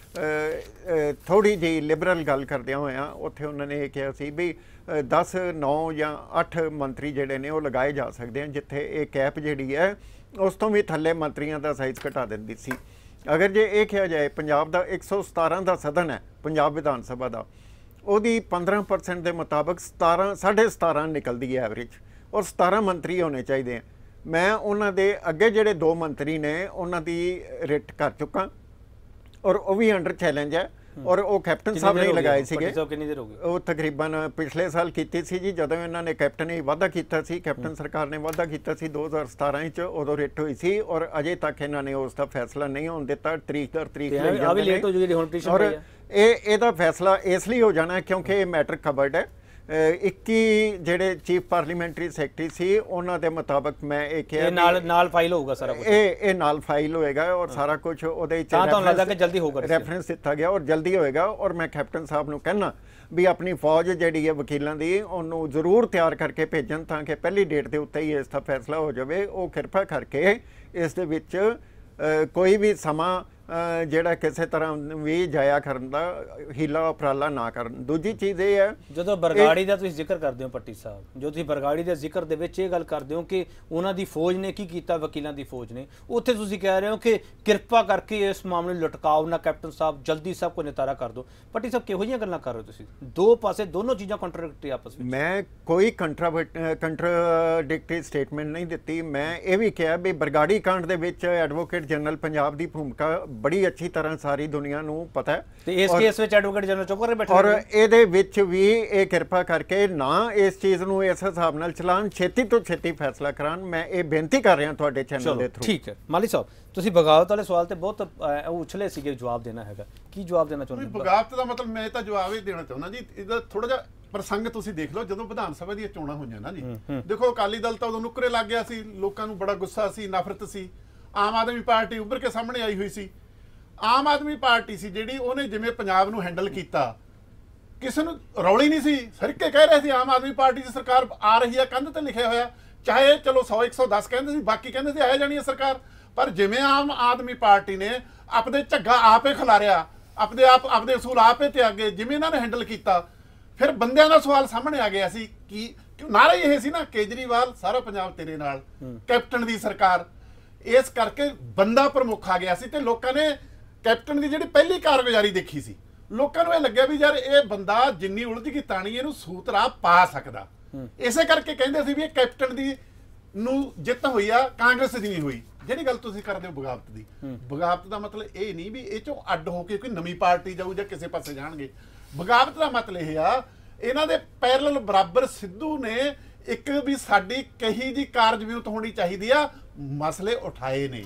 ਥੋੜੀ ਜਿਹੀ ਲਿਬਰਲ ਗੱਲ ਕਰਦਿਆਂ ਹੋਇਆਂ ਉੱਥੇ ਉਹਨਾਂ ਨੇ ਇਹ ਕਿਹਾ ਸੀ ਵੀ 10, 9 ਜਾਂ 8 ਮੰਤਰੀ ਜਿਹੜੇ ਨੇ ਉਹ ਲਗਾਏ ਜਾ ਸਕਦੇ ਹਨ, ਜਿੱਥੇ ਇਹ ਕੈਪ ਜਿਹੜੀ ਹੈ ਉਸ ਤੋਂ ਵੀ ਥੱਲੇ ਮੰਤਰੀਆਂ ਦਾ ਸਾਈਜ਼ ਘਟਾ ਦਿੰਦੀ ਸੀ। ਅਗਰ ਜੇ ਇਹ ਕਿਹਾ ਜਾਏ ਪੰਜਾਬ ਦਾ 117 ਦਾ ਸਦਨ ਹੈ ਪੰਜਾਬ ਵਿਧਾਨ ਸਭਾ ਦਾ, ਉਹਦੀ 15% ਦੇ ਮੁਤਾਬਕ 17.5 ਨਿਕਲਦੀ ਹੈ ਐਵਰੇਜ, ਔਰ 17 ਮੰਤਰੀ ਹੋਣੇ ਚਾਹੀਦੇ ਆ। ਮੈਂ ਉਹਨਾਂ ਦੇ ਅੱਗੇ ਜਿਹੜੇ 2 ਮੰਤਰੀ ਨੇ ਉਹਨਾਂ ਦੀ ਰਿਟ ਕਰ ਚੁੱਕਾ ਔਰ ਉਹ ਵੀ ਅੰਡਰ ਚੈਲੰਜ ਹੈ, ਔਰ ਉਹ ਕੈਪਟਨ ਸਾਹਿਬ ਨੇ ਲਗਾਏ ਸੀਗੇ। ਕਿੰਨੀ ਦੇਰ ਹੋ ਗਈ? ਉਹ ਤਕਰੀਬਨ ਪਿਛਲੇ ਸਾਲ ਕੀਤੀ ਸੀ ਜੀ, ਜਦੋਂ ਇਹਨਾਂ ਨੇ ਕੈਪਟਨ ਵਾਅਦਾ ਕੀਤਾ ਸੀ, ਕੈਪਟਨ ਸਰਕਾਰ ਨੇ ਵਾਅਦਾ ਕੀਤਾ ਸੀ 2017 ਚ, ਉਦੋਂ ਰਿਟ ਹੋਈ ਸੀ ਔਰ ਅਜੇ ਤੱਕ ਇਹਨਾਂ ਨੇ ਉਸ ਦਾ ਫੈਸਲਾ ਨਹੀਂ ਹੋਣ ਦਿੱਤਾ। ਤਰੀਕ ਲਈ ਔਰ ਇਹਦਾ ਫੈਸਲਾ ਇਸ ਲਈ ਹੋ ਜਾਣਾ ਕਿਉਂਕਿ ਇਹ ਮੈਟਰ ਕਵਰਡ ਹੈ। 21 ਜਿਹੜੇ ਚੀਫ ਪਾਰਲੀਮੈਂਟਰੀ ਸੈਕਟਰੀ ਸੀ ਉਹਨਾਂ ਦੇ ਮੁਤਾਬਕ ਮੈਂ ਇਹ ਕਿਹਾ ਨਾਲ ਫਾਈਲ ਹੋਊਗਾ ਸਾਰਾ ਕੁਝ, ਇਹ ਨਾਲ ਫਾਈਲ ਹੋਏਗਾ ਔਰ ਸਾਰਾ ਕੁਝ ਉਹਦੇ ਵਿੱਚ ਜਲਦੀ ਹੋਊਗਾ, ਰੈਫਰੈਂਸ ਦਿੱਤਾ ਗਿਆ ਔਰ ਜਲਦੀ ਹੋਏਗਾ। ਔਰ ਮੈਂ ਕੈਪਟਨ ਸਾਹਿਬ ਨੂੰ ਕਹਿਣਾ ਵੀ ਆਪਣੀ ਫੌਜ ਜਿਹੜੀ ਹੈ ਵਕੀਲਾਂ ਦੀ ਉਹਨੂੰ ਜ਼ਰੂਰ ਤਿਆਰ ਕਰਕੇ ਭੇਜਣ ਤਾਂ ਕਿ ਪਹਿਲੀ ਡੇਟ ਦੇ ਉੱਤੇ ਹੀ ਇਸ ਦਾ ਫੈਸਲਾ ਹੋ ਜਾਵੇ। ਉਹ ਕਿਰਪਾ ਕਰਕੇ ਇਸ ਦੇ ਵਿੱਚ ਕੋਈ ਵੀ ਸਮਾਂ ਜਿਹੜਾ ਕਿਸੇ ਤਰ੍ਹਾਂ ਵੀ ਜਾਇਆ ਕਰਨ ਦਾ ਹੀਲਾ ਉਪਰਾਲਾ ਨਾ ਕਰਨ। ਦੂਜੀ ਚੀਜ਼ ਇਹ ਹੈ, ਜਦੋਂ ਬਰਗਾੜੀ ਦਾ ਤੁਸੀਂ ਜ਼ਿਕਰ ਕਰਦੇ ਹੋ ਪੱਟੀ ਸਾਹਿਬ, ਜੋ ਤੁਸੀਂ ਬਰਗਾੜੀ ਦੇ ਜ਼ਿਕਰ ਦੇ ਵਿੱਚ ਇਹ ਗੱਲ ਕਰਦੇ ਹੋ ਕਿ ਉਹਨਾਂ ਦੀ ਫੌਜ ਨੇ ਕੀ ਕੀਤਾ, ਵਕੀਲਾਂ ਦੀ ਫੌਜ ਨੇ, ਉੱਥੇ ਤੁਸੀਂ ਕਹਿ ਰਹੇ ਹੋ ਕਿ ਕਿਰਪਾ ਕਰਕੇ ਇਸ ਮਾਮਲੇ ਨੂੰ ਲਟਕਾਓ ਨਾ, ਕੈਪਟਨ ਸਾਹਿਬ ਜਲਦੀ ਸਭ ਕੁਝ ਨਿਤਾਰਾ ਕਰ ਦਿਓ। ਪੱਟੀ ਸਾਹਿਬ ਕਿਹੋ ਜਿਹੀਆਂ ਗੱਲਾਂ ਕਰ ਰਹੇ ਹੋ ਤੁਸੀਂ? ਦੋ ਪਾਸੇ ਦੋਨੋਂ ਚੀਜ਼ਾਂ ਕੰਟਰਾਡਿਕਟਰੀ ਆਪਸ ਵਿੱਚ। ਮੈਂ ਕੋਈ ਕੰਟਰਾਡਿਕਟਰੀ ਸਟੇਟਮੈਂਟ ਨਹੀਂ ਦਿੱਤੀ। ਮੈਂ ਇਹ ਵੀ ਕਿਹਾ ਵੀ ਬਰਗਾੜੀ ਕਾਂਡ ਦੇ ਵਿੱਚ ਐਡਵੋਕੇਟ ਜਨਰਲ ਪੰਜਾਬ ਦੀ ਭੂਮਿਕਾ ਬੜੀ ਅੱਛੀ ਤਰ੍ਹਾਂ ਸਾਰੀ ਦੁਨੀਆ ਨੂੰ ਪਤਾ ਹੈ ਤੇ ਇਸ ਕੇਸ ਵਿੱਚ ਐਡਵੋਕੇਟ ਜਨਰਲ ਚੁੱਪ ਕਰਕੇ ਬੈਠੇ ਔਰ ਇਹਦੇ ਵਿੱਚ ਵੀ ਇਹ ਕਿਰਪਾ ਕਰਕੇ ਨਾ ਇਸ ਚੀਜ਼ ਨੂੰ ਇਸ ਹਿਸਾਬ ਨਾਲ ਚਲਾਉਣ, ਛੇਤੀ ਤੋਂ ਛੇਤੀ ਫੈਸਲਾ ਕਰਾਉਣ। ਮੈਂ ਇਹ ਬੇਨਤੀ ਕਰ ਰਿਹਾ ਤੁਹਾਡੇ ਚੈਨਲ ਦੇ ਥਰੂ। ਠੀਕ ਹੈ ਮਾਲੀ ਸਾਹਿਬ, ਤੁਸੀਂ ਬਗਾਵਤ ਵਾਲੇ ਸਵਾਲ ਤੇ ਬਹੁਤ ਉਛਲੇ ਸੀਗੇ, ਜਵਾਬ ਦੇਣਾ ਹੈਗਾ, ਕੀ ਜਵਾਬ ਦੇਣਾ ਚਾਹੁੰਦੇ? ਬਗਾਵਤ ਦਾ ਮਤਲਬ ਮੈਂ ਤਾਂ ਜਵਾਬ ਹੀ ਦੇਣਾ ਚਾਹੁੰਦਾ ਜੀ। ਇਹਦਾ ਥੋੜਾ ਜਿਹਾ ਪ੍ਰਸੰਗ ਤੁਸੀਂ ਦੇਖ ਲਓ, ਜਦੋਂ ਵਿਧਾਨ ਸਭਾ ਦੀਆਂ ਚੋਣਾਂ ਹੋਈਆਂ ਨਾ ਜੀ, ਦੇਖੋ ਅਕਾਲੀ ਦਲ ਤਾਂ ਉਦੋਂ ਨੁਕਰੇ ਲੱਗ ਗਿਆ ਸੀ, ਲੋਕਾਂ ਨੂੰ ਬੜਾ ਗੁੱਸਾ ਸੀ, ਨਫ਼ਰਤ ਸੀ। ਆਮ ਆਦਮੀ ਪਾਰਟੀ ਉੱਭਰ ਕੇ ਸਾਹਮਣੇ ਆਈ ਹੋਈ ਸੀ। ਆਮ ਆਦਮੀ ਪਾਰਟੀ ਸੀ ਜਿਹੜੀ ਉਹਨੇ ਜਿਵੇਂ ਪੰਜਾਬ ਨੂੰ ਹੈਂਡਲ ਕੀਤਾ, ਕਿਸੇ ਨੂੰ ਰੌਲੀ ਨਹੀਂ ਸੀ। ਸਰਕੇ ਕਹਿ ਰਹੇ ਸੀ ਆਮ ਆਦਮੀ ਪਾਰਟੀ ਦੀ ਸਰਕਾਰ ਆ ਰਹੀ ਹੈ, ਕੰਧ ਤੇ ਲਿਖਿਆ ਹੋਇਆ, ਚਾਹੇ ਚਲੋ 100 110 ਕਹਿੰਦੇ ਸੀ, ਬਾਕੀ ਕਹਿੰਦੇ ਸੀ ਆ ਜਾਣੀ ਹੈ ਸਰਕਾਰ। ਪਰ ਜਿਵੇਂ ਆਮ ਆਦਮੀ ਪਾਰਟੀ ਨੇ ਆਪਦੇ ਝੱਗਾ ਆਪੇ ਖਿਲਾਰਿਆ, ਆਪਦੇ ਅਸੂਲ ਆਪੇ ਤੇ ਅੱਗੇ ਜਿਵੇਂ ਇਹਨਾਂ ਨੇ ਹੈਂਡਲ ਕੀਤਾ, ਫਿਰ ਬੰਦਿਆਂ ਦਾ ਸਵਾਲ ਸਾਹਮਣੇ ਆ ਗਿਆ ਸੀ ਕਿ ਨਾਰਾ ਇਹ ਸੀ ਨਾ, ਕੇਜਰੀਵਾਲ ਸਾਰਾ ਪੰਜਾਬ ਤੇਰੇ ਨਾਲ, ਕੈਪਟਨ ਦੀ ਸਰਕਾਰ। ਇਸ ਕਰਕੇ ਬੰਦਾ ਪ੍ਰਮੁੱਖ ਆ ਗਿਆ ਸੀ ਤੇ ਲੋਕਾਂ ਨੇ ਕੈਪਟਨ ਦੀ ਜਿਹੜੀ ਪਹਿਲੀ ਕਾਰਗੁਜ਼ਾਰੀ ਦੇਖੀ ਸੀ, ਲੋਕਾਂ ਨੂੰ ਇਹ ਲੱਗਿਆ ਵੀ ਯਾਰ ਇਹ ਬੰਦਾ ਜਿੰਨੀ ਉਲਝ ਗਈ ਤਾਣੀ ਇਹਨੂੰ ਸੂਤਰਾ ਪਾ ਸਕਦਾ। ਇਸੇ ਕਰਕੇ ਕਹਿੰਦੇ ਸੀ ਵੀ ਇਹ ਕੈਪਟਨ ਦੀ ਨੂੰ ਜਿੱਤ ਹੋਈ ਆ, ਕਾਂਗਰਸ ਦੀ ਨਹੀਂ ਹੋਈ। ਜਿਹੜੀ ਗੱਲ ਤੁਸੀਂ ਕਰਦੇ ਹੋ ਬਗਾਵਤ ਦੀ, ਬਗਾਵਤ ਦਾ ਮਤਲਬ ਇਹ ਨਹੀਂ ਵੀ ਇਹ ਚੋਂ ਅੱਡ ਹੋ ਕੇ ਕੋਈ ਨਵੀਂ ਪਾਰਟੀ ਜਾਊ ਜਾਂ ਕਿਸੇ ਪਾਸੇ ਜਾਣਗੇ। ਬਗਾਵਤ ਦਾ ਮਤਲਬ ਇਹ ਆ, ਇਹਨਾਂ ਦੇ ਪੈਰਲਲ ਬਰਾਬਰ ਸਿੱਧੂ ਨੇ ਇੱਕ ਵੀ ਸਾਡੀ ਕਹੀ ਜੀ ਕਾਰਜਵਿਊਤ ਹੋਣੀ ਚਾਹੀਦੀ ਆ ਮਸਲੇ ਉਠਾਏ ਨੇ।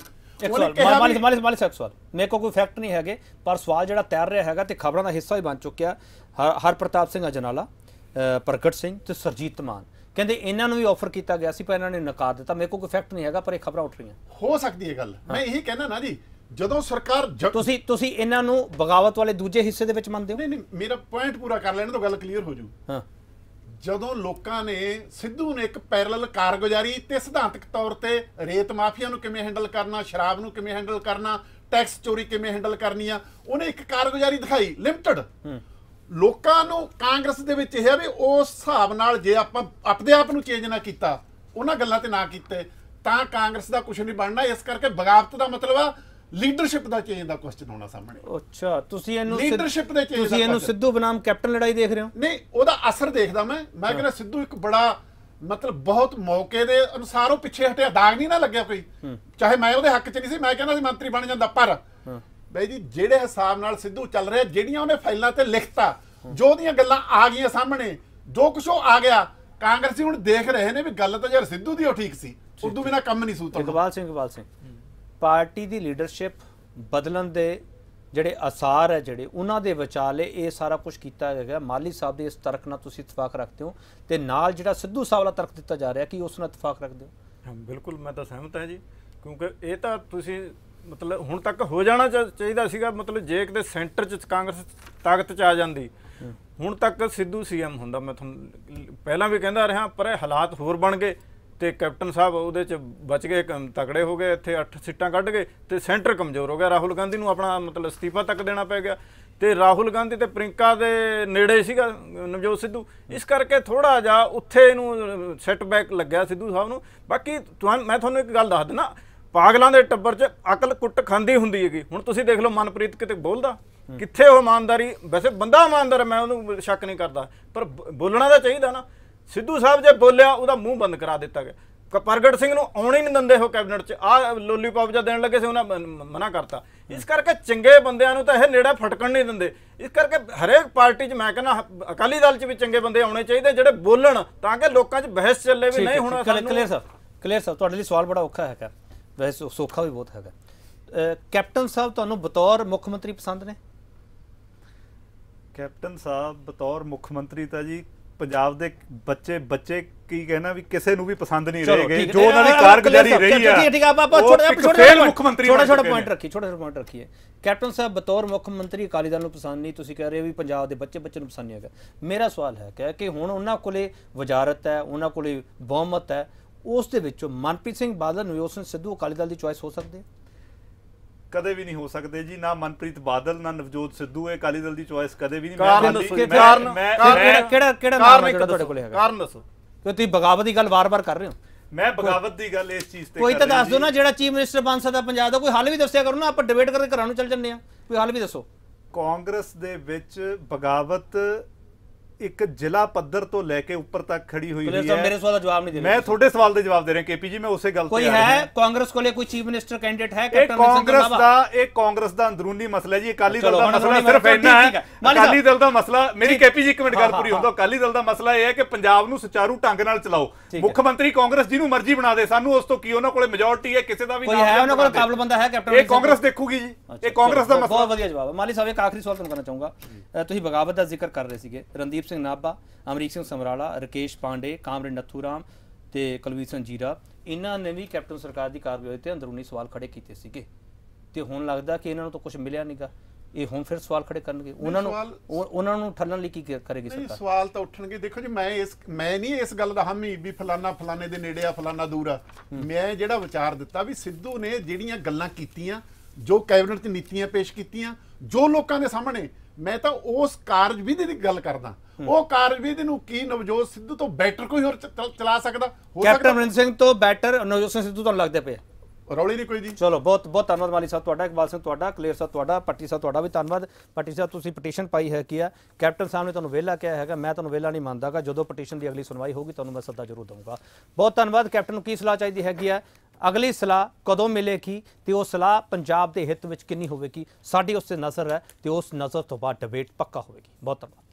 ਮਾਲੀ ਸਾਹਿਬ ਸਵਾਲ ਮੇਰੇ ਕੋਲ ਕੋਈ ਫੈਕਟ ਨਹੀਂ ਹੈਗੇ, ਪਰ ਸਵਾਲ ਜਿਹੜਾ ਤੈਰ ਰਿਹਾ ਹੈਗਾ ਤੇ ਖਬਰਾਂ ਦਾ ਹਿੱਸਾ ਹੀ ਬਣ ਚੁੱਕਿਆ। ਹਰਪ੍ਰਤਾਪ ਸਿੰਘ ਅਜਨਾਲਾ, ਪ੍ਰਗਟ ਸਿੰਘ ਤੇ ਸਰਜੀਤ ਮਾਨ ਕਹਿੰਦੇ ਇਹਨਾਂ ਨੂੰ ਵੀ ਆਫਰ ਕੀਤਾ ਗਿਆ ਸੀ ਪਰ ਇਹਨਾਂ ਨੇ ਨਕਾਰ ਦਿੱਤਾ। ਮੇਰੇ ਕੋਲ ਕੋਈ ਫੈਕਟ ਨਹੀਂ ਹੈਗਾ ਪਰ ਇਹ ਖਬਰਾਂ ਉੱਠ ਰਹੀਆਂ। ਹੋ ਸਕਦੀ ਹੈ ਗੱਲ, ਮੈਂ ਇਹੀ ਕਹਿਣਾ ਨਾ ਜੀ, ਜਦੋਂ ਸਰਕਾਰ ਤੁਸੀਂ ਇਹਨਾਂ ਨੂੰ ਬਗਾਵਤ ਵਾਲੇ ਦੂਜੇ ਹਿੱਸੇ ਦੇ ਵਿੱਚ ਮੰਨਦੇ ਹੋ? ਨਹੀਂ, ਮੇਰਾ ਪੁਆਇੰਟ ਪੂਰਾ ਕਰ ਲੈਣ ਤੋਂ ਗੱਲ ਕਲੀਅਰ ਹੋ ਜੂ। ਜਦੋਂ ਲੋਕਾਂ ਨੇ ਸਿੱਧੂ ਨੇ ਇੱਕ ਪੈਰਲਲ ਕਾਰਗੁਜ਼ਾਰੀ ਤੇ ਸਿਧਾਂਤਕ ਤੌਰ ਤੇ ਰੇਤ ਮਾਫੀਆ ਨੂੰ ਕਿਵੇਂ ਹੈਂਡਲ ਕਰਨਾ, ਸ਼ਰਾਬ ਨੂੰ ਕਿਵੇਂ ਹੈਂਡਲ ਕਰਨਾ, ਟੈਕਸ ਚੋਰੀ ਕਿਵੇਂ ਹੈਂਡਲ ਕਰਨੀ ਆ, ਉਹਨੇ ਇੱਕ ਕਾਰਗੁਜ਼ਾਰੀ ਦਿਖਾਈ ਲਿਮਟਿਡ। ਲੋਕਾਂ ਨੂੰ ਕਾਂਗਰਸ ਦੇ ਵਿੱਚ ਇਹ ਆ ਵੀ ਉਸ ਹਿਸਾਬ ਨਾਲ ਜੇ ਆਪਾਂ ਆਪਣੇ ਆਪ ਨੂੰ ਚੇਂਜ ਨਾ ਕੀਤਾ, ਉਹਨਾਂ ਗੱਲਾਂ ਤੇ ਨਾ ਕੀਤੇ, ਤਾਂ ਕਾਂਗਰਸ ਦਾ ਕੁਝ ਨਹੀਂ ਬਣਨਾ। ਇਸ ਕਰਕੇ ਬਗਾਵਤ ਦਾ ਮਤਲਬ ਆ ਲੀਡਰਸ਼ਿਪ ਦਾ ਚੇਂਜ ਦਾ ਕੁਐਸਚਨ ਆਉਣਾ ਸਾਹਮਣੇ। ਅੱਛਾ, ਤੁਸੀਂ ਇਹਨੂੰ ਲੀਡਰਸ਼ਿਪ ਦੇ ਚੇਂਜ, ਤੁਸੀਂ ਇਹਨੂੰ ਸਿੱਧੂ ਬਨਾਮ ਕੈਪਟਨ ਲੜਾਈ ਦੇਖ ਰਹੇ ਹੋ? ਨਹੀਂ, ਉਹਦਾ ਅਸਰ ਦੇਖਦਾ ਮੈਂ ਕਹਿੰਦਾ ਸਿੱਧੂ ਇੱਕ ਬੜਾ ਮਤਲਬ ਬਹੁਤ ਮੌਕੇ ਦੇ ਅਨੁਸਾਰ ਉਹ ਪਿੱਛੇ ਹਟਿਆ, ਦਾਗ ਨਹੀਂ ਨਾ ਲੱਗਿਆ ਕੋਈ। ਚਾਹੇ ਮੈਂ ਉਹਦੇ ਹੱਕ 'ਚ ਨਹੀਂ ਸੀ, ਮੈਂ ਕਹਿੰਦਾ ਸੀ ਮੰਤਰੀ ਬਣ ਜਾਂਦਾ, ਪਰ ਬਈ ਜੀ ਜਿਹੜੇ ਹਿਸਾਬ ਨਾਲ ਸਿੱਧੂ ਚੱਲ ਰਿਹਾ, ਜਿਹੜੀਆਂ ਉਹਨੇ ਫਾਈਲਾਂ ਤੇ ਲਿਖਤਾ, ਜੋ ਦੀਆਂ ਗੱਲਾਂ ਆ ਗਈਆਂ ਸਾਹਮਣੇ, ਜੋ ਕੁਛ ਉਹ ਆ ਗਿਆ, ਕਾਂਗਰਸੀ ਹੁਣ ਦੇਖ ਰਹੇ ਨੇ ਵੀ ਗੱਲ ਤਾਂ ਯਾਰ ਸਿੱਧੂ ਦੀ ਉਹ ਠੀਕ ਸੀ, ਉਦੋਂ ਬਿਨਾਂ ਕੰਮ ਨਹੀਂ ਸੂਤਰ। ਇਕਬਾਲ ਸਿੰਘ ਪਾਰਟੀ ਦੀ ਲੀਡਰਸ਼ਿਪ ਬਦਲਣ ਦੇ ਜਿਹੜੇ ਅਸਾਰ ਹੈ, ਜਿਹੜੇ ਉਹਨਾਂ ਦੇ ਵਿਚਾਲੇ ਇਹ ਸਾਰਾ ਕੁਝ ਕੀਤਾ ਹੈਗਾ। ਮਾਲੀ ਸਾਹਿਬ ਦੇ ਇਸ ਤਰਕ ਨਾਲ ਤੁਸੀਂ ਇਤਫਾਕ ਰੱਖਦੇ ਹੋ ਤੇ ਨਾਲ ਜਿਹੜਾ ਸਿੱਧੂ ਸਾਹਿਬ ਵਾਲਾ ਤਰਕ ਦਿੱਤਾ ਜਾ ਰਿਹਾ ਕਿ ਉਸ ਨਾਲ ਇਤਫਾਕ ਰੱਖਦੇ ਹੋ? ਹਾਂ ਬਿਲਕੁਲ, ਮੈਂ ਤਾਂ ਸਹਿਮਤ ਹਾਂ ਜੀ, ਕਿਉਂਕਿ ਇਹ ਤਾਂ ਤੁਸੀਂ ਮਤਲਬ ਹੁਣ ਤੱਕ ਹੋ ਜਾਣਾ ਚਾਹੀਦਾ ਸੀਗਾ। ਮਤਲਬ ਜੇ ਕਿਤੇ ਸੈਂਟਰ 'ਚ ਕਾਂਗਰਸ ਤਾਕਤ 'ਚ ਆ ਜਾਂਦੀ ਹੁਣ ਤੱਕ ਸਿੱਧੂ ਸੀਐਮ ਹੁੰਦਾ। ਮੈਂ ਤੁਹਾਨੂੰ ਪਹਿਲਾਂ ਵੀ ਕਹਿੰਦਾ ਰਿਹਾ, ਪਰ ਇਹ ਹਾਲਾਤ ਹੋਰ ਬਣ ਗਏ ਤੇ ਕੈਪਟਨ ਸਾਹਿਬ ਉਹਦੇ 'ਚ ਬਚ ਗਏ, ਤਕੜੇ ਹੋ ਗਏ, ਇੱਥੇ 8 ਸੀਟਾਂ ਕੱਢ ਗਏ ਤੇ ਸੈਂਟਰ ਕਮਜ਼ੋਰ ਹੋ ਗਿਆ। ਰਾਹੁਲ ਗਾਂਧੀ ਨੂੰ ਆਪਣਾ ਮਤਲਬ ਅਸਤੀਫਾ ਤੱਕ ਦੇਣਾ ਪੈ ਗਿਆ ਤੇ ਰਾਹੁਲ ਗਾਂਧੀ ਤੇ ਪ੍ਰਿੰਕਾ ਦੇ ਨੇੜੇ ਸੀਗਾ ਨਵਜੋਤ ਸਿੱਧੂ, ਇਸ ਕਰਕੇ ਥੋੜਾ ਜਿਹਾ ਉੱਥੇ ਇਹਨੂੰ ਸੈਟਬੈਕ ਲੱਗਿਆ ਸਿੱਧੂ ਸਾਹਿਬ ਨੂੰ। ਬਾਕੀ ਮੈਂ ਤੁਹਾਨੂੰ ਇੱਕ ਗੱਲ ਦੱਸ ਦਿੰਦਾ, ਪਾਗਲਾਂ ਦੇ ਟੱਬਰ 'ਚ ਅਕਲ ਕੁੱਟ ਖਾਂਦੀ ਹੁੰਦੀ ਹੈਗੀ। ਹੁਣ ਤੁਸੀਂ ਦੇਖ ਲਓ ਮਨਪ੍ਰੀਤ ਕਿਤੇ ਬੋਲਦਾ, ਕਿੱਥੇ ਉਹ ਇਮਾਨਦਾਰੀ? ਵੈਸੇ ਬੰਦਾ ਇਮਾਨਦਾਰ, ਮੈਂ ਉਹਨੂੰ ਸ਼ੱਕ ਨਹੀਂ ਕਰਦਾ, ਪਰ ਬੋਲਣਾ ਤਾਂ ਚਾਹੀਦਾ ਨਾ। ਸਿੱਧੂ ਸਾਹਿਬ ਜੇ ਬੋਲਿਆ ਉਹਦਾ ਮੂੰਹ ਬੰਦ ਕਰਾ ਦਿੱਤਾ ਗਿਆ। ਪ੍ਰਗਟ ਸਿੰਘ ਨੂੰ ਆਉਣੇ ਨਹੀਂ ਦਿੰਦੇ ਉਹ ਕੈਬਨਿਟ 'ਚ, ਆਹ ਲੋਲੀਪੌਪ ਜਾਂ ਦੇਣ ਲੱਗੇ ਸੀ ਉਹਨਾਂ ਮਨਾ ਕਰਤਾ। ਇਸ ਕਰਕੇ ਚੰਗੇ ਬੰਦਿਆਂ ਨੂੰ ਤਾਂ ਇਹ ਨੇੜਾ ਫਟਕਣ ਨਹੀਂ ਦਿੰਦੇ। ਇਸ ਕਰਕੇ ਹਰੇਕ ਪਾਰਟੀ 'ਚ ਮੈਂ ਕਹਿੰਦਾ ਅਕਾਲੀ ਦਲ 'ਚ ਵੀ ਚੰਗੇ ਬੰਦੇ ਆਉਣੇ ਚਾਹੀਦੇ ਜਿਹੜੇ ਬੋਲਣ, ਤਾਂ ਕਿ ਲੋਕਾਂ 'ਚ ਬਹਿਸ ਚੱਲੇ ਵੀ ਨਹੀਂ। ਹੁਣ ਕਲੀਅਰ ਸਾਹਿਬ ਤੁਹਾਡੇ ਲਈ ਸਵਾਲ ਬੜਾ ਔਖਾ ਹੈਗਾ, ਵੈਸੇ ਸੌਖਾ ਵੀ ਬਹੁਤ ਹੈਗਾ। ਕੈਪਟਨ ਸਾਹਿਬ ਤੁਹਾਨੂੰ ਬਤੌਰ ਮੁੱਖ ਮੰਤਰੀ ਪਸੰਦ ਨੇ? ਕੈਪਟਨ ਸਾਹਿਬ ਬਤੌਰ ਮੁੱਖ ਮੰਤਰੀ ਤਾਂ ਜੀ ਪੰਜਾਬ ਦੇ ਬੱਚੇ ਕੀ ਕਹਿਣਾ ਵੀ ਕਿਸੇ ਨੂੰ ਵੀ ਪਸੰਦ ਨਹੀਂ ਰਹੇਗੇ, ਜੋ ਉਹਨਾਂ ਦੀ ਕਾਰਗੁਜ਼ਾਰੀ ਰਹੀ ਹੈ। ਠੀਕ ਆ, ਆਪਾਂ ਛੋਟਾ ਪੁਆਇੰਟ ਰੱਖੀਏ। ਕੈਪਟਨ ਸਾਹਿਬ ਬਤੌਰ ਮੁੱਖ ਮੰਤਰੀ ਅਕਾਲੀ ਦਲ ਨੂੰ ਪਸੰਦ ਨਹੀਂ, ਤੁਸੀਂ ਕਹਿ ਰਹੇ ਹੋ ਵੀ ਪੰਜਾਬ ਦੇ ਬੱਚੇ ਨੂੰ ਪਸੰਦ ਨਹੀਂ ਹੈਗਾ। ਮੇਰਾ ਸਵਾਲ ਹੈ ਕਿ ਹੁਣ ਉਹਨਾਂ ਕੋਲੇ ਵਜ਼ਾਰਤ ਹੈ, ਉਹਨਾਂ ਕੋਲੇ ਬਹੁਮਤ ਹੈ, ਉਸ ਦੇ ਵਿੱਚੋਂ ਮਨਪ੍ਰੀਤ ਸਿੰਘ ਬਾਦਲ, ਨਵਜੋਤ ਸਿੰਘ ਸਿੱਧੂ ਅਕਾਲੀ ਦਲ ਦੀ ਚੁਆਇਸ ਹੋ ਸਕਦੇ? ਕਦੇ ਵੀ ਨਹੀਂ ਹੋ ਸਕਦੇ ਜੀ। ਨਾ ਮਨਪ੍ਰੀਤ ਬਾਦਲ ਨਾ ਨਵਜੋਤ ਸਿੱਧੂ ਇਹ ਅਕਾਲੀ ਦਲ ਦੀ ਚੁਆਇਸ ਕਦੇ ਵੀ ਨਹੀਂ। ਕਾਰਨ ਦੱਸੋ, ਕਿਹੜਾ ਨਾਮ ਤੁਹਾਡੇ ਕੋਲੇ ਹੈਗਾ? ਕਾਰਨ ਦੱਸੋ। ਕਿ ਤੁਸੀਂ ਬਗਾਵਤ ਦੀ ਗੱਲ ਵਾਰ-ਵਾਰ ਕਰ ਰਹੇ ਹੋ। ਮੈਂ ਬਗਾਵਤ ਦੀ ਗੱਲ ਇਸ ਚੀਜ਼ ਤੇ ਕੋਈ ਤਾਂ ਦੱਸ ਦਿਓ ਨਾ, ਜਿਹੜਾ ਚੀਫ ਮਿਨਿਸਟਰ ਬਣ ਸਕਦਾ ਪੰਜਾਬ ਦਾ, ਕੋਈ ਹੱਲ ਵੀ ਦੱਸਿਆ ਕਰੋ ਨਾ। ਆਪਾਂ ਡਿਬੇਟ ਕਰਕੇ ਘਰਾਂ ਨੂੰ ਚੱਲ ਜੰਨੇ ਆ, ਕੋਈ ਹੱਲ ਵੀ ਦੱਸੋ। ਕਾਂਗਰਸ ਦੇ ਵਿੱਚ ਬਗਾਵਤ ਇੱਕ ਜ਼ਿਲ੍ਹਾ ਪੱਧਰ ਤੋਂ ਲੈ ਕੇ ਉੱਪਰ ਤੱਕ ਖੜੀ ਹੋਈ ਹੈ। ਮੇਰੇ ਸਵਾਲ ਦਾ ਜਵਾਬ ਨਹੀਂ ਦੇ ਰਹੇ। ਮੈਂ ਤੁਹਾਡੇ ਸਵਾਲ ਦੇ ਜਵਾਬ ਦੇ ਰਿਹਾ ਕੇਪੀ ਜੀ, ਮੈਂ ਉਸੇ ਗੱਲ ਤੇ ਕੋਈ ਹੈ ਕਾਂਗਰਸ ਕੋਲੇ ਕੋਈ ਚੀਫ ਮਿਨਿਸਟਰ ਕੈਂਡੀਡੇਟ ਹੈ? ਇਹ ਕਾਂਗਰਸ ਦਾ ਅੰਦਰੂਨੀ ਮਸਲਾ ਜੀ। ਅਕਾਲੀ ਦਲ ਦਾ ਮਸਲਾ ਸਿਰਫ ਇੰਨਾ ਹੈ, ਅਕਾਲੀ ਦਲ ਦਾ ਮਸਲਾ, ਮੇਰੀ ਕੇਪੀ ਜੀ ਇੱਕ ਮਿੰਟ ਗੱਲ ਪੂਰੀ ਹੁੰਦਾ। ਅਕਾਲੀ ਦਲ ਦਾ ਮਸਲਾ ਇਹ ਹੈ ਕਿ ਪੰਜਾਬ ਨੂੰ ਸੁਚਾਰੂ ਢੰਗ ਨਾਲ ਚਲਾਓ। ਮੁੱਖ ਮੰਤਰੀ ਕਾਂਗਰਸ ਜਿਹਨੂੰ ਮਰਜ਼ੀ ਬਣਾ ਦੇ, ਸਾਨੂੰ ਉਸ ਤੋਂ ਕੀ, ਉਹਨਾਂ ਕੋਲੇ ਮੈਜੋਰਟੀ ਹੈ, ਕਿਸੇ ਦਾ ਵੀ ਨਾਮ ਹੈ, ਉਹਨਾਂ ਕੋਲ ਕਾਬਲ ਬੰਦਾ ਹੈ ਕੈਪਟਨ। ਇਹ ਕਾਂਗਰਸ ਦੇਖੂਗੀ ਜੀ, ਇਹ ਕਾਂਗਰਸ ਦਾ ਮਸਲਾ। ਬਹੁਤ ਵਧੀਆ ਜਵਾਬ ਹੈ। ਮਾਲੀ ਸਾਹਿਬ ਇੱਕ ਆਖਰੀ ਸਵਾਲ ਤੁਹਾਨੂੰ ਕਰਨਾ ਚਾਹੂੰਗਾ। ਤੁਸੀਂ ਬਗਾਵਤ ਦਾ ਜ਼ਿਕਰ ਕਰ ਰਹੇ ਸੀਗੇ, ਰਣਦੀਪ ਸਿੰਘ ਨਾਭਾ, ਅਮਰੀਕ ਸਿੰਘ ਸਮਰਾਲਾ, ਰਕੇਸ਼ ਪਾਂਡੇ, ਕਾਮਰੇਡ ਨੱਥੂ ਰਾਮ ਤੇ ਕੁਲਵੀਰ ਸਿੰਘ ਜੀਰਾ, ਇਹਨਾਂ ਨੇ ਵੀ ਕੈਪਟਨ ਸਰਕਾਰ ਦੀ ਕਾਰਗੁਜ਼ਾਰੀ ਤੇ ਅੰਦਰੂਨੀ ਸਵਾਲ ਖੜੇ ਕੀਤੇ ਸੀਗੇ ਤੇ ਹੁਣ ਲੱਗਦਾ ਕਿ ਇਹਨਾਂ ਨੂੰ ਤਾਂ ਕੁਝ ਮਿਲਿਆ ਨਹੀਂਗਾ। ਇਹ ਹੁਣ ਫਿਰ ਸਵਾਲ ਖੜੇ ਕਰਨਗੇ। ਉਹਨਾਂ ਨੂੰ ਠੱਲਣ ਲਈ ਕੀ ਕਰੇਗੀ ਸਰਕਾਰ? ਸਵਾਲ ਤਾਂ ਉੱਠਣਗੇ। ਦੇਖੋ ਜੀ, ਮੈਂ ਨਹੀਂ ਇਸ ਗੱਲ ਦਾ ਹਾਮੀ ਵੀ ਫਲਾਨਾ ਫਲਾਣੇ ਦੇ ਨੇੜੇ ਆ, ਫਲਾਨਾ ਦੂਰ ਆ। ਮੈਂ ਜਿਹੜਾ ਵਿਚਾਰ ਦਿੱਤਾ ਵੀ ਸਿੱਧੂ ਨੇ ਜਿਹੜੀਆਂ ਗੱਲਾਂ ਕੀਤੀਆਂ, ਜੋ ਕੈਬਨਿਟ 'ਚ ਨੀਤੀਆਂ ਪੇਸ਼ ਕੀਤੀਆਂ, ਜੋ ਲੋਕਾਂ ਦੇ ਸਾਹਮਣੇ, ਮੈਂ ਤਾਂ ਉਸ ਕਾਰਜਵਿਧੀ ਦੀ ਗੱਲ ਕਰਦਾ। ਉਹ ਕਾਰਜਵਿਧੀ ਨੂੰ ਕੀ ਨਵਜੋਤ ਸਿੱਧੂ ਤੋਂ ਬੈਟਰ ਕੋਈ ਹੋਰ ਚਲਾ ਸਕਦਾ? ਕੈਪਟਨ ਅਮਰਿੰਦਰ ਸਿੰਘ ਤੋਂ ਬੈਟਰ ਨਵਜੋਤ ਸਿੰਘ ਸਿੱਧੂ ਤੁਹਾਨੂੰ ਲੱਗਦੇ ਪਏ? ਰੌਲੀ ਨਹੀਂ ਕੋਈ ਜੀ। ਚਲੋ ਬਹੁਤ ਬਹੁਤ ਧੰਨਵਾਦ ਮਾਲੀ ਸਾਹਿਬ ਤੁਹਾਡਾ, ਇਕਬਾਲ ਸਿੰਘ ਤੁਹਾਡਾ, ਕਲੀਅਰ ਸਾਹਿਬ ਤੁਹਾਡਾ, ਪੱਟੀ ਸਾਹਿਬ ਤੁਹਾਡਾ ਵੀ ਧੰਨਵਾਦ। ਪੱਟੀ ਸਾਹਿਬ ਤੁਸੀਂ ਪਟੀਸ਼ਨ ਪਾਈ ਹੈ ਕੀ ਆ? ਕੈਪਟਨ ਸਾਹਿਬ ਨੇ ਤੁਹਾਨੂੰ ਵਿਹਲਾ ਕਿਹਾ ਹੈਗਾ, ਮੈਂ ਤੁਹਾਨੂੰ ਵਿਹਲਾ ਨਹੀਂ ਮੰਨਦਾਗਾ। ਜਦੋਂ ਪਟੀਸ਼ਨ ਦੀ ਅਗਲੀ ਸੁਣਵਾਈ ਹੋਊਗੀ ਤੁਹਾਨੂੰ ਮੈਂ ਸੱਦਾ ਜ਼ਰੂਰ ਦਊਂਗਾ। ਬਹੁਤ ਧੰਨਵਾਦ। ਕੈਪਟਨ ਨੂੰ ਕੀ ਸਲਾਹ ਚਾਹੀਦੀ ਹੈਗੀ ਆ, ਅਗਲੀ ਸਲਾਹ ਕਦੋਂ ਮਿਲੇਗੀ ਤੇ ਉਹ ਸਲਾਹ ਪੰਜਾਬ ਦੇ ਹਿੱਤ ਵਿੱਚ ਕਿੰਨੀ ਹੋਵੇਗੀ, ਸਾਡੀ ਉਸ ਤੇ ਨਜ਼ਰ ਹੈ ਤੇ ਉਸ ਨਜ਼ਰ ਤੋਂ ਬਾਅਦ ਡਿਬੇਟ ਪੱਕਾ ਹੋਵੇਗੀ। ਬਹੁਤ ਧੰਨਵਾਦ।